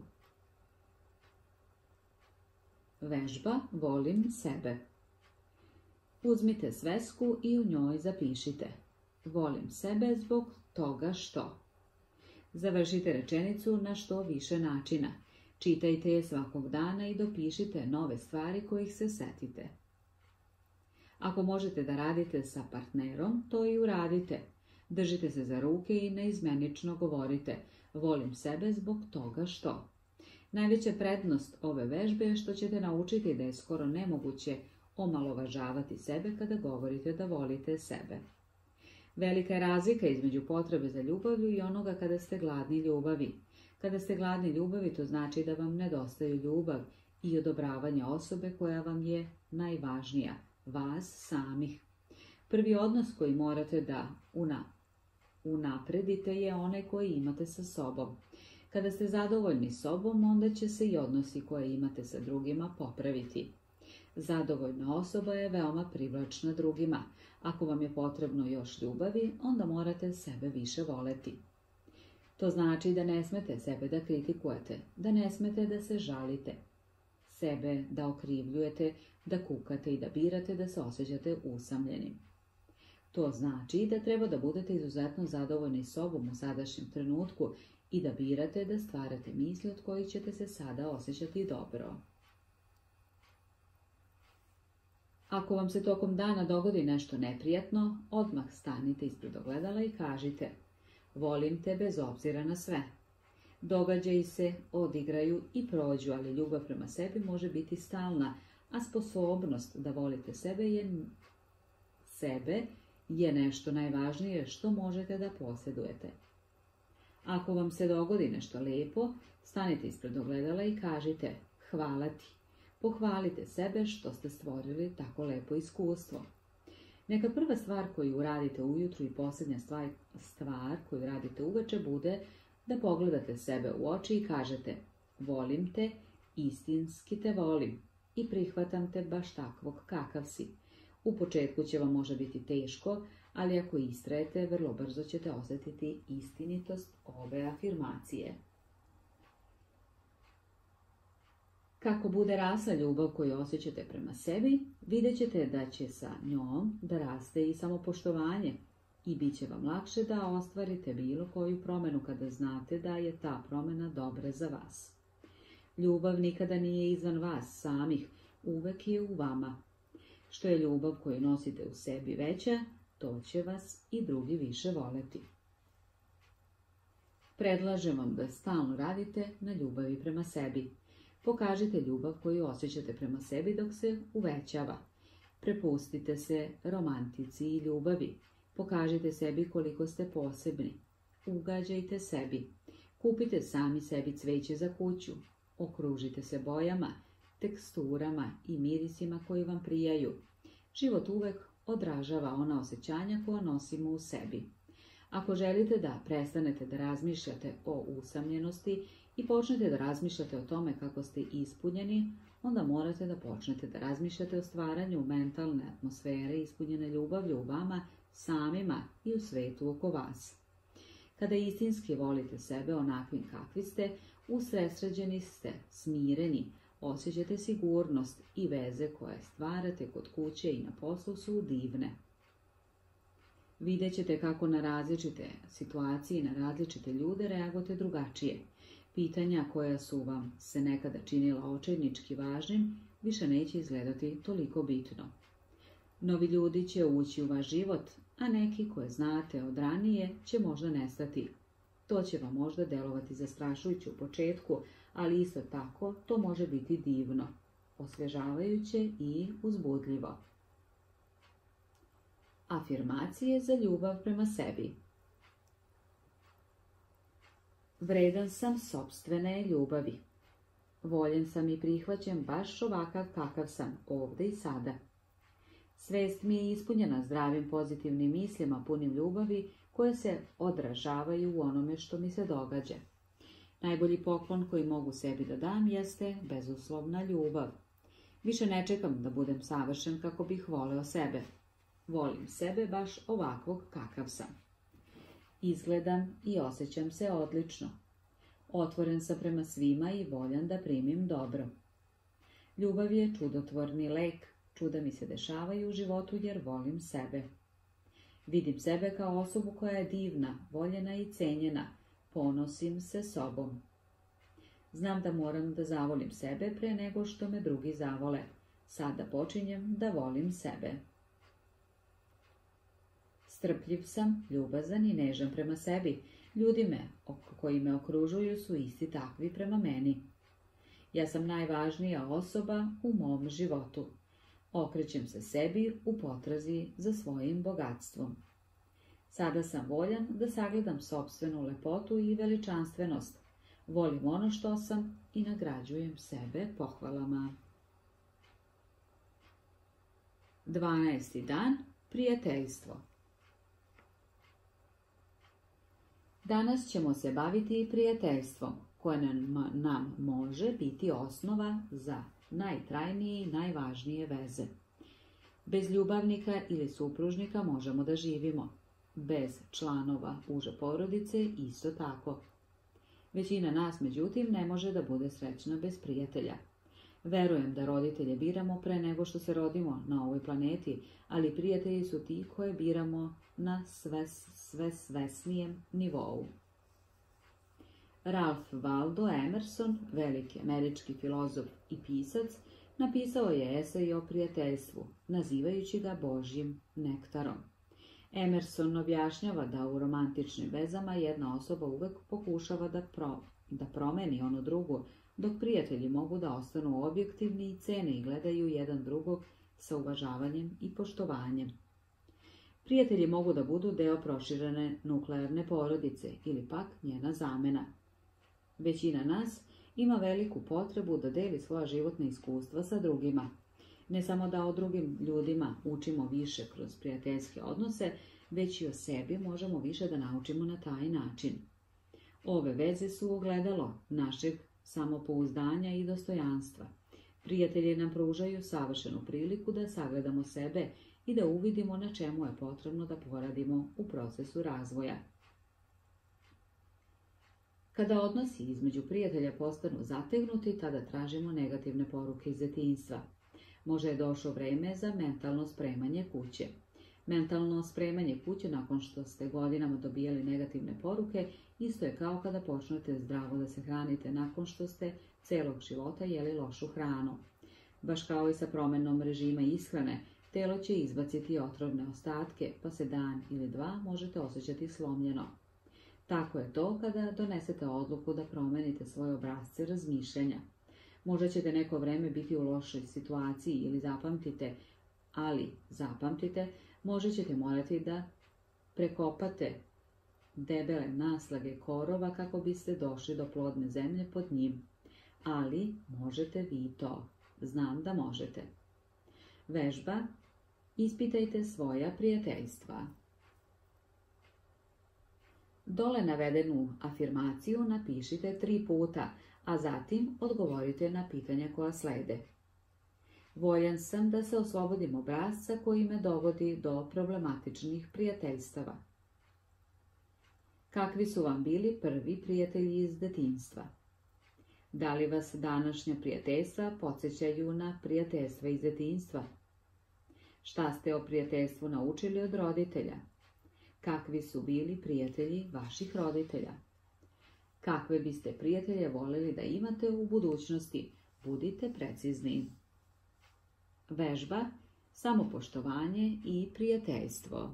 Vežba volim sebe. Uzmite svesku i u njoj zapišite: volim sebe zbog toga što. Završite rečenicu na što više načina. Čitajte je svakog dana i dopišite nove stvari kojih se setite. Ako možete da radite sa partnerom, to i uradite. Držite se za ruke i neizmenično govorite: volim sebe zbog toga što. Najveća prednost ove vežbe je što ćete naučiti da je skoro nemoguće omalovažavati sebe kada govorite da volite sebe. Velika je razlika između potrebe za ljubavlju i onoga kada ste gladni ljubavi. Kada ste gladni ljubavi, to znači da vam nedostaju ljubav i odobravanje osobe koja vam je najvažnija, vas samih. Prvi odnos koji morate da una, unapredite je onaj koji imate sa sobom. Kada ste zadovoljni sobom, onda će se i odnosi koje imate sa drugima popraviti. Zadovoljna osoba je veoma privlačna drugima. Ako vam je potrebno još ljubavi, onda morate sebe više voleti. To znači da ne smete sebe da kritikujete, da ne smete da se žalite, sebe da okrivljujete, da kukate i da birate da se osjećate usamljenim. To znači da treba da budete izuzetno zadovoljni sobom u sadašnjem trenutku i da birate da stvarate misli od kojih ćete se sada osjećati dobro. Ako vam se tokom dana dogodi nešto neprijatno, odmah stanite ispred ogledala i kažite: volim te bez obzira na sve. Događaji se odigraju i prođu, ali ljubav prema sebi može biti stalna, a sposobnost da volite sebe je, sebe je nešto najvažnije što možete da posjedujete. Ako vam se dogodi nešto lepo, stanite ispred ogledala i kažite: hvala ti. Pohvalite sebe što ste stvorili tako lepo iskustvo. Neka prva stvar koju uradite ujutru i posljednja stvar, stvar koju radite uveče bude da pogledate sebe u oči i kažete: volim te, istinski te volim i prihvatam te baš takvog kakav si. U početku će vam može biti teško, ali ako istrajete, vrlo brzo ćete osjetiti istinitost ove afirmacije. Kako bude rasla ljubav koju osjećate prema sebi, vidjet ćete da će sa njom da raste i samopoštovanje i bit će vam lakše da ostvarite bilo koju promjenu kada znate da je ta promjena dobra za vas. Ljubav nikada nije izvan vas samih, uvek je u vama. Što je ljubav koju nosite u sebi veća, to će vas i drugi više voleti. Predlažem vam da stalno radite na ljubavi prema sebi. Pokažite ljubav koju osjećate prema sebi dok se uvećava. Prepustite se romantici i ljubavi. Pokažite sebi koliko ste posebni. Ugađajte sebi. Kupite sami sebi cveće za kuću. Okružite se bojama, teksturama i mirisima koji vam prijaju. Život uvek odražava ona osjećanja koja nosimo u sebi. Ako želite da prestanete da razmišljate o usamljenosti i počnete da razmišljate o tome kako ste ispunjeni, onda morate da počnete da razmišljate o stvaranju mentalne atmosfere ispunjene ljubavlju u vama samima i u svetu oko vas. Kada istinski volite sebe onakvim kakvi ste, usredsređeni ste, smireni, osjećate sigurnost i veze koje stvarate kod kuće i na poslu su divne. Vidjet ćete kako na različite situacije i na različite ljude reagujete drugačije. Pitanja koja su vam se nekada činila očajnički važnim, više neće izgledati toliko bitno. Novi ljudi će ući u vaš život, a neki koje znate od ranije će možda nestati. To će vam možda delovati zastrašujuće u početku, ali isto tako to može biti divno, osvežavajuće i uzbudljivo. Afirmacije za ljubav prema sebi. Vredan sam sopstvene ljubavi. Voljen sam i prihvaćen baš ovakav kakav sam, ovdje i sada. Svest mi je ispunjena zdravim pozitivnim mislima punim ljubavi koje se odražavaju u onome što mi se događa. Najbolji poklon koji mogu sebi da dam jeste bezuslovna ljubav. Više ne čekam da budem savršen kako bih voleo sebe. Volim sebe baš ovakvog kakav sam. Izgledam i osjećam se odlično. Otvoren sam prema svima i voljan da primim dobro. Ljubav je čudotvorni lek, čuda mi se dešavaju u životu jer volim sebe. Vidim sebe kao osobu koja je divna, voljena i cenjena, ponosim se sobom. Znam da moram da zavolim sebe pre nego što me drugi zavole. Sada počinjem da volim sebe. Strpljiv sam, ljubazan i nežan prema sebi. Ljudi me, koji me okružuju su isti takvi prema meni. Ja sam najvažnija osoba u mom životu. Okrećem se sebi u potrazi za svojim bogatstvom. Sada sam voljan da sagledam sopstvenu lepotu i veličanstvenost. Volim ono što sam i nagrađujem sebe pohvalama. dvanaesti dan. Prijateljstvo. Danas ćemo se baviti prijateljstvom, koje nam, nam može biti osnova za najtrajnije i najvažnije veze. Bez ljubavnika ili supružnika možemo da živimo. Bez članova uže porodice isto tako. Većina nas, međutim, ne može da bude srećna bez prijatelja. Verujem da roditelje biramo pre nego što se rodimo na ovoj planeti, ali prijatelji su ti koje biramo na sve, sve svesnijem nivou. Ralph Waldo Emerson, veliki američki filozof i pisac, napisao je esej o prijateljstvu, nazivajući ga Božjim nektarom. Emerson objašnjava da u romantičnim vezama jedna osoba uvek pokušava da, pro, da promeni onu drugu, dok prijatelji mogu da ostanu objektivni i cene i gledaju jedan drugog sa uvažavanjem i poštovanjem. Prijatelji mogu da budu deo proširene nuklearne porodice ili pak njena zamena. Većina nas ima veliku potrebu da deli svoja životna iskustva sa drugima. Ne samo da o drugim ljudima učimo više kroz prijateljske odnose, već i o sebi možemo više da naučimo na taj način. Ove veze su ogledalo našeg samopouzdanja i dostojanstva. Prijatelji nam pružaju savršenu priliku da sagledamo sebe i da uvidimo na čemu je potrebno da poradimo u procesu razvoja. Kada odnosi između prijatelja postanu zategnuti, tada tražimo negativne poruke iz detinjstva. Možda je došlo vreme za mentalno spremanje kuće. Mentalno spremanje kuće nakon što ste godinama dobijali negativne poruke isto je kao kada počnete zdravo da se hranite nakon što ste celog života jeli lošu hranu. Baš kao i sa promenom režima ishrane, telo će izbaciti otrovne ostatke, pa se dan ili dva možete osjećati slomljeno. Tako je to kada donesete odluku da promenite svoje obrasce razmišljanja. Možda ćete neko vreme biti u lošoj situaciji ili zapamtite, ali zapamtite, možda ćete morati da prekopate debele naslage korova kako biste došli do plodne zemlje pod njim. Ali možete vi to. Znam da možete. Vežba. Ispitajte svoja prijateljstva. Dole navedenu afirmaciju napišite tri puta, a zatim odgovorite na pitanja koja slede. Voljan sam da se oslobodim obrasca koji me dovodi do problematičnih prijateljstava. Kakvi su vam bili prvi prijatelji iz detinjstva? Da li vas današnja prijateljstva podsjećaju na prijateljstva iz detinjstva? Šta ste o prijateljstvu naučili od roditelja? Kakvi su bili prijatelji vaših roditelja? Kakve biste prijatelje voljeli da imate u budućnosti? Budite precizni. Vežba, samopoštovanje i prijateljstvo.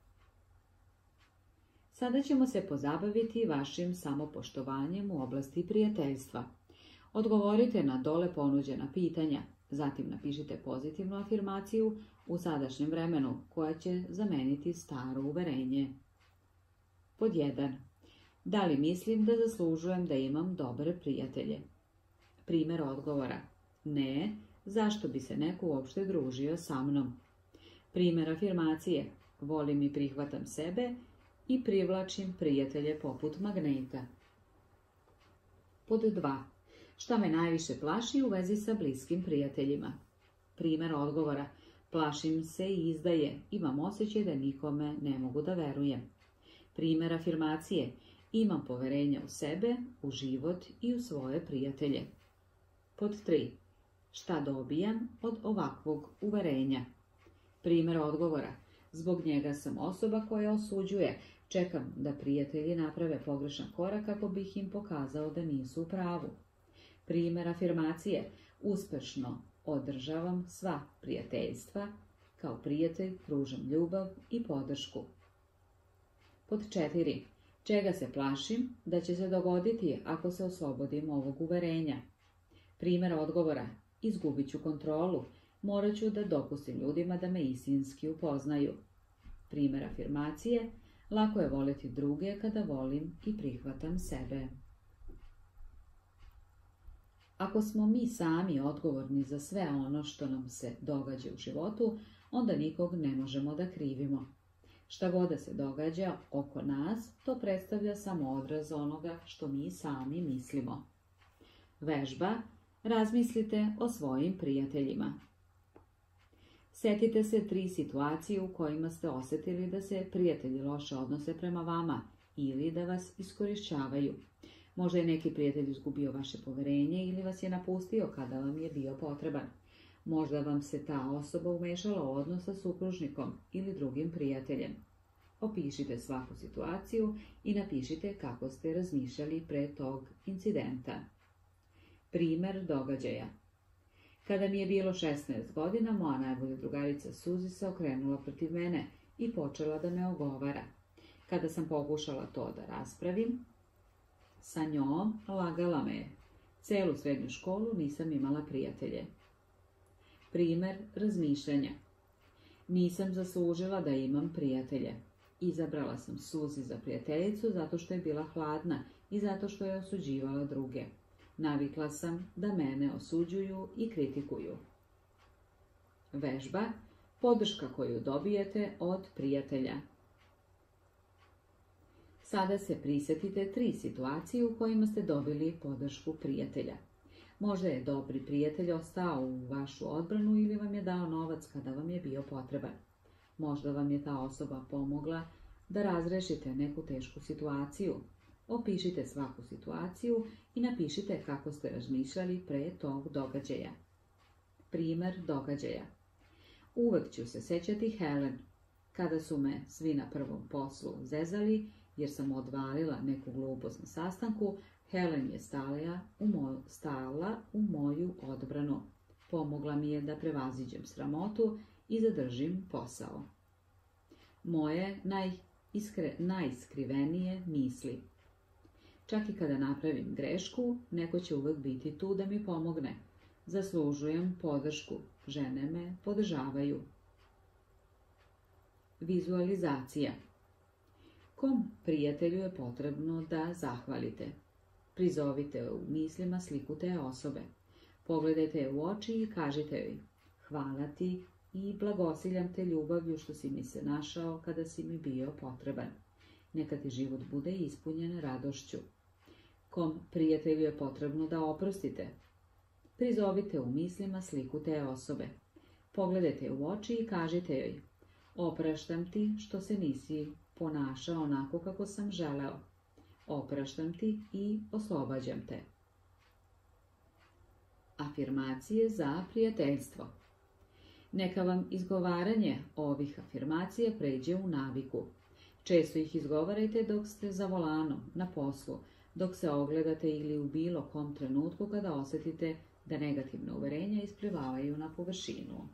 Sada ćemo se pozabaviti vašim samopoštovanjem u oblasti prijateljstva. Odgovorite na dole ponuđena pitanja, zatim napišite pozitivnu afirmaciju u sadašnjem vremenu koja će zameniti staro uverenje. Pod jedan. Da li mislim da zaslužujem da imam dobre prijatelje? Primjer odgovora. Ne, zašto bi se neko uopšte družio sa mnom? Primjer afirmacije. Volim i prihvatam sebe i privlačim prijatelje poput magneta. Pod dva. Šta me najviše plaši u vezi sa bliskim prijateljima? Primjer odgovora. Plašim se i izdaje. Imam osjećaj da nikome ne mogu da verujem. Primjer afirmacije. Imam poverenja u sebe, u život i u svoje prijatelje. Pod tri. Šta dobijam od ovakvog uverenja? Primjer odgovora. Zbog njega sam osoba koja osuđuje. Čekam da prijatelji naprave pogrešan korak kako bih im pokazao da nisu u pravu. Primjer afirmacije. Uspešno održavam sva prijateljstva. Kao prijatelj pružam ljubav i podršku. Pod četiri. Čega se plašim da će se dogoditi ako se oslobodim ovog uverenja? Primjer odgovora. Izgubit ću kontrolu. Morat ću da dopustim ljudima da me istinski upoznaju. Primjer afirmacije. Lako je voljeti druge kada volim i prihvatam sebe. Ako smo mi sami odgovorni za sve ono što nam se događa u životu, onda nikog ne možemo da krivimo. Šta god da se događa oko nas, to predstavlja samo odraz onoga što mi sami mislimo. Vežba. Razmislite o svojim prijateljima. Setite se tri situacije u kojima ste osjetili da se prijatelji loše odnose prema vama ili da vas iskorišćavaju. Možda je neki prijatelj izgubio vaše poverenje ili vas je napustio kada vam je bio potreban. Možda vam se ta osoba umešala u odnos sa supružnikom ili drugim prijateljem. Opišite svaku situaciju i napišite kako ste razmišljali pre tog incidenta. Primjer događaja. Kada mi je bilo šesnaest godina, moja najbolja drugarica Suzi se okrenula protiv mene i počela da me ogovara. Kada sam pokušala to da raspravim, sa njom lagala me je. Celu srednju školu nisam imala prijatelje. Primjer razmišljanja. Nisam zaslužila da imam prijatelje. Izabrala sam Suzi za prijateljicu zato što je bila hladna i zato što je osuđivala druge. Navikla sam da mene osuđuju i kritikuju. Vežba. Podrška koju dobijete od prijatelja. Sada se prisjetite tri situacije u kojima ste dobili podršku prijatelja. Možda je dobri prijatelj ostao u vašu odbranu ili vam je dao novac kada vam je bio potreban. Možda vam je ta osoba pomogla da razrešite neku tešku situaciju. Opišite svaku situaciju i napišite kako ste razmišljali pre tog događaja. Primer događaja. Uvek ću se sećati Helen. Kada su me svi na prvom poslu zezali, jer sam odvalila neku glupost na sastanku, Helen je stala u, moj, stala u moju odbranu. Pomogla mi je da prevaziđem sramotu i zadržim posao. Moje najiskre, najskrivenije misli. Čak i kada napravim grešku, neko će uvek biti tu da mi pomogne. Zaslužujem podršku. Žene me podržavaju. Vizualizacija. Kom prijatelju je potrebno da zahvalite? Prizovite u mislima sliku te osobe. Pogledajte je u oči i kažite joj: hvala ti i blagosiljam te ljubavlju što si mi se našao kada si mi bio potreban. Neka ti život bude ispunjen radošću. Kom prijatelju je potrebno da oprostite? Prizovite u mislima sliku te osobe. Pogledajte je u oči i kažite joj: opraštam ti što se nisi ponašao onako kako sam želeo. Opraštam ti i oslobađam te. Afirmacije za prijateljstvo. Neka vam izgovaranje ovih afirmacija pređe u naviku. Često ih izgovarajte dok ste za volanom, na poslu, dok se ogledate ili u bilo kom trenutku kada osjetite da negativne uverenja isplivavaju na površinu.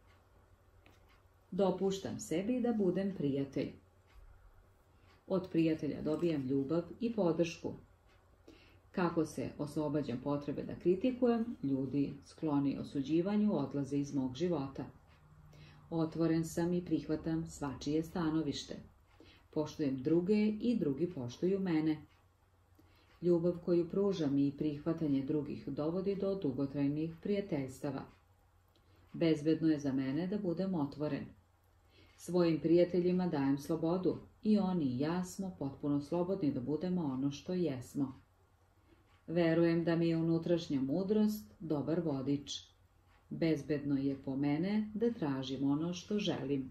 Dopuštam sebi da budem prijatelj. Od prijatelja dobijam ljubav i podršku. Kako se oslobađam potrebe da kritikujem, ljudi skloni osuđivanju odlaze iz mog života. Otvoren sam i prihvatam svačije stanovište. Poštujem druge i drugi poštuju mene. Ljubav koju pružam i prihvatanje drugih dovodi do dugotrajnih prijateljstava. Bezbedno je za mene da budem otvoren. Svojim prijateljima dajem slobodu i oni i ja smo potpuno slobodni da budemo ono što jesmo. Verujem da mi je unutrašnja mudrost dobar vodič. Bezbedno je po mene da tražim ono što želim.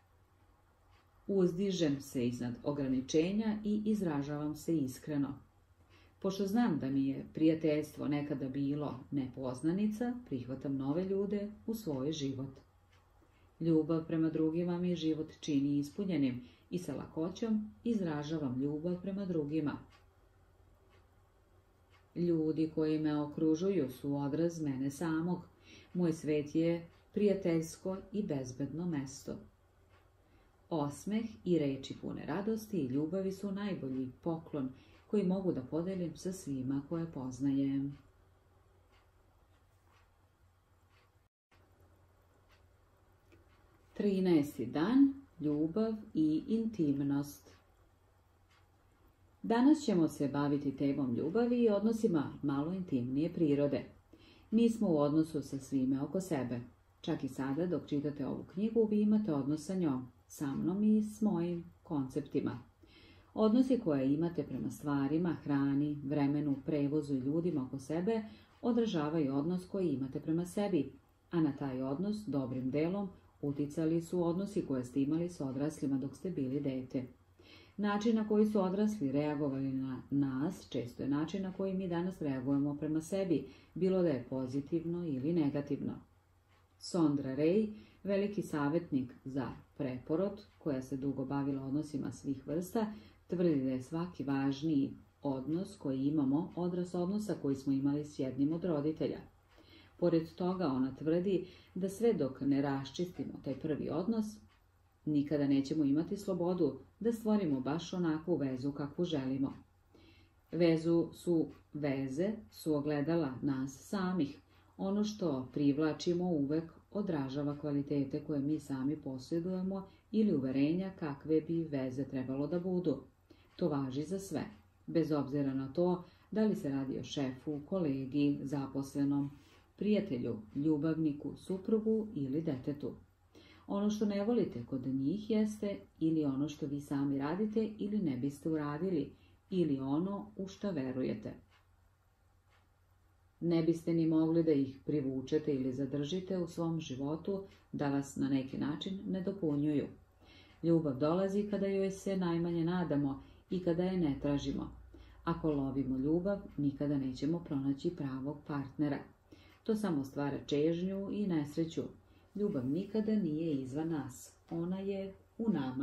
Uzdižem se iznad ograničenja i izražavam se iskreno. Pošto znam da mi je prijateljstvo nekada bilo nepoznanica, prihvatam nove ljude u svoj život. Ljubav prema drugima mi život čini ispunjenim i sa lakoćom izražavam ljubav prema drugima. Ljudi koji me okružuju su odraz mene samog. Moj svet je prijateljsko i bezbedno mesto. Osmeh i reči pune radosti i ljubavi su najbolji poklon koji mogu da podelim sa svima koje poznajem. trinaesti dan. Ljubav i intimnost. Danas ćemo se baviti temom ljubavi i odnosima malo intimnije prirode. Mi smo u odnosu sa svime oko sebe. Čak i sada, dok čitate ovu knjigu, vi imate odnos sa njom, sa mnom i s mojim konceptima. Odnosi koje imate prema stvarima, hrani, vremenu, prevozu i ljudima oko sebe odražavaju odnos koji imate prema sebi, a na taj odnos dobrim delom uticali su odnosi koje ste imali s odraslima dok ste bili dete. Način na koji su odrasli reagovali na nas često je način na koji mi danas reagujemo prema sebi, bilo da je pozitivno ili negativno. Sondra Ray, veliki savjetnik za preporod, koja se dugo bavila odnosima svih vrsta, tvrdi da je svaki važniji odnos koji imamo odraz odnosa koji smo imali s jednim od roditelja. Pored toga ona tvrdi da sve dok ne raščistimo taj prvi odnos, nikada nećemo imati slobodu da stvorimo baš onakvu vezu kakvu želimo. Vezu su veze, su ogledala nas samih. Ono što privlačimo uvek odražava kvalitete koje mi sami posjedujemo ili uverenja kakve bi veze trebalo da budu. To važi za sve, bez obzira na to da li se radi o šefu, kolegi, zaposlenom, prijatelju, ljubavniku, suprugu ili detetu. Ono što ne volite kod njih jeste ili ono što vi sami radite ili ne biste uradili, ili ono u što verujete. Ne biste ni mogli da ih privučete ili zadržite u svom životu da vas na neki način ne dopunjuju. Ljubav dolazi kada joj se najmanje nadamo i kada je ne tražimo. Ako lovimo ljubav, nikada nećemo pronaći pravog partnera. To samo stvara čežnju i nesreću. Ljubav nikada nije izvan nas. Ona je u nama.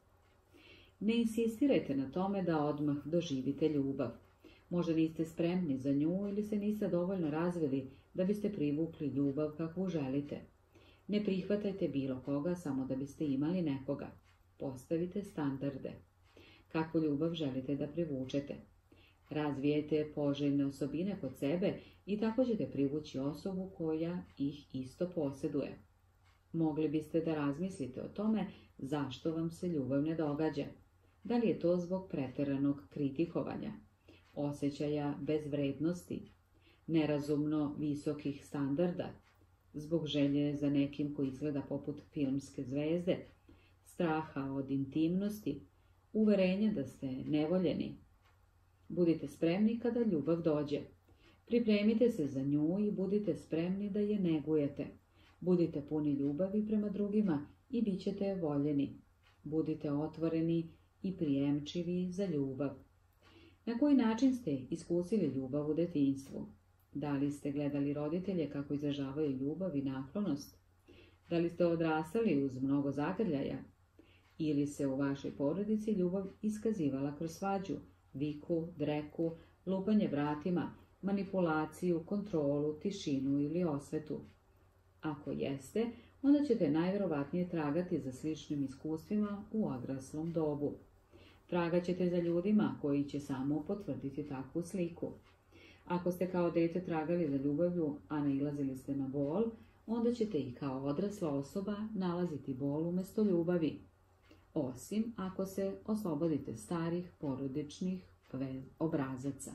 Ne insistirajte na tome da odmah doživite ljubav. Možda niste spremni za nju ili se niste dovoljno razvili da biste privukli ljubav kakvu želite. Ne prihvatajte bilo koga samo da biste imali nekoga. Postavite standarde. Kakvu ljubav želite da privučete? Razvijajte poželjne osobine kod sebe i tako ćete privući osobu koja ih isto posjeduje. Mogli biste da razmislite o tome zašto vam se ljubav ne događa. Da li je to zbog preteranog kritikovanja, osjećaja bezvrednosti, nerazumno visokih standarda, zbog želje za nekim koji izgleda poput filmske zvezde, straha od intimnosti, uverenja da ste nevoljeni. Budite spremni kada ljubav dođe. Pripremite se za nju i budite spremni da je negujete. Budite puni ljubavi prema drugima i bit ćete voljeni. Budite otvoreni i prijemčivi za ljubav. Na koji način ste iskusili ljubav u detinjstvu? Da li ste gledali roditelje kako izražavaju ljubav i naklonost? Da li ste odrastali uz mnogo zagrljaja? Ili se u vašoj porodici ljubav iskazivala kroz svađu, viku, dreku, lupanje vratima, manipulaciju, kontrolu, tišinu ili osvetu? Ako jeste, onda ćete najvjerovatnije tragati za sličnim iskustvima u odraslom dobu. Tragat ćete za ljudima koji će samo potvrditi takvu sliku. Ako ste kao dete tragali za ljubavlju, a nailazili ste na bol, onda ćete i kao odrasla osoba nalaziti bol umjesto ljubavi. Osim ako se oslobodite starih porodičnih obrazaca.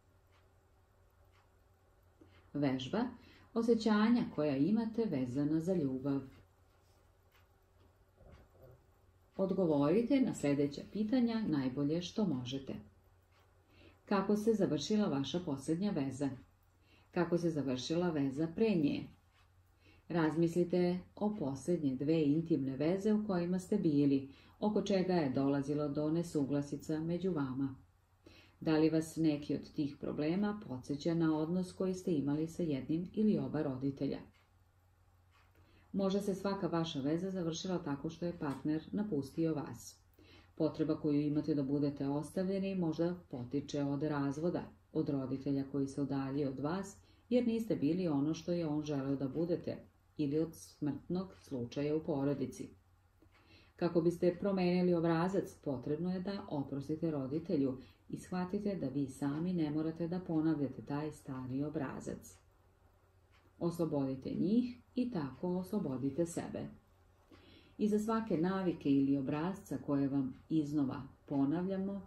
Vežba, osjećanja koja imate vezana za ljubav. Odgovorite na sljedeća pitanja najbolje što možete. Kako se završila vaša posljednja veza? Kako se završila veza pre nje? Razmislite o posljednje dve intimne veze u kojima ste bili, oko čega je dolazilo do nesuglasica među vama. Da li vas neki od tih problema podsjeća na odnos koji ste imali sa jednim ili oba roditelja? Možda se svaka vaša veza završila tako što je partner napustio vas. Potreba koju imate da budete ostavljeni možda potiče od razvoda, od roditelja koji se udalji od vas, jer niste bili ono što je on želeo da budete, ili od smrtnog slučaja u porodici. Kako biste promenili obrazac, potrebno je da oprostite roditelju i shvatite da vi sami ne morate da ponavljate taj stari obrazac. Oslobodite njih i tako oslobodite sebe. Iza svake navike ili obrazca koje vam iznova ponavljamo,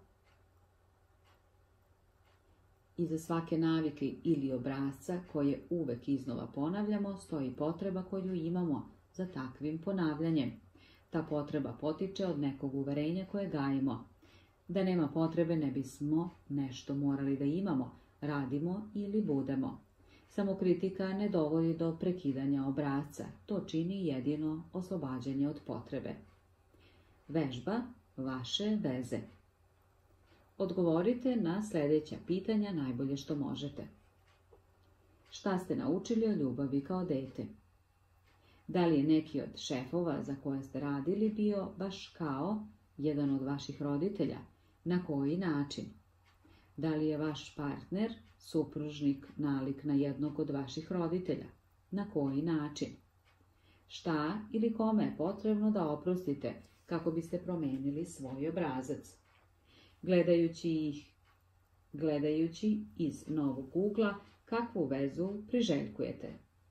Iza svake navike ili obrazca koje uvek iznova ponavljamo, stoji potreba koju imamo za takvim ponavljanjem. Ta potreba potiče od nekog uverenja koje gajimo. Da nema potrebe ne bismo nešto morali da imamo, radimo ili budemo. Samokritika ne dovodi do prekidanja obrazca, to čini jedino oslobađanje od potrebe. Vežba vaše veze. Odgovorite na sljedeća pitanja najbolje što možete. Šta ste naučili o ljubavi kao dete? Da li je neki od šefova za koje ste radili bio baš kao jedan od vaših roditelja? Na koji način? Da li je vaš partner, supružnik, nalik na jednog od vaših roditelja? Na koji način? Šta ili kome je potrebno da oprostite kako biste promenili svoj obrazac? Gledajući ih, gledajući iz novog ugla, kakvu vezu priželjkujete?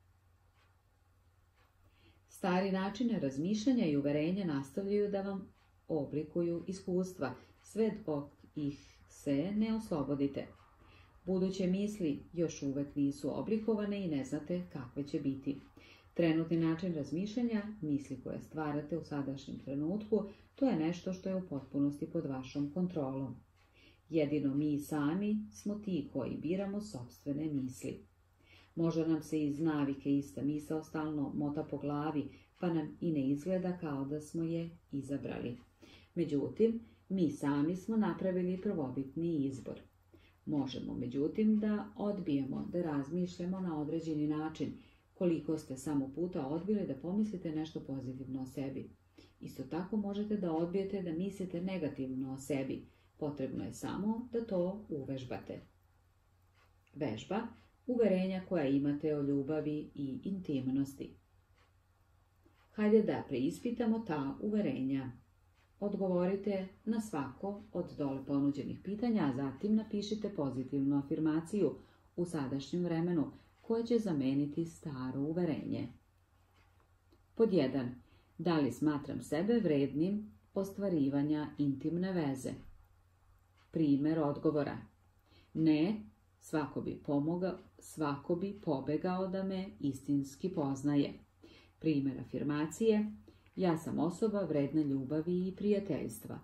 Stari načine razmišljanja i uverenja nastavljaju da vam oblikuju iskustva, sve dok ih se ne oslobodite. Buduće misli još uvek nisu oblikovane i ne znate kakve će biti. Trenutni način razmišljanja, misli koje stvarate u sadašnjem trenutku, to je nešto što je u potpunosti pod vašom kontrolom. Jedino mi sami smo ti koji biramo sopstvene misli. Možda nam se iz navike ista misao stalno mota po glavi, pa nam i ne izgleda kao da smo je izabrali. Međutim, mi sami smo napravili prvobitni izbor. Možemo, međutim, da odbijemo, da razmišljamo na određeni način. Koliko ste samo puta odbili da pomislite nešto pozitivno o sebi. Isto tako možete da odbijete da mislite negativno o sebi. Potrebno je samo da to uvežbate. Vežba, uverenja koja imate o ljubavi i intimnosti. Hajde da preispitamo ta uverenja. Odgovorite na svako od dole ponuđenih pitanja, a zatim napišite pozitivnu afirmaciju u sadašnjem vremenu koja će zameniti staro uverenje. Pod jedan. Da li smatram sebe vrednim ostvarivanja intimne veze? Primjer odgovora. Ne, svako bi pomogao, svako bi pobegao da me istinski poznaje. Primjer afirmacije. Ja sam osoba vredna ljubavi i prijateljstva.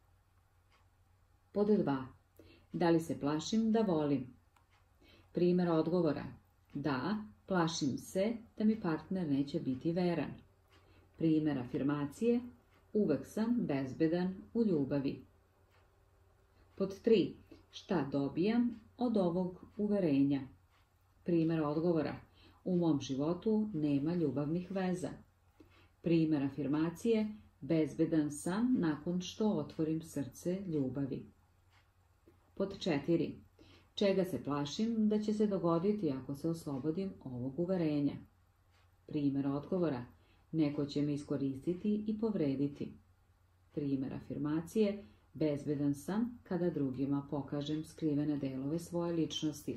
Pod dva. Da li se plašim da volim? Primjer odgovora. Da, plašim se da mi partner neće biti veran. Primjer afirmacije. Uvek sam bezbedan u ljubavi. Pod tri. Šta dobijam od ovog uverenja? Primjer odgovora. U mom životu nema ljubavnih veza. Primjer afirmacije. Bezbedan sam nakon što otvorim srce ljubavi. Pod četiri. Čega se plašim da će se dogoditi ako se oslobodim ovog uverenja? Primjer odgovora. Neko će me iskoristiti i povrediti. Primjer afirmacije. Bezbedan sam kada drugima pokažem skrivene delove svoje ličnosti.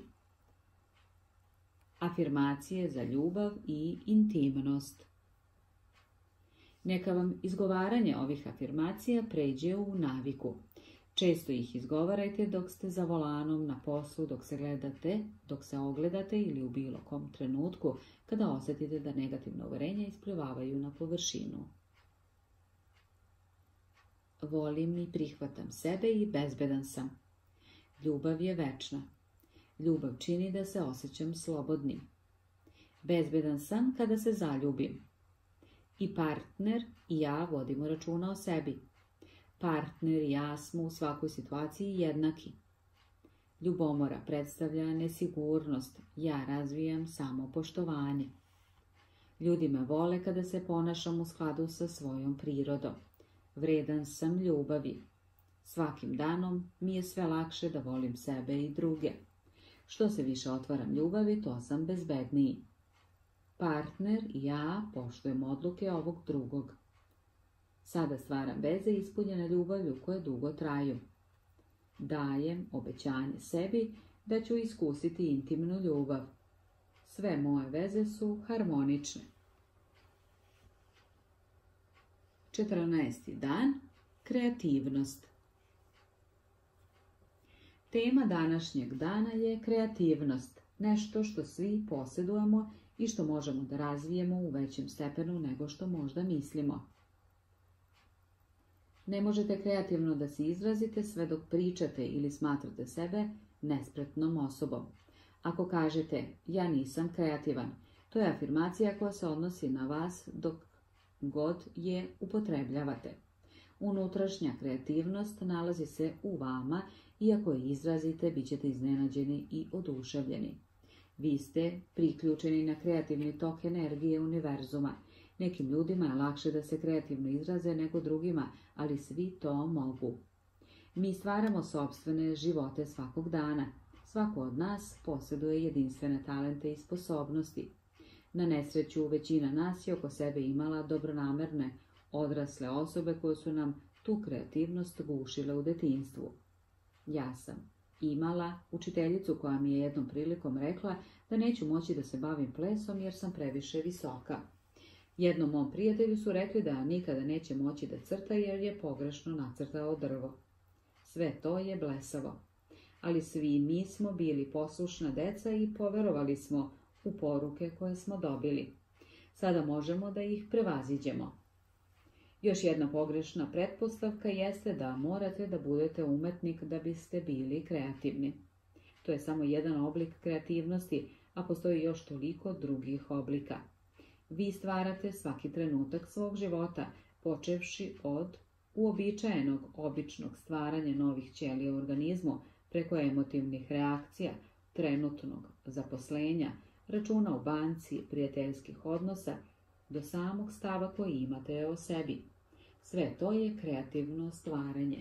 Afirmacije za ljubav i intimnost. Neka vam izgovaranje ovih afirmacija pređe u naviku. Često ih izgovarajte dok ste za volanom, na poslu, dok se gledate, dok se ogledate ili u bilo kom trenutku kada osjetite da negativna uverenja isplivavaju na površinu. Volim i prihvatam sebe i bezbedan sam. Ljubav je večna. Ljubav čini da se osjećam slobodnim. Bezbedan sam kada se zaljubim. I partner i ja vodimo računa o sebi. Partner i ja smo u svakoj situaciji jednaki. Ljubomora predstavlja nesigurnost, ja razvijam samopoštovanje. Ljudi me vole kada se ponašam u skladu sa svojom prirodom. Vredan sam ljubavi. Svakim danom mi je sve lakše da volim sebe i druge. Što se više otvaram ljubavi, to sam bezbedniji. Partner i ja poštujemo odluke ovog drugog. Sada stvaram veze ispunjene ljubavlju koje dugo traju. Dajem obećanje sebi da ću iskusiti intimnu ljubav. Sve moje veze su harmonične. četrnaesti dan. Kreativnost. Tema današnjeg dana je kreativnost, nešto što svi posjedujemo i što možemo da razvijemo u većem stepenu nego što možda mislimo. Ne možete kreativno da se izrazite sve dok pričate ili smatrate sebe nespretnom osobom. Ako kažete ja nisam kreativan, to je afirmacija koja se odnosi na vas dok god je upotrebljavate. Unutrašnja kreativnost nalazi se u vama i ako je izrazite, bit ćete iznenađeni i oduševljeni. Vi ste priključeni na kreativni tok energije univerzuma. Nekim ljudima je lakše da se kreativno izraze nego drugima, ali svi to mogu. Mi stvaramo sopstvene živote svakog dana. Svako od nas posjeduje jedinstvene talente i sposobnosti. Na nesreću, većina nas je oko sebe imala dobronamerne, odrasle osobe koje su nam tu kreativnost gušile u detinjstvu. Ja sam imala učiteljicu koja mi je jednom prilikom rekla da neću moći da se bavim plesom jer sam previše visoka. Jednom mom prijatelju su rekli da nikada neće moći da crta jer je pogrešno nacrtao drvo. Sve to je blesavo. Ali svi mi smo bili poslušna deca i poverovali smo u poruke koje smo dobili. Sada možemo da ih prevaziđemo. Još jedna pogrešna pretpostavka jeste da morate da budete umetnik da biste bili kreativni. To je samo jedan oblik kreativnosti, a postoji još toliko drugih oblika. Vi stvarate svaki trenutak svog života, počevši od uobičajenog običnog stvaranja novih ćelija u organizmu, preko emotivnih reakcija, trenutnog zaposlenja, računa u banci, prijateljskih odnosa, do samog stava koji imate o sebi. Sve to je kreativno stvaranje.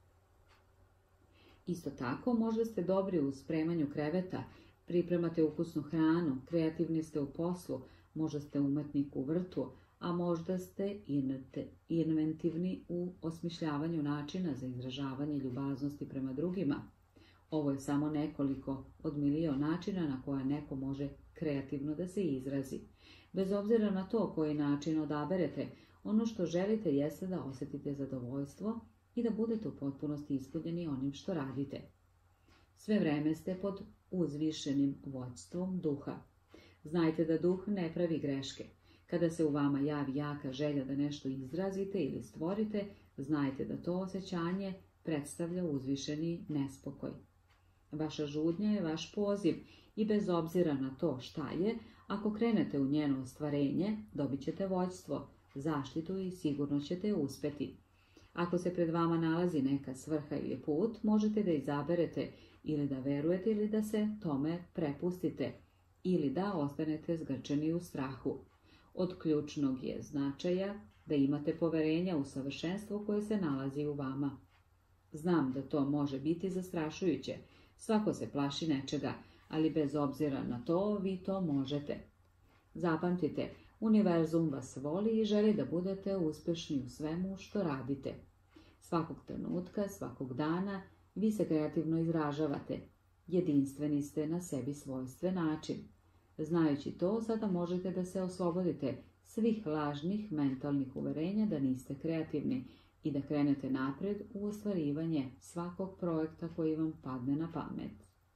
Isto tako, možda ste dobri u spremanju kreveta, pripremate ukusnu hranu, kreativni ste u poslu, možda ste umetnik u vrtu, a možda ste inventivni u osmišljavanju načina za izražavanje ljubaznosti prema drugima. Ovo je samo nekoliko od milion načina na koje neko može kreativno da se izrazi. Bez obzira na to koji način odaberete, ono što želite jeste da osjetite zadovoljstvo i da budete u potpunosti ispunjeni onim što radite. Sve vreme ste pod uzvišenim vođstvom duha. Znajte da duh ne pravi greške. Kada se u vama javi jaka želja da nešto izrazite ili stvorite, znajte da to osjećanje predstavlja uzvišeni nespokoj. Vaša žudnja je vaš poziv i bez obzira na to šta je, ako krenete u njeno ostvarenje, dobit ćete vođstvo, zaštitu i sigurno ćete uspeti. Ako se pred vama nalazi neka svrha ili put, možete da izaberete ili da verujete ili da se tome prepustite, ili da ostanete zgrčeni u strahu. Od ključnog je značaja da imate poverenja u savršenstvo koje se nalazi u vama. Znam da to može biti zastrašujuće, svako se plaši nečega, ali bez obzira na to vi to možete. Zapamtite, univerzum vas voli i želi da budete uspješni u svemu što radite. Svakog trenutka, svakog dana, vi se kreativno izražavate. Jedinstveni ste na sebi svojstven način. Znajući to, sada možete da se oslobodite svih lažnih mentalnih uverenja da niste kreativni i da krenete napred u ostvarivanje svakog projekta koji vam padne na pamet.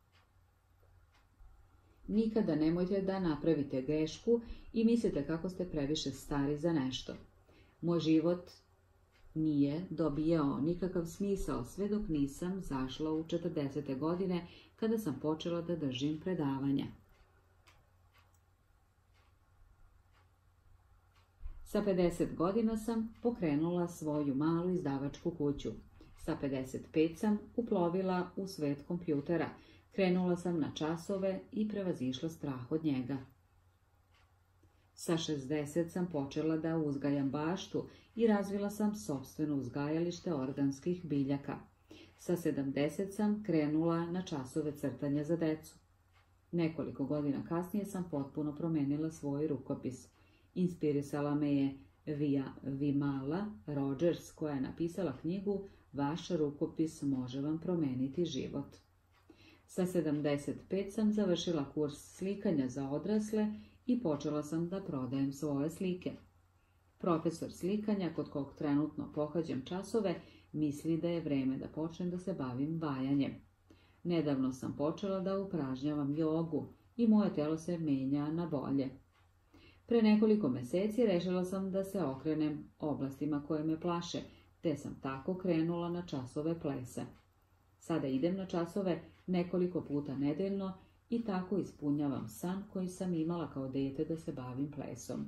Nikada nemojte da napravite grešku i mislite kako ste previše stari za nešto. Moj život nije dobijao nikakav smisao sve dok nisam zašla u četrdesete godine kada sam počela da držim predavanja. Sa pedeset godina sam pokrenula svoju malu izdavačku kuću. Sa pedeset pet sam uplovila u svet kompjutera, krenula sam na časove i prevazišla strah od njega. Sa šezdeset sam počela da uzgajam baštu i razvila sam sopstveno uzgajalište organskih biljaka. Sa sedamdeset sam krenula na časove crtanja za decu. Nekoliko godina kasnije sam potpuno promenila svoj rukopis. Inspirisala me je Via Vimala Rogers, koja je napisala knjigu Vaš rukopis može vam promeniti život. Sa sedamdeset pet sam završila kurs slikanja za odrasle i počela sam da prodajem svoje slike. Profesor slikanja, kod kog trenutno pohađam časove, misli da je vreme da počnem da se bavim vajanjem. Nedavno sam počela da upražnjavam jogu i moje telo se menja na bolje. Pre nekoliko meseci rešila sam da se okrenem oblastima koje me plaše, te sam tako krenula na časove plesa. Sada idem na časove nekoliko puta nedeljno i tako ispunjavam san koji sam imala kao dete da se bavim plesom.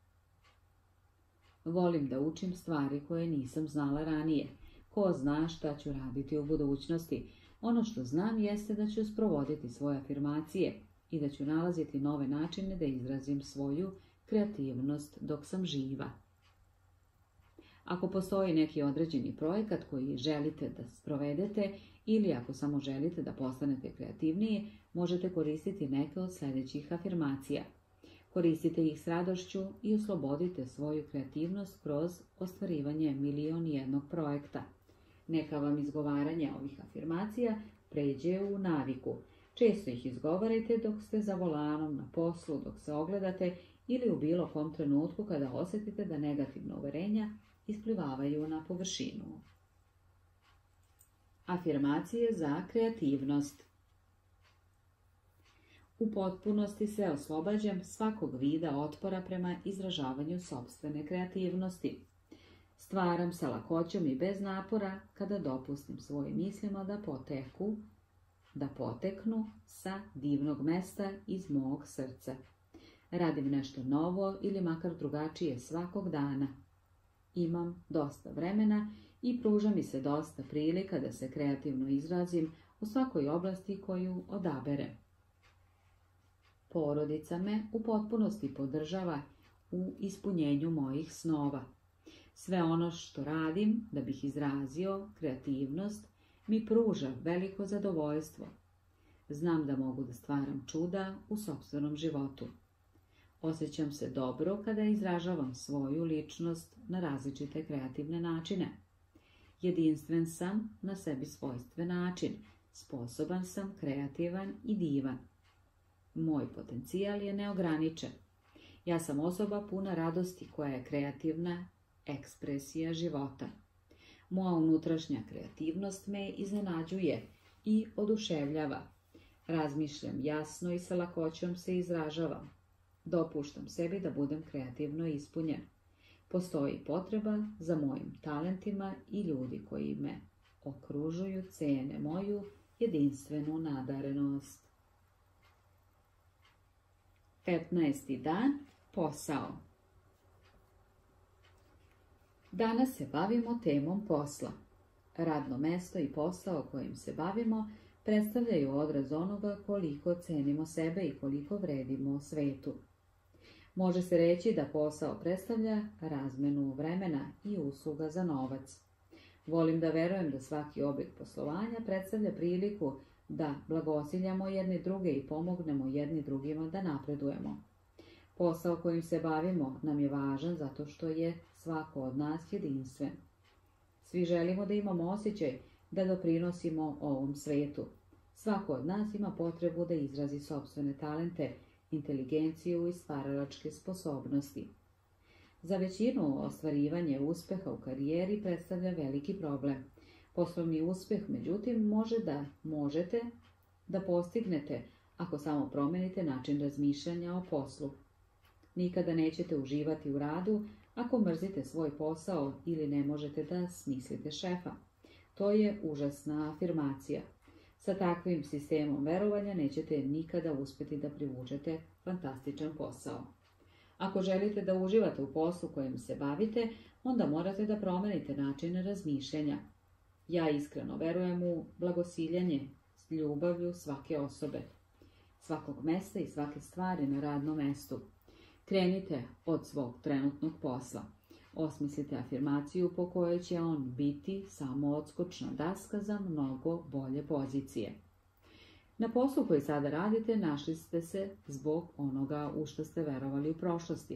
Volim da učim stvari koje nisam znala ranije. Ko zna šta ću raditi u budućnosti? Ono što znam jeste da ću sprovoditi svoje afirmacije i da ću nalaziti nove načine da izrazim svoju kreativnost dok sam živa. Ako postoji neki određeni projekat koji želite da sprovedete ili ako samo želite da postanete kreativniji, možete koristiti neke od sljedećih afirmacija. Koristite ih s radošću i oslobodite svoju kreativnost kroz ostvarivanje milion i jednog projekta. Neka vam izgovaranje ovih afirmacija pređe u naviku. Često ih izgovarajte dok ste za volanom, na poslu, dok se ogledate ili u bilo kom trenutku kada osjetite da negativna uverenja isplivavaju na površinu. Afirmacije za kreativnost. U potpunosti se oslobađam svakog vida otpora prema izražavanju sopstvene kreativnosti. Stvaram sa lakoćom i bez napora kada dopustim svojim mislima da poteku, da poteknu sa divnog mesta iz mog srca. Radim nešto novo ili makar drugačije svakog dana. Imam dosta vremena i pruža mi se dosta prilika da se kreativno izrazim u svakoj oblasti koju odaberem. Porodica me u potpunosti podržava u ispunjenju mojih snova. Sve ono što radim da bih izrazio kreativnost mi pruža veliko zadovoljstvo. Znam da mogu da stvaram čuda u sopstvenom životu. Osjećam se dobro kada izražavam svoju ličnost na različite kreativne načine. Jedinstven sam na sebi svojstven način. Sposoban sam, kreativan i divan. Moj potencijal je neograničen. Ja sam osoba puna radosti koja je kreativna ekspresija života. Moja unutrašnja kreativnost me iznenađuje i oduševljava. Razmišljam jasno i sa lakoćom se izražavam. Dopuštam sebi da budem kreativno ispunjen. Postoji potreba za mojim talentima i ljudi koji me okružuju cene moju jedinstvenu nadarenost. petnaesti dan. Posao. Danas se bavimo temom posla. Radno mesto i posao kojim se bavimo predstavljaju odraz onoga koliko cenimo sebe i koliko vredimo svetu. Može se reći da posao predstavlja razmenu vremena i usluga za novac. Volim da verujem da svaki oblik poslovanja predstavlja priliku da blagosiljamo jedni druge i pomognemo jedni drugima da napredujemo. Posao kojim se bavimo nam je važan zato što je svako od nas jedinstven. Svi želimo da imamo osjećaj da doprinosimo ovom svetu. Svako od nas ima potrebu da izrazi sopstvene talente, inteligenciju i stvaralačke sposobnosti. Za većinu ostvarivanje uspeha u karijeri predstavlja veliki problem. Poslovni uspeh, međutim, može da možete da postignete ako samo promenite način razmišljanja o poslu. Nikada nećete uživati u radu ako mrzite svoj posao ili ne možete da smislite šefa. To je užasna afirmacija. Sa takvim sistemom verovanja nećete nikada uspjeti da privučete fantastičan posao. Ako želite da uživate u poslu kojim se bavite, onda morate da promenite način razmišljanja. Ja iskreno verujem u blagosiljanje s ljubavlju svake osobe, svakog mesta i svake stvari na radnom mestu. Krenite od svog trenutnog posla. Osmislite afirmaciju po kojoj će on biti samo odskočna daska za mnogo bolje pozicije. Na poslu koji sada radite našli ste se zbog onoga u što ste verovali u prošlosti.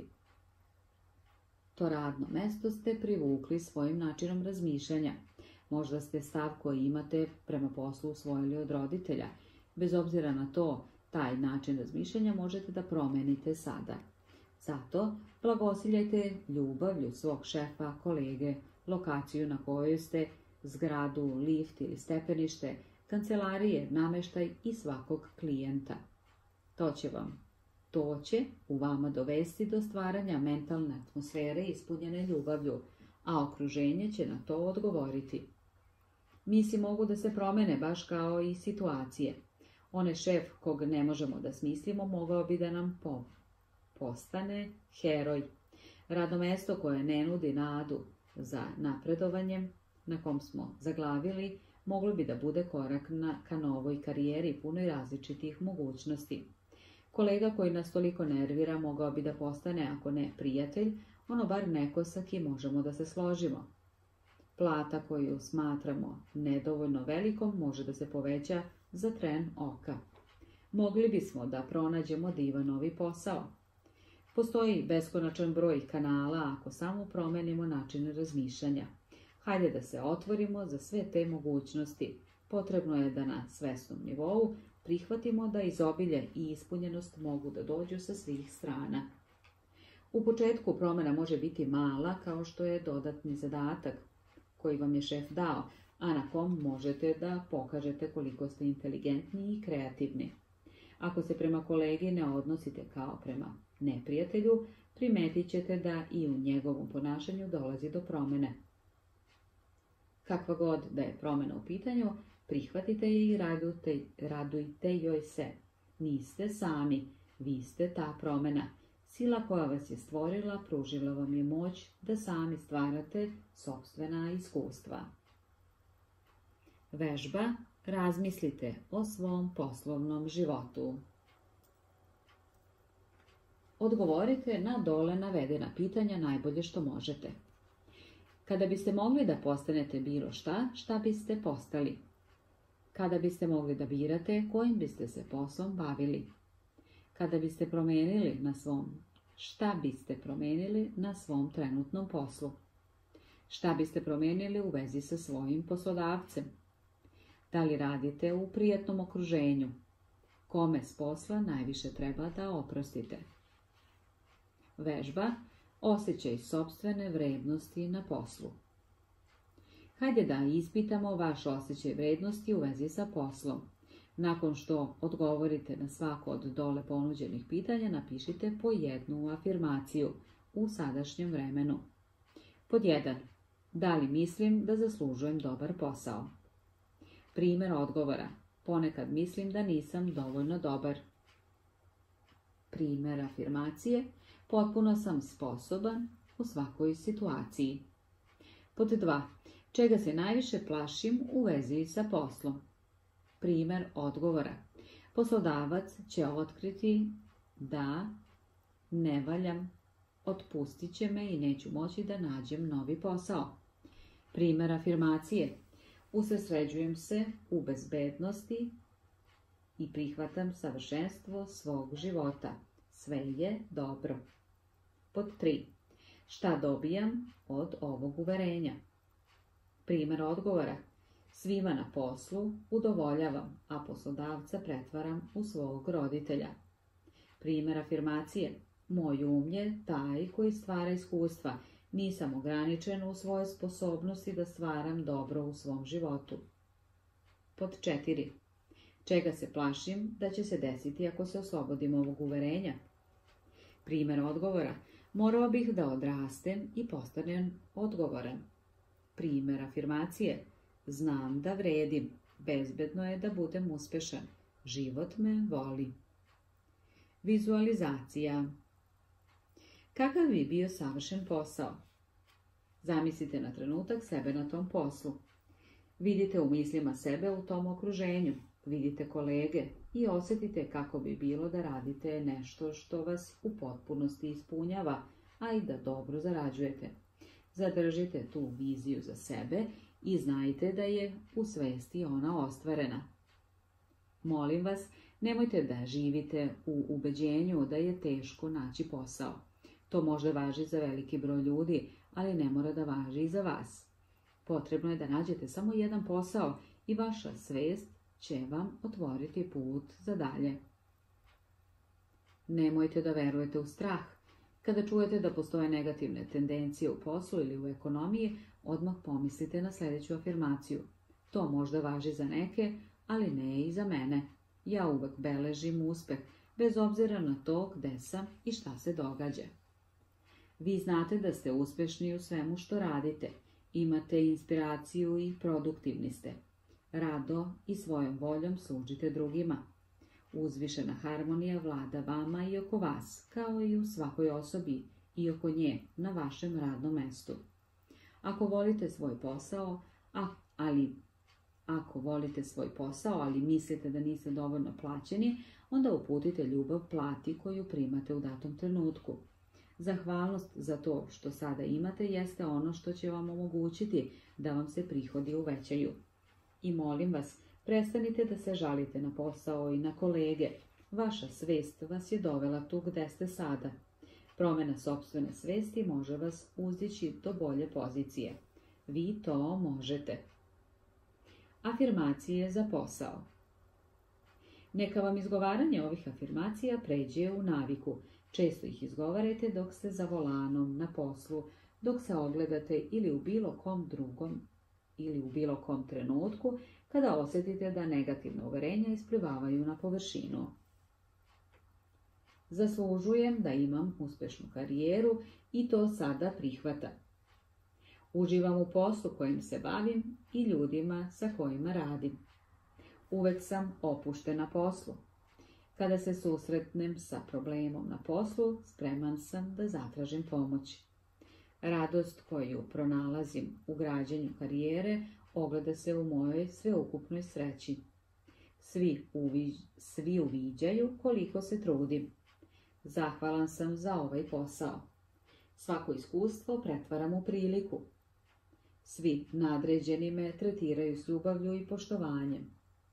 To radno mesto ste privukli svojim načinom razmišljanja. Možda ste stav koji imate prema poslu usvojili od roditelja. Bez obzira na to, taj način razmišljanja možete da promenite sada. Zato blagosiljajte ljubavlju svog šefa, kolege, lokaciju na kojoj ste, zgradu, lift ili stepenište, kancelarije, nameštaj i svakog klijenta. To će vam, to će u vama dovesti do stvaranja mentalne atmosfere ispunjene ljubavlju, a okruženje će na to odgovoriti. Misli mogu da se promene baš kao i situacije. Onaj šef kog ne možemo da smislimo mogao bi da nam po postane heroj. Radno mesto koje ne nudi nadu za napredovanjem, na kom smo zaglavili, moglo bi da bude korak na, ka novoj karijeri punoj različitih mogućnosti. Kolega koji nas toliko nervira mogao bi da postane, ako ne prijatelj, ono bar neko sa kim možemo da se složimo. Plata koju smatramo nedovoljno velikom može da se poveća za tren oka. Mogli bismo da pronađemo divan novi posao. Postoji beskonačan broj kanala ako samo promenimo način razmišljanja. Hajde da se otvorimo za sve te mogućnosti. Potrebno je da na svesnom nivou prihvatimo da izobilje i ispunjenost mogu da dođu sa svih strana. U početku promjena može biti mala kao što je dodatni zadatak koji vam je šef dao, a na kom možete da pokažete koliko ste inteligentni i kreativni. Ako se prema kolegi ne odnosite kao prema neprijatelju, primetit ćete da i u njegovom ponašanju dolazi do promjene. Kakva god da je promjena u pitanju, prihvatite je i radujte, radujte joj se. Niste sami, vi ste ta promjena. Sila koja vas je stvorila pružila vam je moć da sami stvarate sopstvena iskustva. Vežba Razmislite o svom poslovnom životu. Odgovorite na dole navedena pitanja najbolje što možete. Kada biste mogli da postanete bilo šta, šta biste postali? Kada biste mogli da birate kojim biste se poslom bavili? Kada biste promenili na svom, šta biste promenili na svom trenutnom poslu? Šta biste promenili u vezi sa svojim poslodavcem? Da li radite u prijatnom okruženju? Kome s posla najviše treba da oprostite? Vežba, osjećaj sopstvene vrednosti na poslu. Hajde da ispitamo vaš osjećaj vrednosti u vezi sa poslom. Nakon što odgovorite na svako od dole ponuđenih pitanja, napišite po jednu afirmaciju u sadašnjem vremenu. Pod jedan. Da li mislim da zaslužujem dobar posao? Primer odgovora. Ponekad mislim da nisam dovoljno dobar. Primer afirmacije. Potpuno sam sposoban u svakoj situaciji. Pod dva. Čega se najviše plašim u vezi sa poslom? Primer odgovora. Poslodavac će otkriti da ne valjam, otpustit će me i neću moći da nađem novi posao. Primer afirmacije. Usredsređujem se u bezbednosti i prihvatam savršenstvo svog života. Sve je dobro. Pod tri. Šta dobijam od ovog uverenja? Primer odgovora. Svima na poslu udovoljavam, a poslodavca pretvaram u svog roditelja. Primer afirmacije. Moj um je taj koji stvara iskustva. Nisam ograničen u svojoj sposobnosti da stvaram dobro u svom životu. Pod četiri. Čega se plašim da će se desiti ako se oslobodim ovog uverenja? Primer odgovora. Morao bih da odrastem i postanem odgovoran. Primer afirmacije. Znam da vredim. Bezbedno je da budem uspešan. Život me voli. Vizualizacija. Kakav bi bio savršen posao? Zamislite na trenutak sebe na tom poslu. Vidite u mislima sebe u tom okruženju. Vidite kolege i osjetite kako bi bilo da radite nešto što vas u potpunosti ispunjava, a i da dobro zarađujete. Zadržite tu viziju za sebe i znajte da je u svesti ona ostvarena. Molim vas, nemojte da živite u ubeđenju da je teško naći posao. To možda važi za veliki broj ljudi, ali ne mora da važi i za vas. Potrebno je da nađete samo jedan posao i vaša svest će vam otvoriti put za dalje. Nemojte da verujete u strah. Kada čujete da postoje negativne tendencije u poslu ili u ekonomiji, odmah pomislite na sljedeću afirmaciju. To možda važi za neke, ali ne i za mene. Ja uvek beležim uspeh, bez obzira na to gde sam i šta se događa. Vi znate da ste uspešni u svemu što radite. Imate inspiraciju i produktivni ste. Rado i svojom voljom služite drugima. Uzvišena harmonija vlada vama i oko vas, kao i u svakoj osobi i oko nje na vašem radnom mestu. Ako volite svoj posao, a, ali ako volite svoj posao, ali mislite da niste dovoljno plaćeni, onda uputite ljubav plati koju primate u datom trenutku. Zahvalnost za to što sada imate jeste ono što će vam omogućiti da vam se prihodi uvećaju. I molim vas, prestanite da se žalite na posao i na kolege. Vaša svest vas je dovela tu gde ste sada. Promjena sopstvene svesti može vas uzdići do bolje pozicije. Vi to možete. Afirmacije za posao. Neka vam izgovaranje ovih afirmacija pređe u naviku. Često ih izgovarajte dok ste za volanom, na poslu, dok se ogledate ili u bilo kom drugom ili u bilo kom trenutku kada osjetite da negativna uverenja isplivavaju na površinu. Zaslužujem da imam uspešnu karijeru i to sada prihvatam. Uživam u poslu kojim se bavim i ljudima sa kojima radim. Uvek sam opušten na poslu. Kada se susretnem sa problemom na poslu, spreman sam da zatražim pomoć. Radost koju pronalazim u građenju karijere ogleda se u mojoj sveukupnoj sreći. Svi, uvi, svi uviđaju koliko se trudim. Zahvalan sam za ovaj posao. Svako iskustvo pretvaram u priliku. Svi nadređeni me tretiraju s ljubavlju i poštovanjem.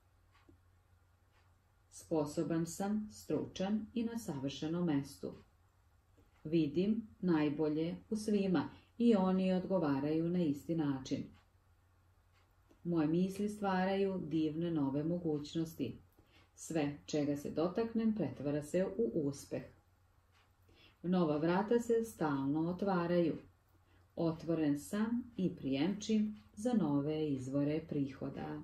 Sposoban sam, stručan i na savršenom mestu. Vidim najbolje u svima i oni odgovaraju na isti način. Moje misli stvaraju divne nove mogućnosti. Sve čega se dotaknem pretvara se u uspeh. Nova vrata se stalno otvaraju. Otvoren sam i prijemčim za nove izvore prihoda.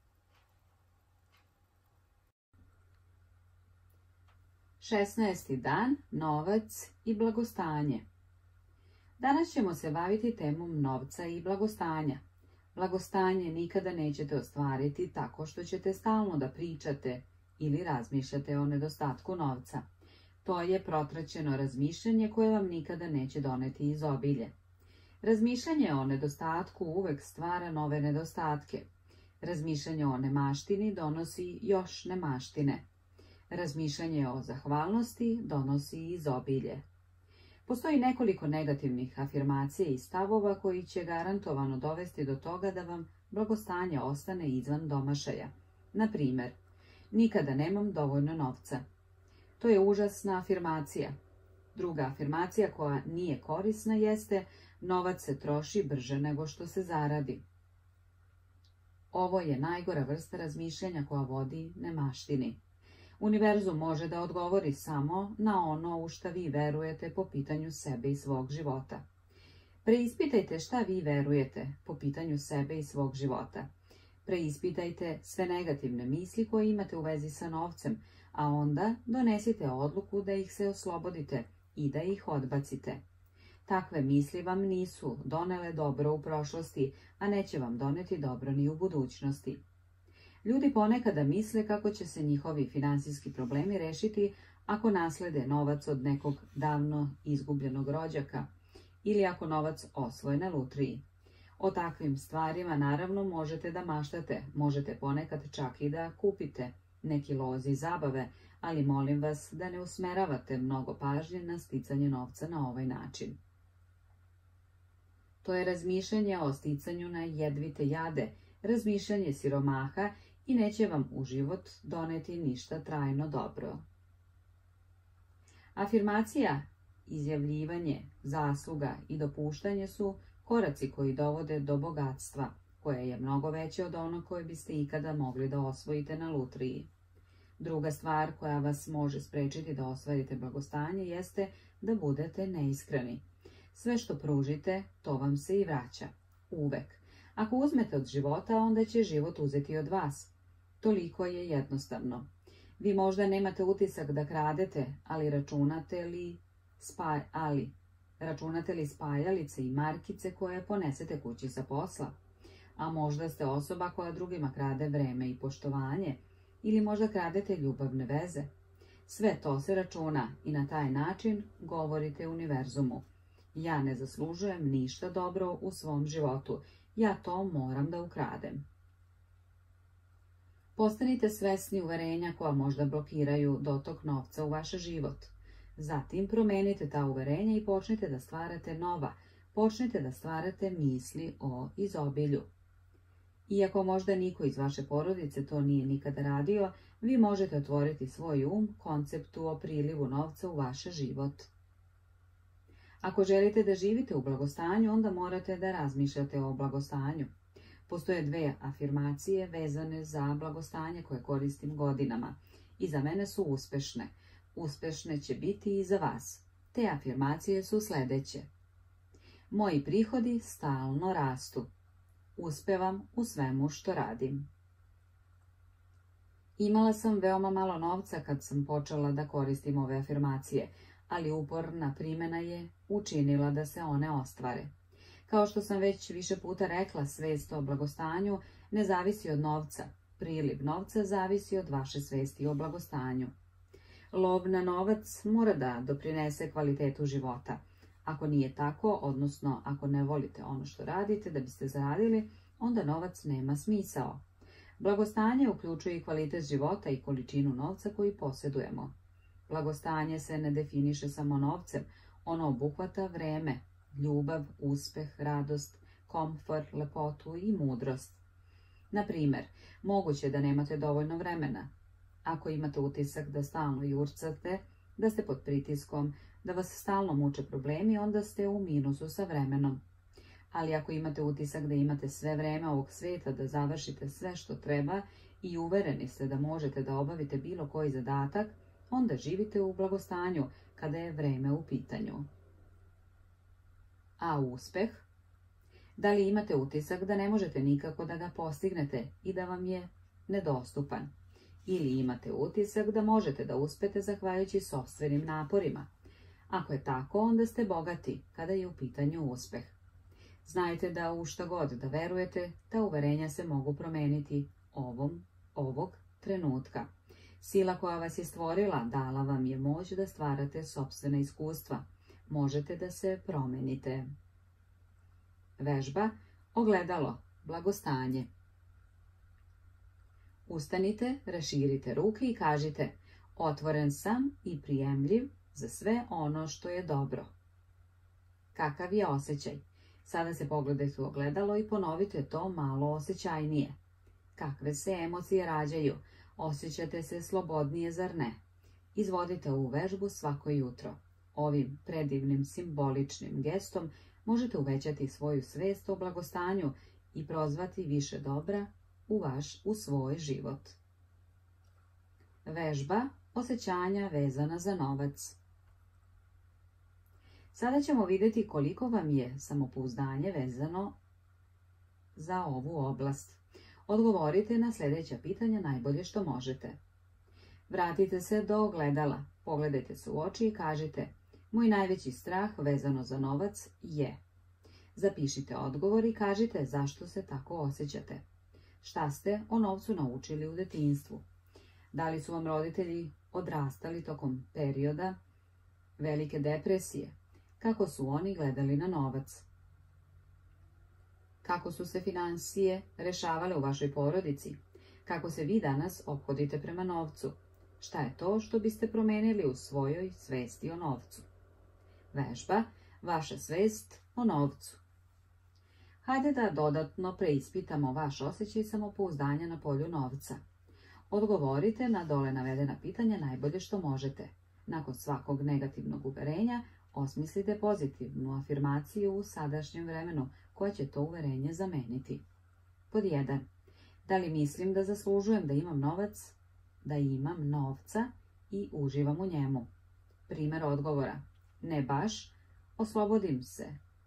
šesnaesti dan, novac i blagostanje. Danas ćemo se baviti temom novca i blagostanja. Blagostanje nikada nećete ostvariti tako što ćete stalno da pričate ili razmišljate o nedostatku novca. To je protraćeno razmišljanje koje vam nikada neće doneti izobilje. Razmišljanje o nedostatku uvek stvara nove nedostatke. Razmišljanje o nemaštini donosi još nemaštine. Razmišljanje o zahvalnosti donosi izobilje. Postoji nekoliko negativnih afirmacija i stavova koji će garantovano dovesti do toga da vam blagostanje ostane izvan domašaja. Na primjer, nikada nemam dovoljno novca. To je užasna afirmacija. Druga afirmacija koja nije korisna jeste novac se troši brže nego što se zaradi. Ovo je najgora vrsta razmišljanja koja vodi nemaštini. Univerzum može da odgovori samo na ono u šta vi verujete po pitanju sebe i svog života. Preispitajte šta vi verujete po pitanju sebe i svog života. Preispitajte sve negativne misli koje imate u vezi sa novcem, a onda donesite odluku da ih se oslobodite i da ih odbacite. Takve misli vam nisu donele dobro u prošlosti, a neće vam doneti dobro ni u budućnosti. Ljudi ponekada misle kako će se njihovi finansijski problemi rešiti ako naslede novac od nekog davno izgubljenog rođaka ili ako novac osvoje na lutriji. O takvim stvarima naravno možete da maštate, možete ponekad čak i da kupite neki lozi zabave, ali molim vas da ne usmeravate mnogo pažnje na sticanje novca na ovaj način. To je razmišljanje o sticanju na jedvite jade, razmišljanje siromaha i neće vam u život doneti ništa trajno dobro. Afirmacija, izjavljivanje, zasluga i dopuštanje su koraci koji dovode do bogatstva, koje je mnogo veće od onog koje biste ikada mogli da osvojite na lutriji. Druga stvar koja vas može sprečiti da ostvarite blagostanje jeste da budete neiskreni. Sve što pružite, to vam se i vraća. Uvek. Ako uzmete od života, onda će život uzeti od vas. Toliko je jednostavno. Vi možda nemate utisak da kradete, ali računate li, spaj, ali računate li spajalice i markice koje ponesete kući sa posla? A možda ste osoba koja drugima krade vreme i poštovanje, ili možda kradete ljubavne veze. Sve to se računa i na taj način govorite univerzumu. Ja ne zaslužujem ništa dobro u svom životu, ja to moram da ukradem. Postanite svesni uverenja koja možda blokiraju dotok novca u vaš život. Zatim promenite ta uverenja i počnite da stvarate nova, počnite da stvarate misli o izobilju. Iako možda niko iz vaše porodice to nije nikada radio, vi možete otvoriti svoj um konceptu o prilivu novca u vaš život. Ako želite da živite u blagostanju, onda morate da razmišljate o blagostanju. Postoje dve afirmacije vezane za blagostanje koje koristim godinama i za mene su uspešne. Uspešne će biti i za vas. Te afirmacije su sljedeće. Moji prihodi stalno rastu. Uspevam u svemu što radim. Imala sam veoma malo novca kad sam počela da koristim ove afirmacije, ali uporna primjena je učinila da se one ostvare. Kao što sam već više puta rekla, svest o blagostanju ne zavisi od novca. Priliv novca zavisi od vaše svesti o blagostanju. Lov na novac mora da doprinese kvalitetu života. Ako nije tako, odnosno ako ne volite ono što radite da biste zaradili, onda novac nema smisao. Blagostanje uključuje i kvalitet života i količinu novca koji posjedujemo. Blagostanje se ne definiše samo novcem, ono obuhvata vreme, ljubav, uspeh, radost, komfor, lepotu i mudrost. Na primjer, moguće je da nemate dovoljno vremena. Ako imate utisak da stalno jurcate, da ste pod pritiskom, da vas stalno muče problemi, onda ste u minusu sa vremenom. Ali ako imate utisak da imate sve vreme ovog svijeta da završite sve što treba i uvereni ste da možete da obavite bilo koji zadatak, onda živite u blagostanju kada je vreme u pitanju. A uspeh? Da li imate utisak da ne možete nikako da ga postignete i da vam je nedostupan? Ili imate utisak da možete da uspete zahvaljujući sopstvenim naporima? Ako je tako, onda ste bogati kada je u pitanju uspeh. Znajte da u šta god da verujete, ta uverenja se mogu promeniti ovom, ovog trenutka. Sila koja vas je stvorila dala vam je moć da stvarate sopstvena iskustva. Možete da se promenite. Vežba, ogledalo, blagostanje. Ustanite, raširite ruke i kažite: otvoren sam i prijemljiv za sve ono što je dobro. Kakav je osjećaj? Sada se pogledajte u ogledalo i ponovite to malo osjećajnije. Kakve se emocije rađaju? Osjećate se slobodnije, zar ne? Izvodite ovu vežbu svako jutro. Ovim predivnim simboličnim gestom možete uvećati svoju svest o blagostanju i prozvati više dobra u vaš, u svoj život. Vežba osjećanja vezana za novac. Sada ćemo vidjeti koliko vam je samopouzdanje vezano za ovu oblast. Odgovorite na sljedeća pitanja najbolje što možete. Vratite se do ogledala, pogledajte se u oči i kažite: moj najveći strah vezano za novac je. Zapišite odgovor i kažite zašto se tako osjećate. Šta ste o novcu naučili u djetinjstvu? Da li su vam roditelji odrastali tokom perioda velike depresije? Kako su oni gledali na novac? Kako su se financije rešavale u vašoj porodici? Kako se vi danas ophodite prema novcu? Šta je to što biste promenili u svojoj svesti o novcu? Vežba, vaša svest o novcu. Hajde da dodatno preispitamo vaš osjećaj samopouzdanja na polju novca. Odgovorite na dole navedena pitanja najbolje što možete. Nakon svakog negativnog uverenja, osmislite pozitivnu afirmaciju u sadašnjem vremenu koja će to uverenje zameniti. Pod jedan. Da li mislim da zaslužujem da imam novac, da imam novca i uživam u njemu? Primjer odgovora: ne baš, oslobodim se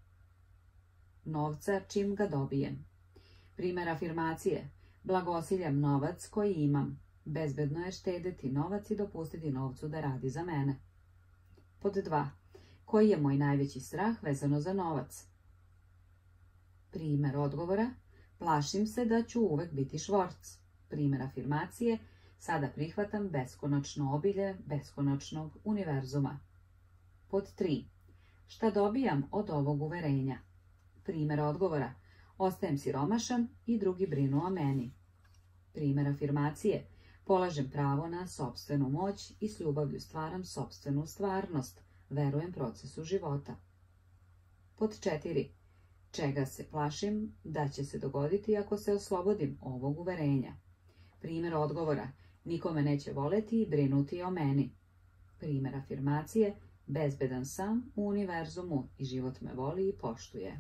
novca čim ga dobijem. Primjer afirmacije: blagosiljam novac koji imam. Bezbedno je štediti novac i dopustiti novcu da radi za mene. Pod dva. Koji je moj najveći strah vezano za novac? Primjer odgovora: plašim se da ću uvek biti švorc. Primjer afirmacije: sada prihvatam beskonačno obilje beskonačnog univerzuma. Pod tri. Šta dobijam od ovog uverenja? Primjer odgovora: ostajem siromašan i drugi brinu o meni. Primjer afirmacije: polažem pravo na sopstvenu moć i s ljubavlju stvaram sopstvenu stvarnost. Verujem procesu života. Pod četiri. Čega se plašim da će se dogoditi ako se oslobodim ovog uverenja? Primjer odgovora: niko me neće voleti i brinuti o meni. Primjer afirmacije: bezbedan sam u univerzumu i život me voli i poštuje.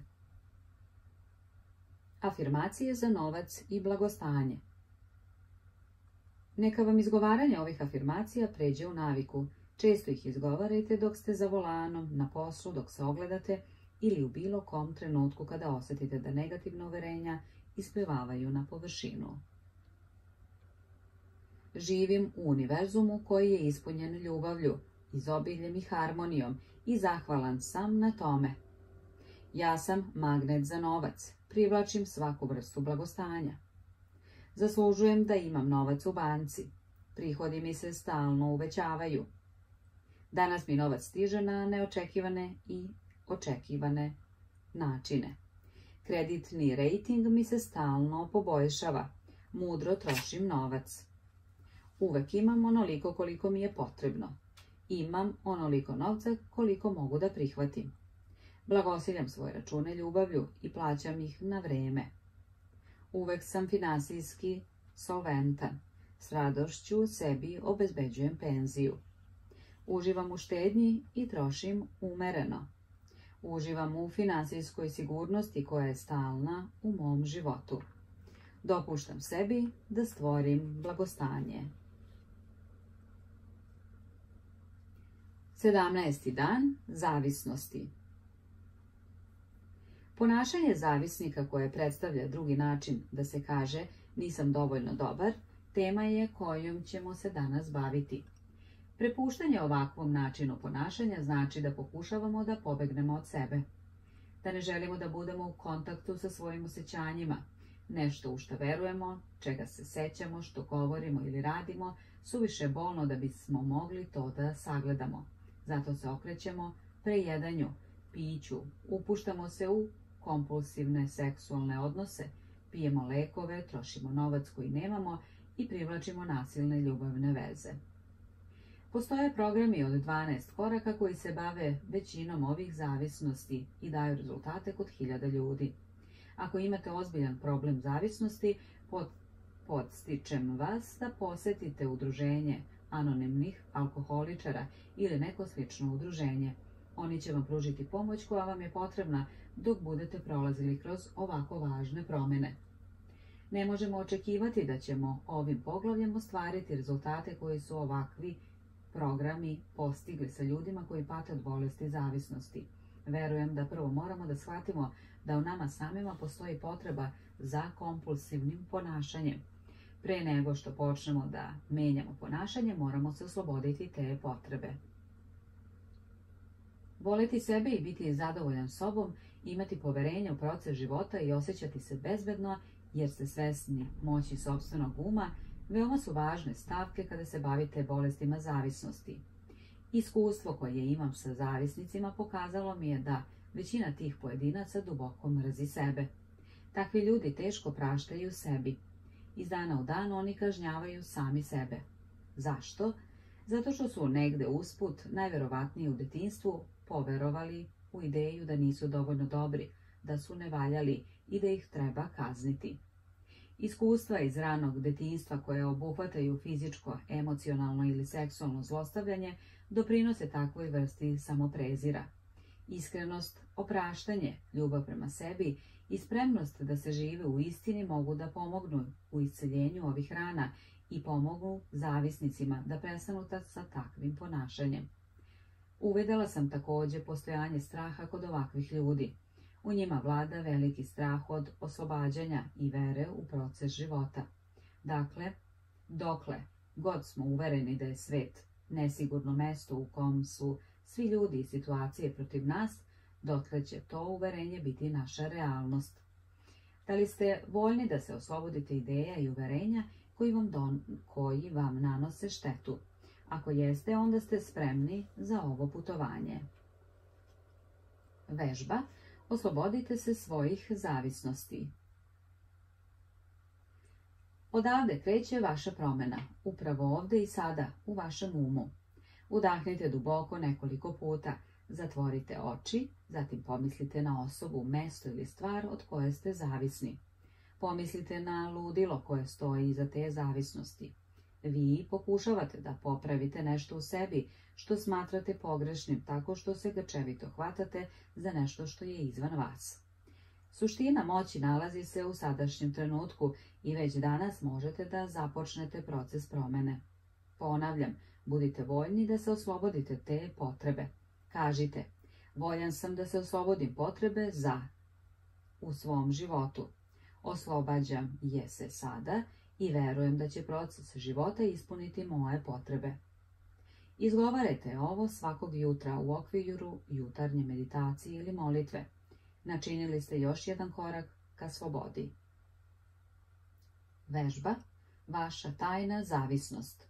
Afirmacije za novac i blagostanje. Neka vam izgovaranje ovih afirmacija pređe u naviku. Često ih izgovarajte dok ste za volanom, na poslu, dok se ogledate ili u bilo kom trenutku kada osjetite da negativna uverenja isplivavaju na površinu. Živim u univerzumu koji je ispunjen ljubavlju, izobiljem i harmonijom i zahvalan sam na tome. Ja sam magnet za novac, privlačim svaku vrstu blagostanja. Zaslužujem da imam novac u banci, prihodi mi se stalno uvećavaju. Danas mi novac stiže na neočekivane i očekivane načine. Kreditni rejting mi se stalno poboljšava. Mudro trošim novac. Uvek imam onoliko koliko mi je potrebno. Imam onoliko novca koliko mogu da prihvatim. Blagosiljam svoje račune ljubavlju i plaćam ih na vreme. Uvek sam finansijski solventan. S radošću sebi obezbeđujem penziju. Uživam u štednji i trošim umereno. Uživam u finansijskoj sigurnosti koja je stalna u mom životu. Dopuštam sebi da stvorim blagostanje. sedamnaesti dan zavisnosti. Ponašanje zavisnika koje predstavlja drugi način da se kaže nisam dovoljno dobar, tema je kojom ćemo se danas baviti. Prepuštanje ovakvom načinu ponašanja znači da pokušavamo da pobegnemo od sebe, da ne želimo da budemo u kontaktu sa svojim osjećanjima. Nešto u što verujemo, čega se sećamo, što govorimo ili radimo, suviše bolno da bismo mogli to da sagledamo. Zato se okrećemo prejedanju, piću, upuštamo se u kompulsivne seksualne odnose, pijemo lekove, trošimo novac koji nemamo i privlačimo nasilne ljubavne veze. Postoje programi od dvanaest koraka koji se bave većinom ovih zavisnosti i daju rezultate kod hiljada ljudi. Ako imate ozbiljan problem zavisnosti, pod, podstičem vas da posetite udruženje anonimnih alkoholičara ili neko slično udruženje. Oni će vam pružiti pomoć koja vam je potrebna dok budete prolazili kroz ovako važne promjene. Ne možemo očekivati da ćemo ovim poglavljem ostvariti rezultate koji su ovakvi programi postigli sa ljudima koji pate od bolesti zavisnosti. Verujem da prvo moramo da shvatimo da u nama samima postoji potreba za kompulsivnim ponašanjem. Pre nego što počnemo da menjamo ponašanje, moramo se osloboditi te potrebe. Voleti sebe i biti zadovoljan sobom, imati poverenje u proces života i osjećati se bezbedno jer ste svesni moći sopstvenog uma, veoma su važne stavke kada se bavite bolestima zavisnosti. Iskustvo koje imam sa zavisnicima pokazalo mi je da većina tih pojedinaca duboko mrzi sebe. Takvi ljudi teško praštaju sebi. Iz dana u dan oni kažnjavaju sami sebe. Zašto? Zato što su negde usput, najverovatnije u detinjstvu, poverovali u ideju da nisu dovoljno dobri, da su nevaljali i da ih treba kazniti. Iskustva iz ranog detinjstva koje obuhvataju fizičko, emocionalno ili seksualno zlostavljanje doprinose takvoj vrsti samoprezira. Iskrenost, opraštanje, ljubav prema sebi i spremnost da se žive u istini mogu da pomognu u isceljenju ovih rana i pomogu zavisnicima da prestanu sa takvim ponašanjem. Uvidela sam također postojanje straha kod ovakvih ljudi. U njima vlada veliki strah od oslobađanja i vere u proces života. Dakle, dokle god smo uvereni da je svet nesigurno mesto u kom su svi ljudi i situacije protiv nas, dotle će to uverenje biti naša realnost. Da li ste voljni da se oslobodite ideja i uverenja koji vam, don, koji vam nanose štetu? Ako jeste, onda ste spremni za ovo putovanje. Vežba. Oslobodite se svojih zavisnosti. Odavde kreće vaša promjena, upravo ovdje i sada, u vašem umu. Udahnite duboko nekoliko puta, zatvorite oči, zatim pomislite na osobu, mesto ili stvar od koje ste zavisni. Pomislite na ludilo koje stoji iza te zavisnosti. Vi pokušavate da popravite nešto u sebi što smatrate pogrešnim tako što se grčevito hvatate za nešto što je izvan vas. Suština moći nalazi se u sadašnjem trenutku i već danas možete da započnete proces promjene. Ponavljam, budite voljni da se oslobodite te potrebe. Kažite, voljan sam da se oslobodim potrebe za u svom životu. Oslobađam je se sada i verujem da će proces života ispuniti moje potrebe. Izgovarajte ovo svakog jutra u okviru jutarnje meditacije ili molitve. Načinili ste još jedan korak ka slobodi. Vežba. Vaša tajna zavisnost.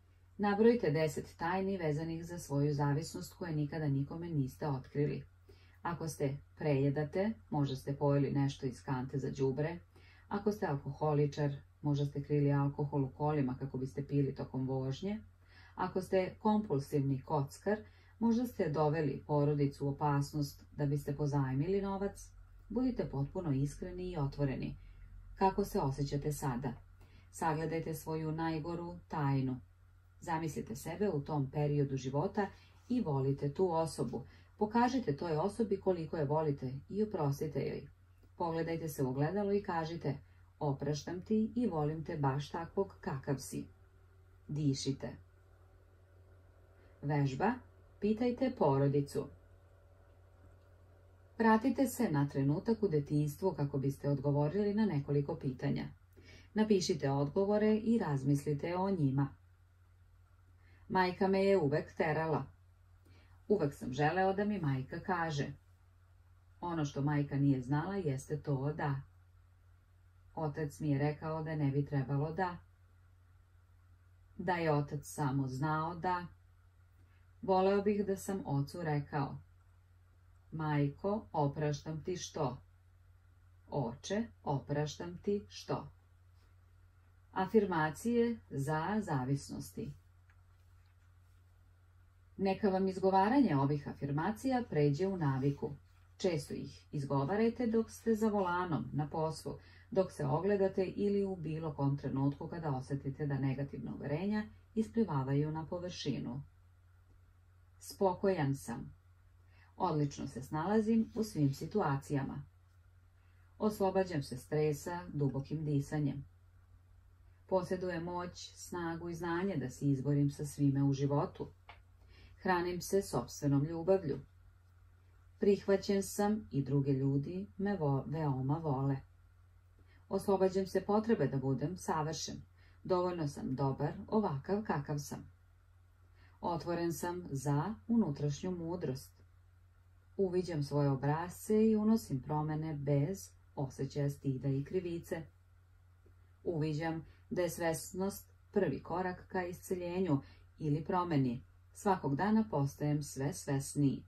Nabrojite deset tajni vezanih za svoju zavisnost koje nikada nikome niste otkrili. Ako ste prejedate, možda ste pojeli nešto iz kante za đubre. Ako ste alkoholičar, možda ste krili alkohol u kolima kako biste pili tokom vožnje. Ako ste kompulsivni kockar, možda ste doveli porodicu u opasnost da biste pozajmili novac. Budite potpuno iskreni i otvoreni. Kako se osjećate sada? Sagledajte svoju najgoru tajnu. Zamislite sebe u tom periodu života i volite tu osobu. Pokažite toj osobi koliko je volite i oprostite joj. Pogledajte se u ogledalo i kažite: opraštam ti i volim te baš takvog kakav si. Dišite. Vežba. Pitajte porodicu. Vratite se na trenutak u detinjstvu kako biste odgovorili na nekoliko pitanja. Napišite odgovore i razmislite o njima. Majka me je uvek terala. Uvek sam želeo da mi majka kaže. Ono što majka nije znala jeste to da. Otac mi je rekao da ne bi trebalo da. Da je otac samo znao da. Voleo bih da sam ocu rekao: majko, opraštam ti što. Oče, opraštam ti što. Afirmacije za zavisnosti. Neka vam izgovaranje ovih afirmacija pređe u naviku. Često ih izgovarajte dok ste za volanom, na poslu, dok se ogledate ili u bilo kom trenutku kada osjetite da negativna uverenja isplivavaju na površinu. Spokojan sam. Odlično se snalazim u svim situacijama. Oslobađam se stresa dubokim disanjem. Posjedujem moć, snagu i znanje da se izborim sa svime u životu. Hranim se sopstvenom ljubavlju. Prihvaćen sam i drugi ljudi me vo, veoma vole. Oslobađam se potrebe da budem savršen. Dovoljno sam dobar ovakav kakav sam. Otvoren sam za unutrašnju mudrost. Uviđam svoje obrasce i unosim promjene bez osjećaja stida i krivice. Uviđam da je svesnost prvi korak ka isceljenju ili promjeni. Svakog dana postajem sve svesniji.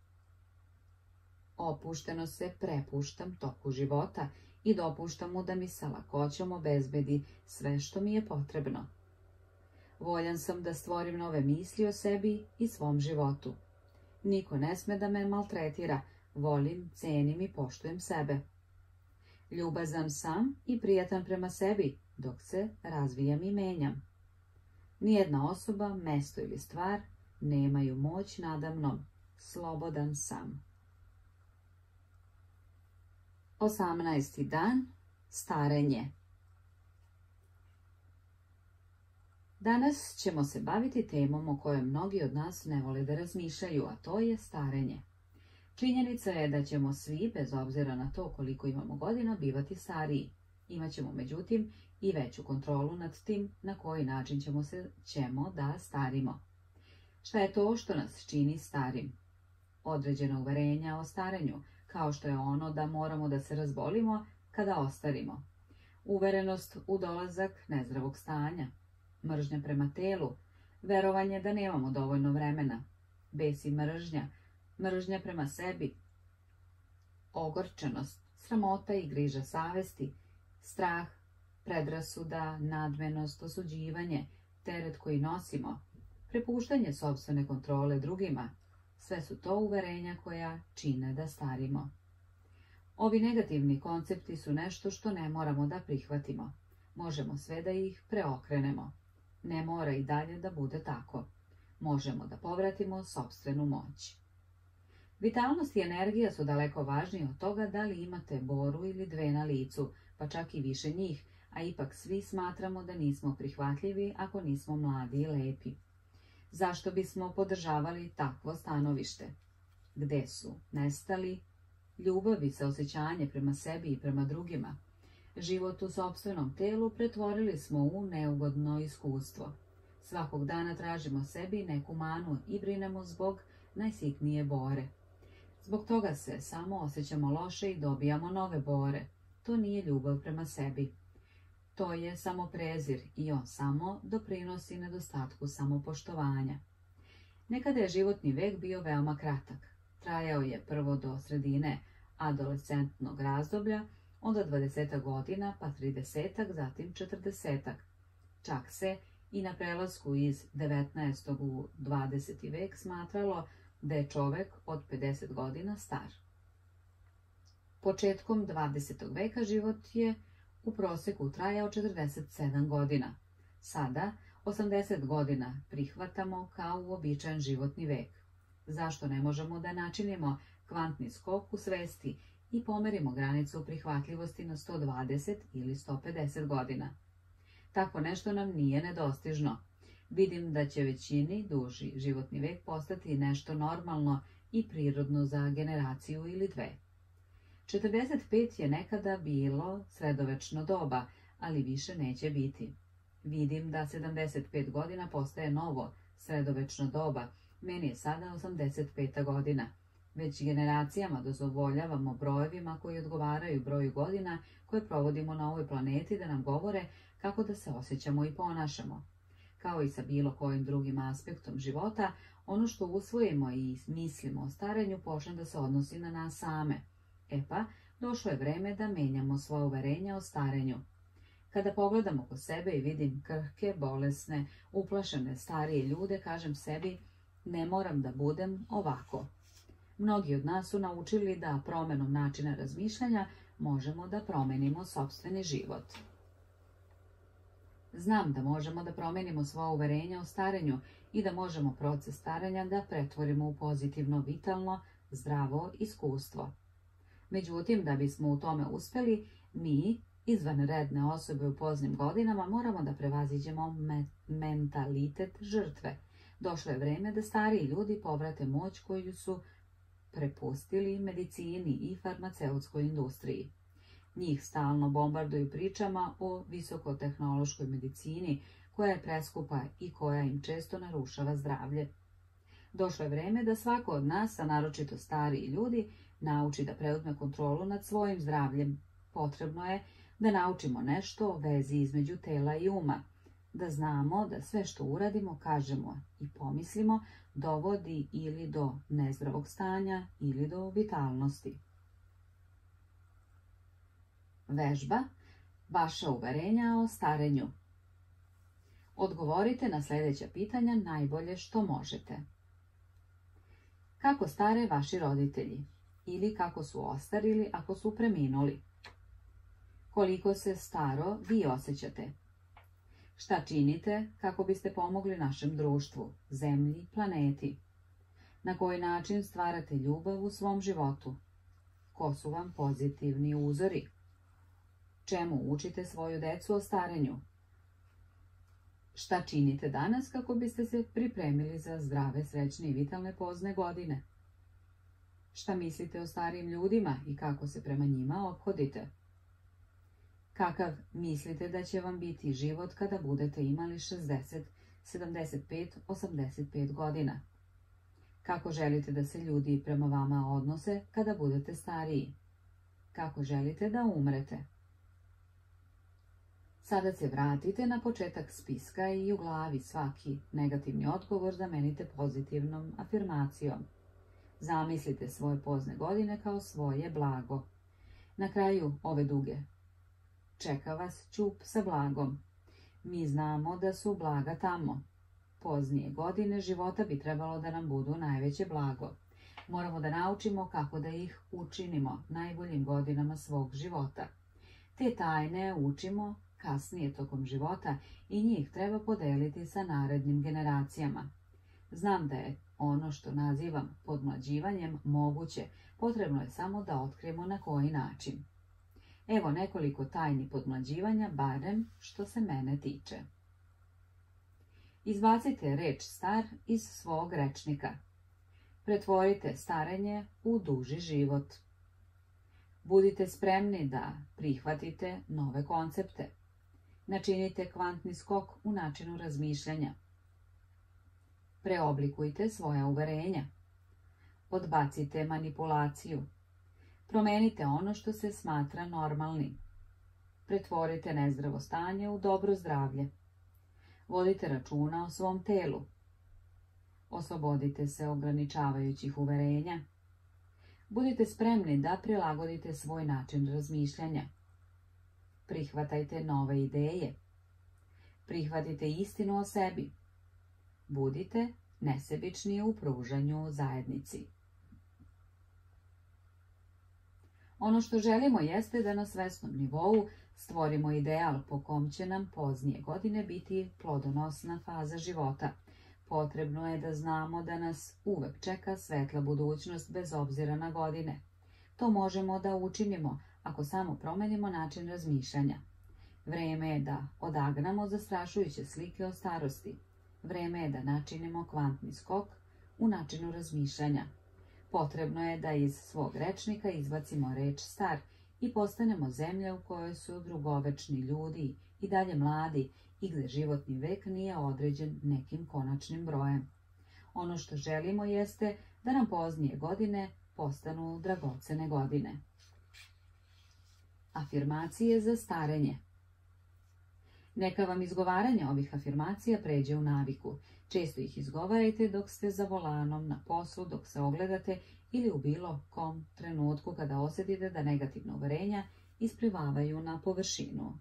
Opušteno se prepuštam toku života i dopuštam mu da mi sa lakoćom obezbedi sve što mi je potrebno. Voljan sam da stvorim nove misli o sebi i svom životu. Niko ne sme da me maltretira. Volim, cenim i poštujem sebe. Ljubazan sam i prijatan prema sebi, dok se razvijam i menjam. Nijedna osoba, mesto ili stvar nemaju moć nada mnom. Slobodan sam. Osamnaesti dan. Starenje. Danas ćemo se baviti temom o kojoj mnogi od nas ne vole da razmišljaju, a to je starenje. Činjenica je da ćemo svi, bez obzira na to koliko imamo godina, bivati stariji. Imaćemo, međutim, i veću kontrolu nad tim na koji način ćemo se ćemo da starimo. Šta je to što nas čini starim? Određena uverenja o starenju, kao što je ono da moramo da se razbolimo kada ostarimo. Uverenost u dolazak nezdravog stanja. Mržnja prema telu, verovanje da nemamo dovoljno vremena, bes i mržnja, mržnja prema sebi, ogorčenost, sramota i griža savesti, strah, predrasuda, nadmenost, osuđivanje, teret koji nosimo, prepuštanje sopstvene kontrole drugima, sve su to uverenja koja čine da starimo. Ovi negativni koncepti su nešto što ne moramo da prihvatimo. Možemo sve da ih preokrenemo. Ne mora i dalje da bude tako. Možemo da povratimo sopstvenu moć. Vitalnost i energija su daleko važniji od toga da li imate boru ili dve na licu, pa čak i više njih, a ipak svi smatramo da nismo prihvatljivi ako nismo mladi i lepi. Zašto bismo podržavali takvo stanovište? Gde su nestali ljubav i saosećanje prema sebi i prema drugima? Život u sopstvenom telu pretvorili smo u neugodno iskustvo. Svakog dana tražimo sebi neku manu i brinemo zbog najsitnije bore. Zbog toga se samo osjećamo loše i dobijamo nove bore. To nije ljubav prema sebi. To je samo prezir i on samo doprinosi nedostatku samopoštovanja. Nekada je životni vek bio veoma kratak. Trajao je prvo do sredine adolescentnog razdoblja, onda dvadesetak godina, pa tridesetak, zatim četrdesetak. Čak se i na prelasku iz devetnaestog u dvadeseti vek smatralo da je čovek od pedeset godina star. Početkom dvadesetog veka život je u proseku trajao četrdeset sedam godina. Sada osamdeset godina prihvatamo kao uobičajen životni vek. Zašto ne možemo da načinimo kvantni skok u svesti i pomerimo granicu prihvatljivosti na sto dvadeset ili sto pedeset godina? Tako nešto nam nije nedostižno. Vidim da će većini duži životni vek postati nešto normalno i prirodno za generaciju ili dve. četrdeset pet je nekada bilo sredovečno doba, ali više neće biti. Vidim da sedamdeset pet godina postaje novo sredovečno doba. Meni je sada osamdeset peta godina. Već generacijama dozvoljavamo brojevima koji odgovaraju broju godina koje provodimo na ovoj planeti da nam govore kako da se osjećamo i ponašamo. Kao i sa bilo kojim drugim aspektom života, ono što usvojimo i mislimo o starenju počne da se odnosi na nas same. E pa, došlo je vreme da menjamo svoje uverenja o starenju. Kada pogledam oko sebe i vidim krhke, bolesne, uplašene starije ljude, kažem sebi, ne moram da budem ovako. Mnogi od nas su naučili da promenom načina razmišljanja možemo da promenimo sopstveni život. Znam da možemo da promenimo svoja uverenja o starenju i da možemo proces starenja da pretvorimo u pozitivno, vitalno, zdravo iskustvo. Međutim, da bismo u tome uspeli, mi, izvanredne osobe u poznim godinama, moramo da prevaziđemo me mentalitet žrtve. Došlo je vreme da stariji ljudi povrate moć koju su prepustili medicini i farmaceutskoj industriji. Njih stalno bombarduju pričama o visokotehnološkoj medicini koja je preskupa i koja im često narušava zdravlje. Došlo je vreme da svako od nas, a naročito stariji ljudi, nauči da preuzme kontrolu nad svojim zdravljem. Potrebno je da naučimo nešto o vezi između tela i uma, da znamo da sve što uradimo, kažemo i pomislimo dovodi ili do nezdravog stanja ili do vitalnosti. Vežba, vaša uverenja o starenju. Odgovorite na sljedeća pitanja najbolje što možete. Kako stare vaši roditelji? Ili kako su ostarili ako su preminuli? Koliko se staro vi osjećate? Šta činite kako biste pomogli našem društvu, zemlji, planeti? Na koji način stvarate ljubav u svom životu? Ko su vam pozitivni uzori? Čemu učite svoju decu o starenju? Šta činite danas kako biste se pripremili za zdrave, srećne i vitalne pozne godine? Šta mislite o starijim ljudima i kako se prema njima ophodite? Kakav mislite da će vam biti život kada budete imali šezdeset, sedamdeset pet, osamdeset pet godina? Kako želite da se ljudi prema vama odnose kada budete stariji? Kako želite da umrete? Sada se vratite na početak spiska i u glavi svaki negativni odgovor zamenite pozitivnom afirmacijom. Zamislite svoje pozne godine kao svoje blago. Na kraju ove duge čeka vas ćup sa blagom. Mi znamo da su blaga tamo. Poznije godine života bi trebalo da nam budu najveće blago. Moramo da naučimo kako da ih učinimo najboljim godinama svog života. Te tajne učimo kasnije tokom života i njih treba podeliti sa narednim generacijama. Znam da je ono što nazivam podmlađivanjem moguće, potrebno je samo da otkrijemo na koji način. Evo nekoliko tajni podmlađivanja, barem što se mene tiče. Izbacite reč star iz svog rečnika. Pretvorite starenje u duži život. Budite spremni da prihvatite nove koncepte. Načinite kvantni skok u načinu razmišljanja. Preoblikujte svoja uverenja. Odbacite manipulaciju. Promenite ono što se smatra normalnim. Pretvorite nezdravo stanje u dobro zdravlje. Vodite računa o svom telu. Oslobodite se ograničavajućih uverenja. Budite spremni da prilagodite svoj način razmišljanja. Prihvatajte nove ideje. Prihvatite istinu o sebi. Budite nesebični u pružanju zajednici. Ono što želimo jeste da na svesnom nivou stvorimo ideal po kom će nam poznije godine biti plodonosna faza života. Potrebno je da znamo da nas uvek čeka svetla budućnost bez obzira na godine. To možemo da učinimo ako samo promenimo način razmišljanja. Vreme je da odagnamo zastrašujuće slike o starosti. Vreme je da načinimo kvantni skok u načinu razmišljanja. Potrebno je da iz svog rečnika izbacimo reč star i postanemo zemlja u kojoj su drugovečni ljudi i dalje mladi i gde životni vek nije određen nekim konačnim brojem. Ono što želimo jeste da nam poznije godine postanu dragocene godine. Afirmacije za starenje. Neka vam izgovaranje ovih afirmacija pređe u naviku. Često ih izgovarajte dok ste za volanom, na poslu, dok se ogledate ili u bilo kom trenutku kada osjetite da negativna uverenja isplivavaju na površinu.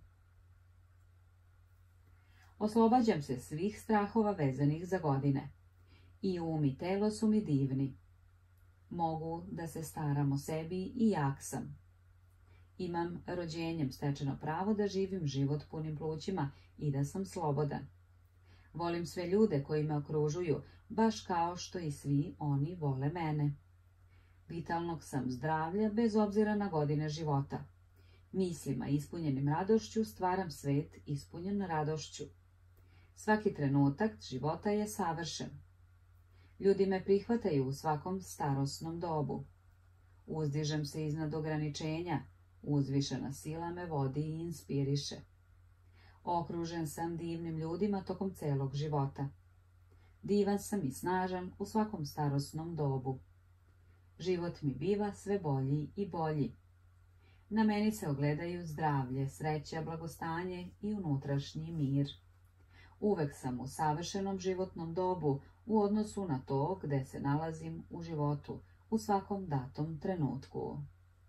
Oslobađam se svih strahova vezanih za godine. I um i telo su mi divni. Mogu da se staram o sebi i jak sam. Imam rođenjem stečeno pravo da živim život punim plućima i da sam slobodan. Volim sve ljude koji me okružuju, baš kao što i svi oni vole mene. Vitalnog sam zdravlja bez obzira na godine života. Mislima ispunjenim radošću stvaram svet ispunjen radošću. Svaki trenutak života je savršen. Ljudi me prihvataju u svakom starosnom dobu. Uzdižem se iznad ograničenja, uzvišena sila me vodi i inspiriše. Okružen sam divnim ljudima tokom celog života. Divan sam i snažan u svakom starosnom dobu. Život mi biva sve bolji i bolji. Na meni se ogledaju zdravlje, sreća, blagostanje i unutrašnji mir. Uvek sam u savršenom životnom dobu u odnosu na to gde se nalazim u životu, u svakom datom trenutku.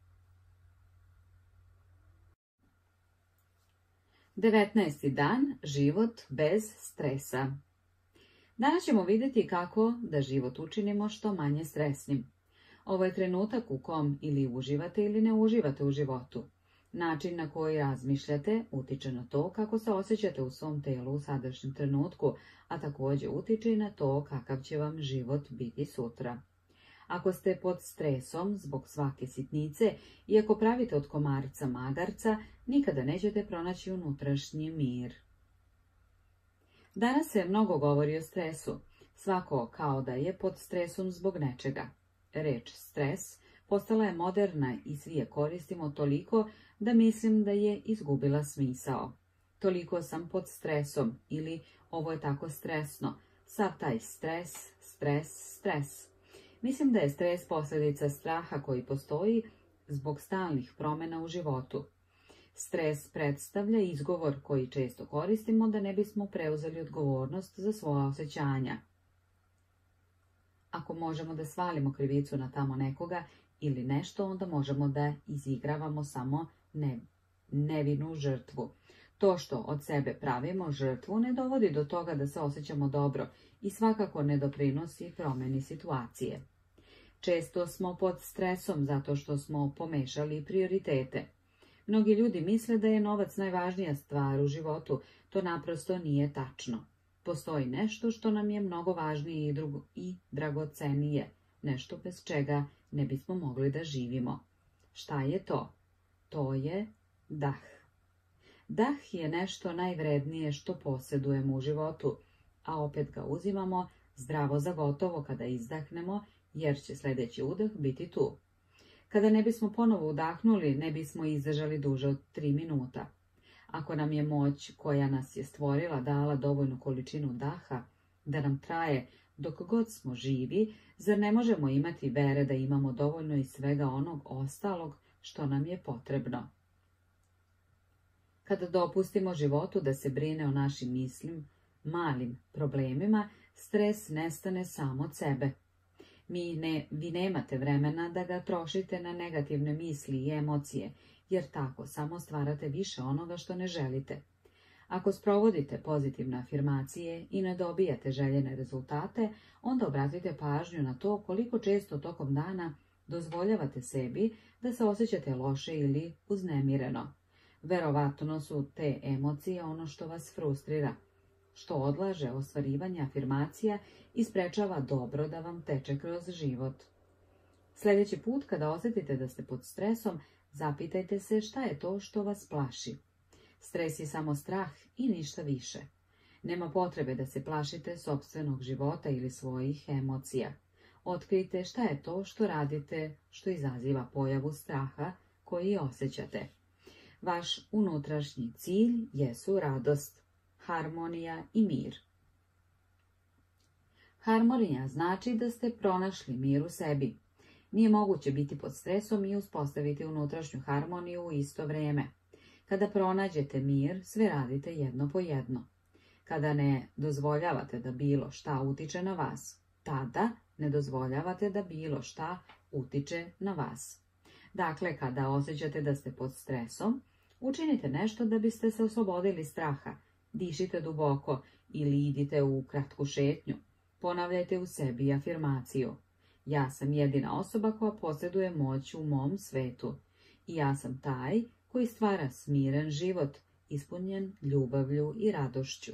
devetnaesti dan, život bez stresa. Danas ćemo vidjeti kako da život učinimo što manje stresnim. Ovo je trenutak u kom ili uživate ili ne uživate u životu. Način na koji razmišljate utiče na to kako se osjećate u svom telu u sadašnjem trenutku, a također utiče i na to kakav će vam život biti sutra. Ako ste pod stresom zbog svake sitnice i ako pravite od komarca magarca, nikada nećete pronaći unutrašnji mir. Danas se mnogo govori o stresu, svako kao da je pod stresom zbog nečega. Reč stres postala je moderna i svi je koristimo toliko da mislim da je izgubila smisao. Toliko sam pod stresom ili ovo je tako stresno, sav taj stres, stres, stres. Mislim da je stres posljedica straha koji postoji zbog stalnih promjena u životu. Stres predstavlja izgovor koji često koristimo da ne bismo preuzeli odgovornost za svoja osjećanja. Ako možemo da svalimo krivicu na tamo nekoga ili nešto, onda možemo da izigravamo samo ne, nevinu žrtvu. To što od sebe pravimo žrtvu ne dovodi do toga da se osjećamo dobro i svakako ne doprinosi promjeni situacije. Često smo pod stresom zato što smo pomešali prioritete. Mnogi ljudi misle da je novac najvažnija stvar u životu, to naprosto nije tačno. Postoji nešto što nam je mnogo važnije i, drugo, i dragocenije, nešto bez čega ne bismo mogli da živimo. Šta je to? To je dah. Dah je nešto najvrednije što posjedujemo u životu, a opet ga uzimamo zdravo za gotovo kada izdahnemo, jer će sljedeći udah biti tu. Kada ne bismo ponovo udahnuli, ne bismo izdržali duže od tri minuta. Ako nam je moć koja nas je stvorila dala dovoljnu količinu daha da nam traje dok god smo živi, zar ne možemo imati vere da imamo dovoljno i svega onog ostalog što nam je potrebno? Kada dopustimo životu da se brine o našim mislim, malim problemima, stres nestane sam od sebe. Mi ne, vi nemate vremena da ga trošite na negativne misli i emocije, jer tako samo stvarate više onoga što ne želite. Ako sprovodite pozitivne afirmacije i ne dobijate željene rezultate, onda obratite pažnju na to koliko često tokom dana dozvoljavate sebi da se osjećate loše ili uznemireno. Verovatno su te emocije ono što vas frustrira, što odlaže ostvarivanje afirmacija i sprečava dobro da vam teče kroz život. Sljedeći put kada osjetite da ste pod stresom, zapitajte se šta je to što vas plaši. Stres je samo strah i ništa više. Nema potrebe da se plašite sopstvenog života ili svojih emocija. Otkrijte šta je to što radite, što izaziva pojavu straha koji osjećate. Vaš unutrašnji cilj jesu radost, harmonija i mir. Harmonija znači da ste pronašli mir u sebi. Nije moguće biti pod stresom i uspostaviti unutrašnju harmoniju u isto vrijeme. Kada pronađete mir, sve radite jedno po jedno. Kada ne dozvoljavate da bilo šta utiče na vas, tada ne dozvoljavate da bilo šta utiče na vas. Dakle, kada osjećate da ste pod stresom, učinite nešto da biste se oslobodili straha. Dišite duboko ili idite u kratku šetnju. Ponavljajte u sebi afirmaciju. Ja sam jedina osoba koja posjeduje moć u mom svetu. I ja sam taj koji stvara smiren život, ispunjen ljubavlju i radošću.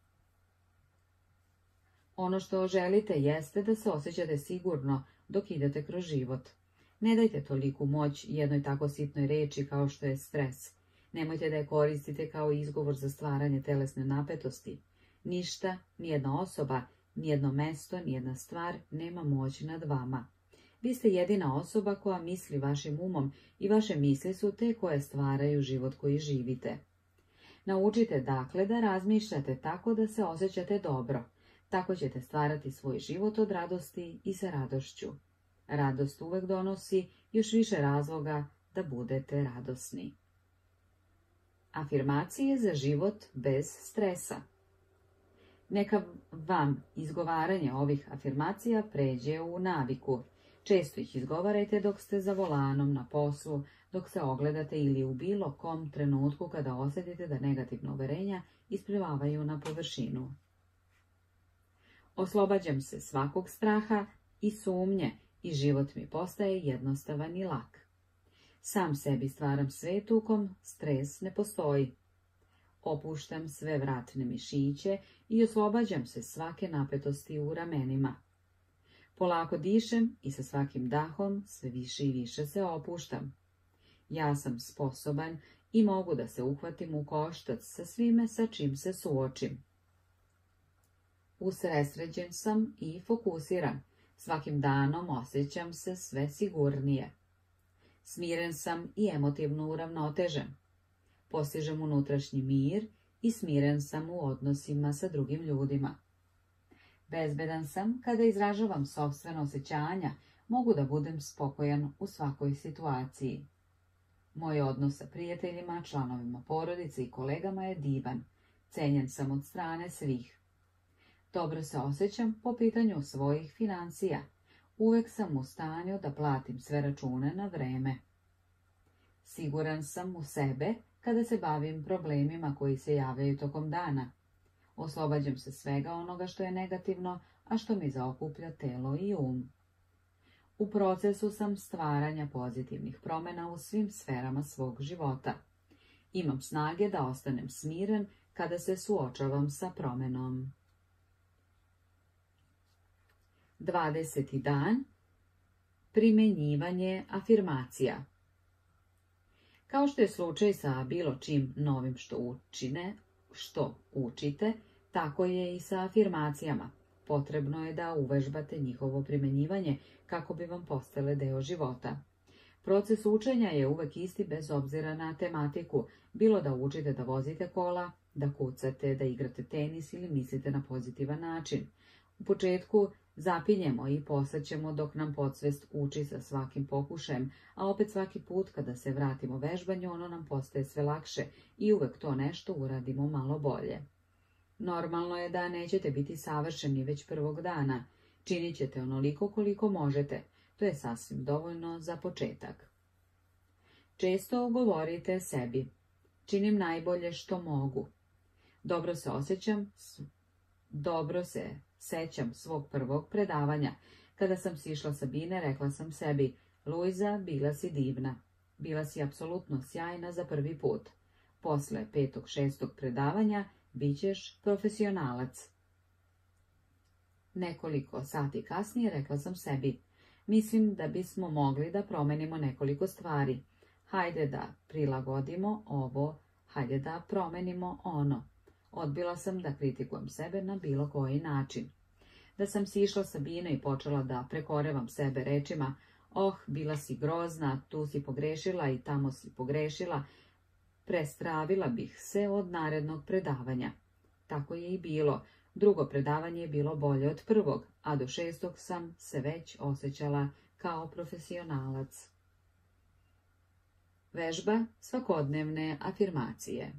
Ono što želite jeste da se osjećate sigurno dok idete kroz život. Ne dajte toliku moć jednoj tako sitnoj reči kao što je stres. Nemojte da je koristite kao izgovor za stvaranje telesne napetosti. Ništa, nijedna osoba, nijedno mesto, nijedna stvar nema moć nad vama. Vi ste jedina osoba koja misli vašim umom i vaše misli su te koje stvaraju život koji živite. Naučite dakle da razmišljate tako da se osjećate dobro. Tako ćete stvarati svoj život od radosti i sa radošću. Radost uvek donosi još više razloga da budete radosni. Afirmacije za život bez stresa. Neka vam izgovaranje ovih afirmacija pređe u naviku. Često ih izgovarajte dok ste za volanom, na poslu, dok se ogledate ili u bilo kom trenutku kada osjetite da negativna uverenja isplivavaju na površinu. Oslobađam se svakog straha i sumnje i život mi postaje jednostavan i lak. Sam sebi stvaram svet u kom stres ne postoji. Opuštam sve vratne mišiće i oslobađam se svake napetosti u ramenima. Polako dišem i sa svakim dahom sve više i više se opuštam. Ja sam sposoban i mogu da se uhvatim u koštac sa svime sa čim se suočim. Usredsređen sam i fokusiran. Svakim danom osjećam se sve sigurnije. Smiren sam i emotivno uravnotežen. Postižem unutrašnji mir i smiren sam u odnosima sa drugim ljudima. Bezbedan sam kada izražavam sopstvena osjećanja, mogu da budem spokojan u svakoj situaciji. Moj odnos sa prijateljima, članovima porodice i kolegama je divan. Cenjen sam od strane svih. Dobro se osjećam po pitanju svojih financija. Uvek sam u stanju da platim sve račune na vreme. Siguran sam u sebe kada se bavim problemima koji se javljaju tokom dana. Oslobađam se svega onoga što je negativno, a što mi zaokuplja telo i um. U procesu sam stvaranja pozitivnih promjena u svim sferama svog života. Imam snage da ostanem smiren kada se suočavam sa promjenom. dvadeseti dan. Primenjivanje afirmacija. Kao što je slučaj sa bilo čim novim što učine, što učite, tako je i sa afirmacijama. Potrebno je da uvežbate njihovo primenjivanje kako bi vam postale deo života. Proces učenja je uvek isti bez obzira na tematiku, bilo da učite da vozite kola, da kucate, da igrate tenis ili mislite na pozitivan način. U početku zapinjemo i posjećemo dok nam podsvest uči sa svakim pokušajem, a opet svaki put kada se vratimo vežbanju, ono nam postaje sve lakše i uvek to nešto uradimo malo bolje. Normalno je da nećete biti savršeni već prvog dana. Činit ćete onoliko koliko možete. To je sasvim dovoljno za početak. Često govorite sebi: činim najbolje što mogu. Dobro se osjećam, dobro se sećam svog prvog predavanja. Kada sam sišla sa bine, rekla sam sebi: Luiza, bila si divna. Bila si apsolutno sjajna za prvi put. Posle petog, šestog predavanja bit ćeš profesionalac. Nekoliko sati kasnije rekla sam sebi: mislim da bismo mogli da promenimo nekoliko stvari. Hajde da prilagodimo ovo, hajde da promenimo ono. Odbila sam da kritikujem sebe na bilo koji način. Da sam sišla sa bine i počela da prekorevam sebe rečima: oh, bila si grozna, tu si pogrešila i tamo si pogrešila, prestravila bih se od narednog predavanja. Tako je i bilo. Drugo predavanje je bilo bolje od prvog, a do šestog sam se već osjećala kao profesionalac. Vežba svakodnevne afirmacije.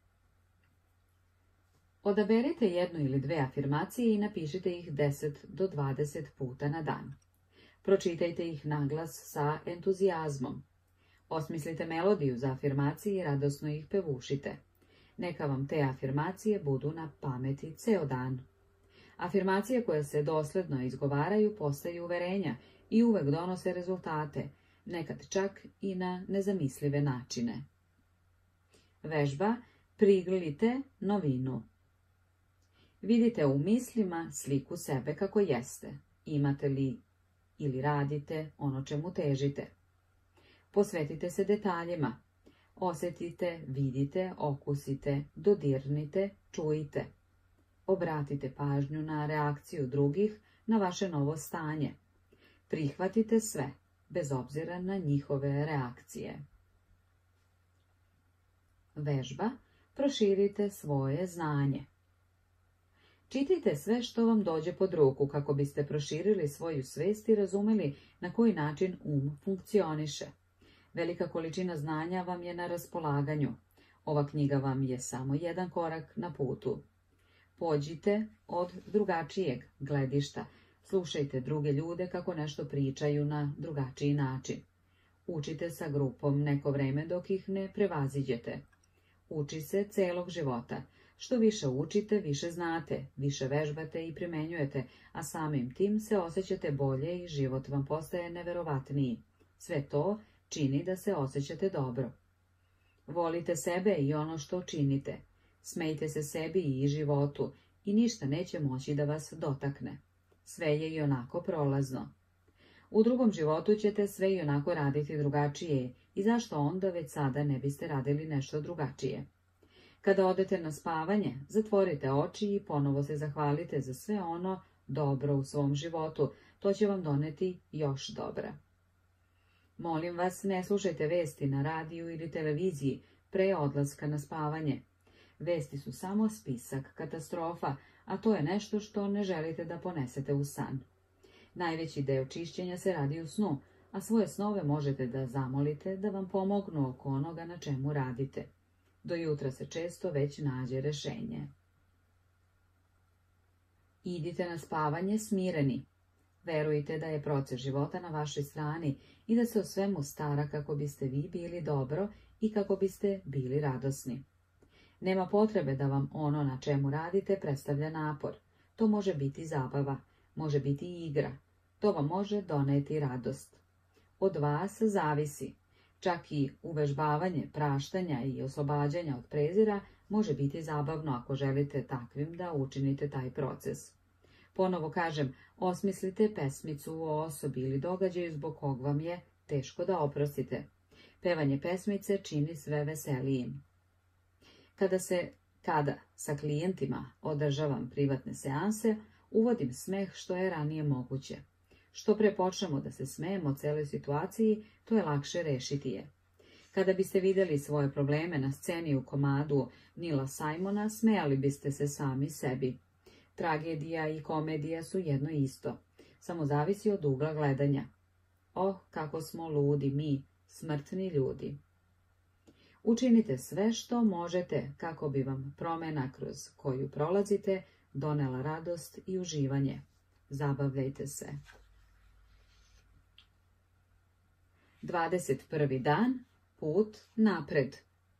Odaberite jednu ili dve afirmacije i napišite ih deset do dvadeset puta na dan. Pročitajte ih naglas sa entuzijazmom. Osmislite melodiju za afirmacije i radosno ih pevušite. Neka vam te afirmacije budu na pameti ceo dan. Afirmacije koje se dosledno izgovaraju postaju uverenja i uvek donose rezultate, nekad čak i na nezamislive načine. Vežba prigrlite novinu. Vidite u mislima sliku sebe kako jeste. Imate li ili radite ono čemu težite. Posvetite se detaljima. Osjetite, vidite, okusite, dodirnite, čujte. Obratite pažnju na reakciju drugih na vaše novo stanje. Prihvatite sve, bez obzira na njihove reakcije. Vežba proširite svoje znanje. Čitajte sve što vam dođe pod ruku kako biste proširili svoju svest i razumeli na koji način um funkcioniše. Velika količina znanja vam je na raspolaganju. Ova knjiga vam je samo jedan korak na putu. Pođite od drugačijeg gledišta. Slušajte druge ljude kako nešto pričaju na drugačiji način. Učite sa grupom neko vreme dok ih ne prevaziđete. Uči se celog života. Što više učite, više znate, više vežbate i primenjujete, a samim tim se osjećate bolje i život vam postaje neverovatniji. Sve to čini da se osjećate dobro. Volite sebe i ono što činite. Smejte se sebi i životu i ništa neće moći da vas dotakne. Sve je i onako prolazno. U drugom životu ćete sve i onako raditi drugačije i zašto onda već sada ne biste radili nešto drugačije? Kada odete na spavanje, zatvorite oči i ponovo se zahvalite za sve ono dobro u svom životu. To će vam doneti još dobra. Molim vas, ne slušajte vesti na radiju ili televiziji pre odlaska na spavanje. Vesti su samo spisak katastrofa, a to je nešto što ne želite da ponesete u san. Najveći deo čišćenja se radi u snu, a svoje snove možete da zamolite da vam pomognu oko onoga na čemu radite. Do jutra se često već nađe rešenje. Idite na spavanje smireni. Verujte da je proces života na vašoj strani i da se o svemu stara kako biste vi bili dobro i kako biste bili radosni. Nema potrebe da vam ono na čemu radite predstavlja napor. To može biti zabava, može biti i igra. To vam može doneti radost. Od vas zavisi. Čak i uvežbavanje praštanja i oslobađanja od prezira može biti zabavno ako želite takvim da učinite taj proces. Ponovo kažem, osmislite pesmicu o osobi ili događaju zbog kog vam je teško da oprostite. Pevanje pesmice čini sve veselijim. Kada se, kada sa klijentima održavam privatne seanse, uvodim smeh što je ranije moguće. Što pre počnemo da se smejemo celoj situaciji, to je lakše rešiti je. Kada biste vidjeli svoje probleme na sceni u komadu Nila Simona, smejali biste se sami sebi. Tragedija i komedija su jedno isto, samo zavisi od ugla gledanja. Oh, kako smo ludi mi, smrtni ljudi. Učinite sve što možete kako bi vam promena kroz koju prolazite donela radost i uživanje. Zabavljajte se. dvadeset prvi dan, put napred.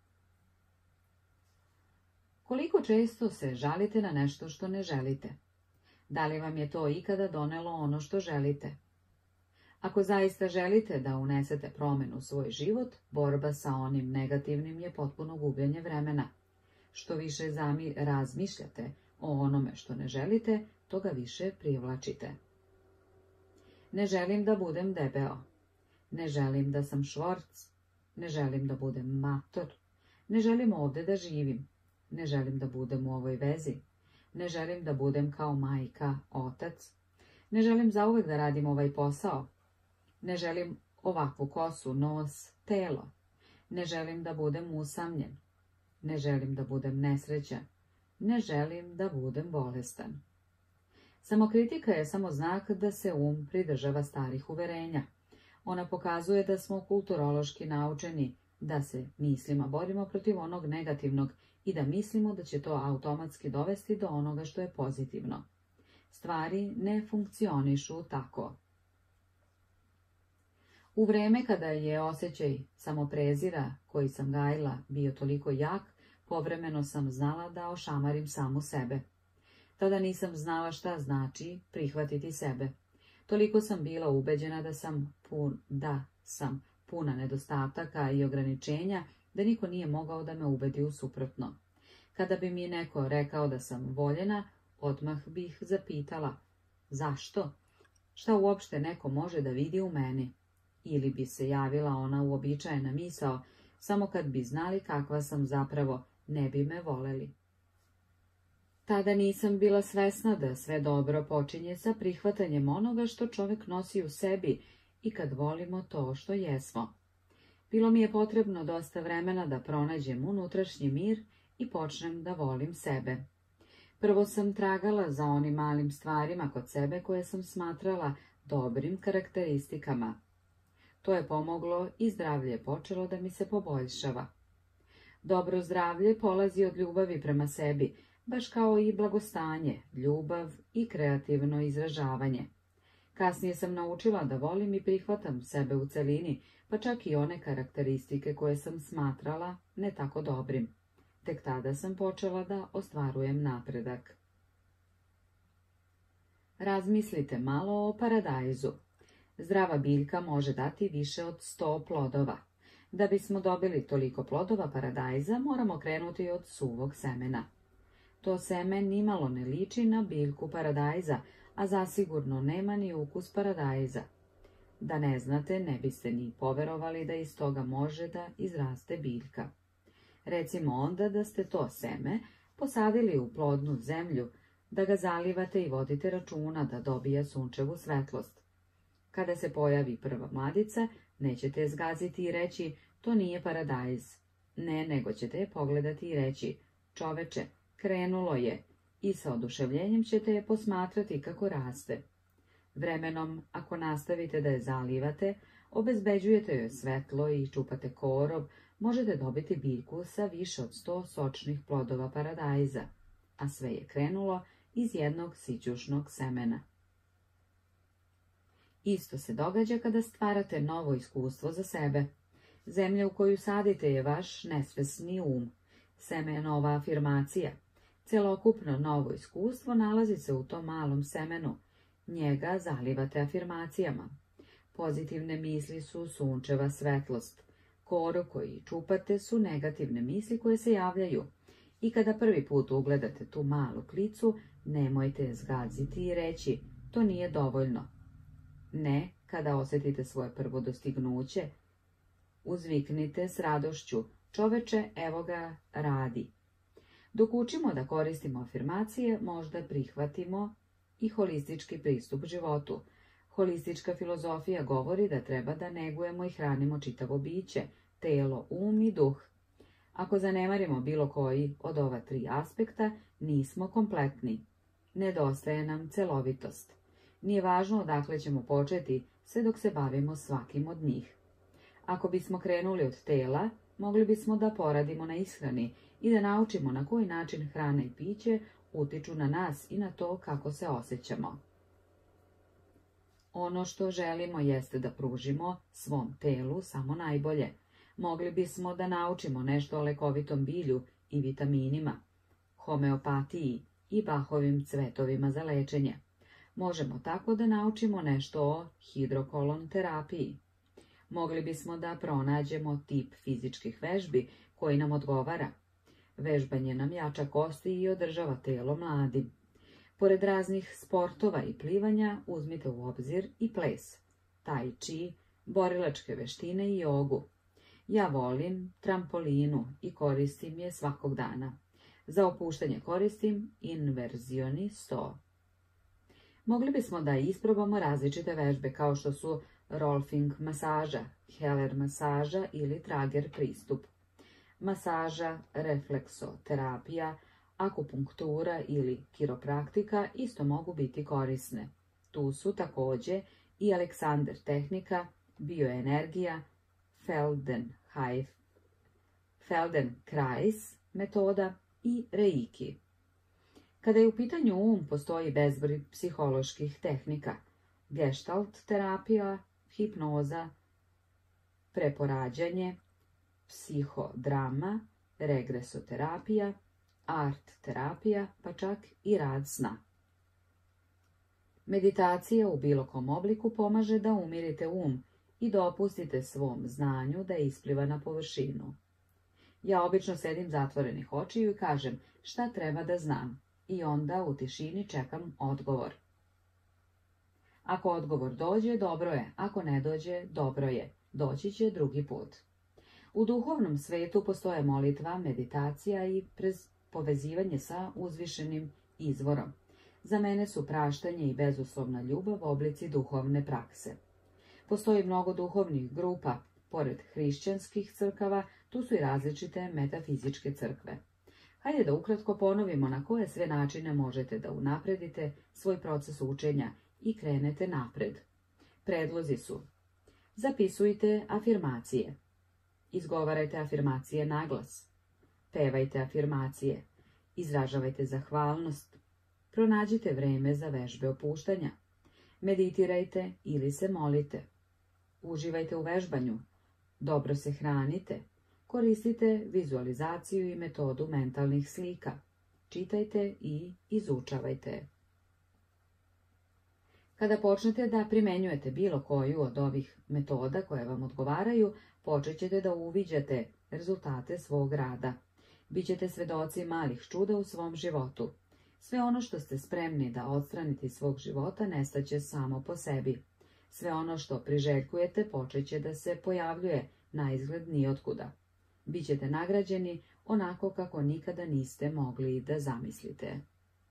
Koliko često se žalite na nešto što ne želite? Da li vam je to ikada donelo ono što želite? Ako zaista želite da unesete promjenu u svoj život, borba sa onim negativnim je potpuno gubljenje vremena. Što više zami razmišljate o onome što ne želite, to ga više privlačite. Ne želim da budem debeo. Ne želim da sam švorc. Ne želim da budem mator. Ne želim ovdje da živim. Ne želim da budem u ovoj vezi. Ne želim da budem kao majka, otac. Ne želim zauvek da radim ovaj posao. Ne želim ovakvu kosu, nos, telo. Ne želim da budem usamljen. Ne želim da budem nesrećan. Ne želim da budem bolestan. Samokritika je samo znak da se um pridržava starih uverenja. Ona pokazuje da smo kulturološki naučeni da se mislima borimo protiv onog negativnog i da mislimo da će to automatski dovesti do onoga što je pozitivno. Stvari ne funkcionišu tako. U vreme kada je osjećaj samoprezira koji sam gajila bio toliko jak, povremeno sam znala da ošamarim samu sebe. Tada nisam znala šta znači prihvatiti sebe. Toliko sam bila ubeđena da sam pun, da sam puna nedostataka i ograničenja, da niko nije mogao da me ubedi u suprotno. Kada bi mi neko rekao da sam voljena, odmah bih zapitala, zašto? Šta uopšte neko može da vidi u meni? Ili bi se javila ona uobičajena misao, samo kad bi znali kakva sam zapravo, ne bi me voleli. Tada nisam bila svesna da sve dobro počinje sa prihvatanjem onoga što čovjek nosi u sebi i kad volimo to što jesmo. Bilo mi je potrebno dosta vremena da pronađem unutrašnji mir i počnem da volim sebe. Prvo sam tragala za onim malim stvarima kod sebe koje sam smatrala dobrim karakteristikama. To je pomoglo i zdravlje je počelo da mi se poboljšava. Dobro zdravlje polazi od ljubavi prema sebi, baš kao i blagostanje, ljubav i kreativno izražavanje. Kasnije sam naučila da volim i prihvatam sebe u celini, pa čak i one karakteristike koje sam smatrala ne tako dobrim. Tek tada sam počela da ostvarujem napredak. Razmislite malo o paradajzu. Zdrava biljka može dati više od sto plodova. Da bismo dobili toliko plodova paradajza, moramo krenuti od suvog semena. To seme nimalo ne liči na biljku paradajza, a zasigurno nema ni ukus paradajza. Da ne znate, ne biste ni poverovali da iz toga može da izraste biljka. Recimo onda da ste to seme posadili u plodnu zemlju, da ga zalivate i vodite računa da dobija sunčevu svetlost. Kada se pojavi prva mladica, nećete je zgaziti i reći, to nije paradajz. Ne, nego ćete je pogledati i reći, čoveče, krenulo je, i sa oduševljenjem ćete je posmatrati kako raste. Vremenom, ako nastavite da je zalivate, obezbeđujete joj svetlo i čupate korov, možete dobiti biljku sa više od sto sočnih plodova paradajza, a sve je krenulo iz jednog sićušnog semena. Isto se događa kada stvarate novo iskustvo za sebe. Zemlja u koju sadite je vaš nesvesni um. Seme je nova afirmacija. Celokupno novo iskustvo nalazi se u tom malom semenu. Njega zalivate afirmacijama. Pozitivne misli su sunčeva svetlost. Korov koji čupate su negativne misli koje se javljaju. I kada prvi put ugledate tu malu klicu, nemojte je zgaziti i reći, to nije dovoljno. Ne, kada osjetite svoje prvo dostignuće, uzviknite s radošću, čoveče, evo ga, radi. Dok učimo da koristimo afirmacije, možda prihvatimo i holistički pristup životu. Holistička filozofija govori da treba da negujemo i hranimo čitavo biće, telo, um i duh. Ako zanemarimo bilo koji od ova tri aspekta, nismo kompletni. Nedostaje nam celovitost. Nije važno odakle ćemo početi, sve dok se bavimo svakim od njih. Ako bismo krenuli od tela, mogli bismo da poradimo na ishrani i da naučimo na koji način hrana i piće utiču na nas i na to kako se osjećamo. Ono što želimo jeste da pružimo svom telu samo najbolje. Mogli bismo da naučimo nešto o lekovitom bilju i vitaminima, homeopatiji i Bahovim cvetovima za lečenje. Možemo tako da naučimo nešto o hidrokolon terapiji. Mogli bismo da pronađemo tip fizičkih vežbi koji nam odgovara. Vežbanje nam jača kosti i održava telo mladim. Pored raznih sportova i plivanja uzmite u obzir i ples, tai chi, borilačke veštine i jogu. Ja volim trampolinu i koristim je svakog dana. Za opuštanje koristim inverzioni sto. Mogli bismo da isprobamo različite vežbe kao što su rolfing masaža, heller masaža ili trager pristup. Masaža, refleksoterapija, akupunktura ili kiropraktika isto mogu biti korisne. Tu su također i Alexander tehnika, bioenergija, Feldenkrais, Feldenkrais metoda i reiki. Kada je u pitanju um, postoji bezbroj psiholoških tehnika, gestalt terapija, hipnoza, preporađanje, psihodrama, regresoterapija, art terapija, pa čak i rad sna. Meditacija u bilo kom obliku pomaže da umirite um i dopustite svom znanju da ispliva na površinu. Ja obično sedim zatvorenih očiju i kažem šta treba da znam i onda u tišini čekam odgovor. Ako odgovor dođe, dobro je, ako ne dođe, dobro je, doći će drugi put. U duhovnom svetu postoje molitva, meditacija i povezivanje sa uzvišenim izvorom. Za mene su praštanje i bezuslovna ljubav oblici duhovne prakse. Postoji mnogo duhovnih grupa, pored hrišćanskih crkava, tu su i različite metafizičke crkve. Hajde da ukratko ponovimo na koje sve načine možete da unapredite svoj proces učenja i krenete napred. Predlozi su: zapisujte afirmacije, izgovarajte afirmacije naglas, pevajte afirmacije, izražavajte zahvalnost, pronađite vreme za vežbe opuštanja, meditirajte ili se molite, uživajte u vežbanju, dobro se hranite, koristite vizualizaciju i metodu mentalnih slika, čitajte i izučavajte. Kada počnete da primenjujete bilo koju od ovih metoda koje vam odgovaraju, počet ćete da uviđate rezultate svog rada. Bićete svedoci malih čuda u svom životu. Sve ono što ste spremni da odstranite iz svog života nestaće samo po sebi. Sve ono što priželjkujete počet će da se pojavljuje na izgled nijotkuda. Bićete nagrađeni onako kako nikada niste mogli da zamislite.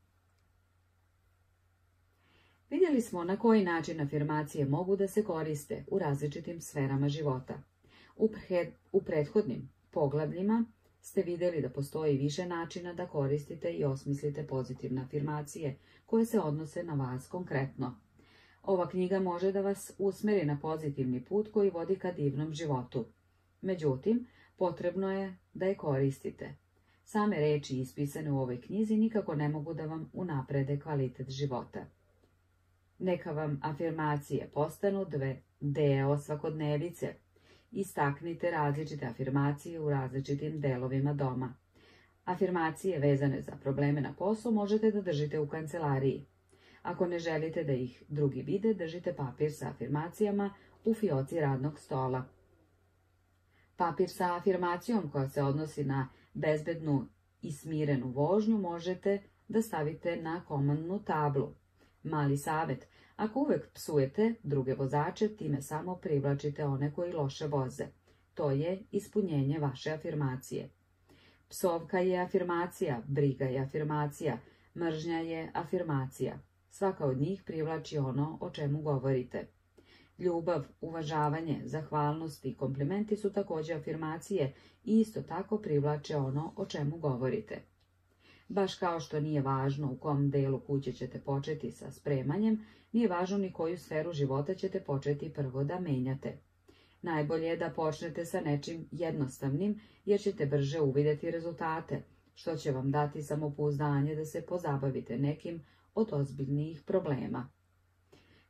Vidjeli smo na koji način afirmacije mogu da se koriste u različitim sferama života. U, pre, u prethodnim poglavljima ste vidjeli da postoji više načina da koristite i osmislite pozitivne afirmacije koje se odnose na vas konkretno. Ova knjiga može da vas usmeri na pozitivni put koji vodi ka divnom životu. Međutim, potrebno je da je koristite. Same reči ispisane u ovoj knjizi nikako ne mogu da vam unaprede kvalitet života. Neka vam afirmacije postanu dve deo svakodnevice. Istaknite različite afirmacije u različitim delovima doma. Afirmacije vezane za probleme na poslu možete da držite u kancelariji. Ako ne želite da ih drugi vide, držite papir sa afirmacijama u fioci radnog stola. Papir sa afirmacijom koja se odnosi na bezbednu i smirenu vožnju možete da stavite na komandnu tablu. Mali savjet: ako uvek psujete druge vozače, time samo privlačite one koji loše voze. To je ispunjenje vaše afirmacije. Psovka je afirmacija, briga je afirmacija, mržnja je afirmacija. Svaka od njih privlači ono o čemu govorite. Ljubav, uvažavanje, zahvalnost i komplimenti su također afirmacije i isto tako privlače ono o čemu govorite. Baš kao što nije važno u kom delu kuće ćete početi sa spremanjem, nije važno ni koju sferu života ćete početi prvo da menjate. Najbolje je da počnete sa nečim jednostavnim, jer ćete brže uvidjeti rezultate, što će vam dati samopouzdanje da se pozabavite nekim od ozbiljnijih problema.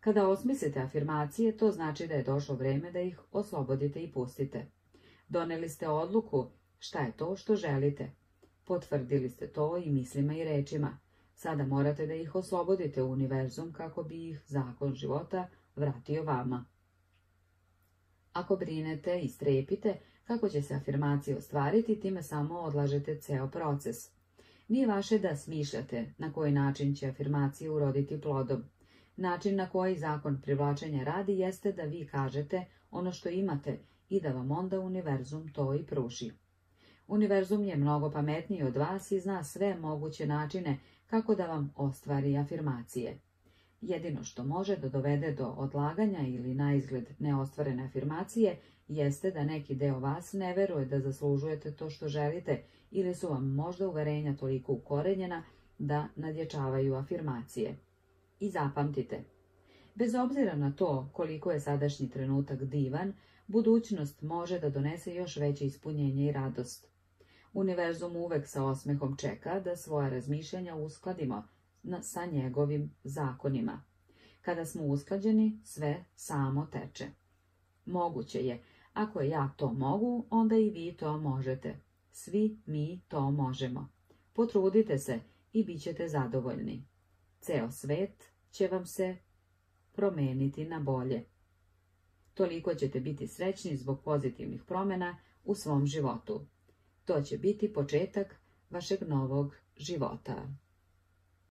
Kada osmislite afirmacije, to znači da je došlo vreme da ih oslobodite i pustite. Doneli ste odluku šta je to što želite. Potvrdili ste to i mislima i rečima. Sada morate da ih oslobodite u univerzum kako bi ih zakon života vratio vama. Ako brinete i strepite kako će se afirmacije ostvariti, time samo odlažete ceo proces. Nije vaše da smišljate na koji način će afirmacije uroditi plodom. Način na koji zakon privlačenja radi jeste da vi kažete ono što imate i da vam onda univerzum to i pruži. Univerzum je mnogo pametniji od vas i zna sve moguće načine kako da vam ostvari afirmacije. Jedino što može da dovede do odlaganja ili naizgled neostvarene afirmacije jeste da neki deo vas ne veruje da zaslužujete to što želite ili su vam možda uverenja toliko ukorenjena da nadjačavaju afirmacije. I zapamtite, bez obzira na to koliko je sadašnji trenutak divan, budućnost može da donese još veće ispunjenje i radost. Univerzum uvek sa osmehom čeka da svoja razmišljanja uskladimo sa njegovim zakonima. Kada smo usklađeni, sve samo teče. Moguće je, ako ja to mogu, onda i vi to možete. Svi mi to možemo. Potrudite se i bit ćete zadovoljni. Ceo svet će vam se promeniti na bolje. Toliko ćete biti srećni zbog pozitivnih promjena u svom životu. To će biti početak vašeg novog života.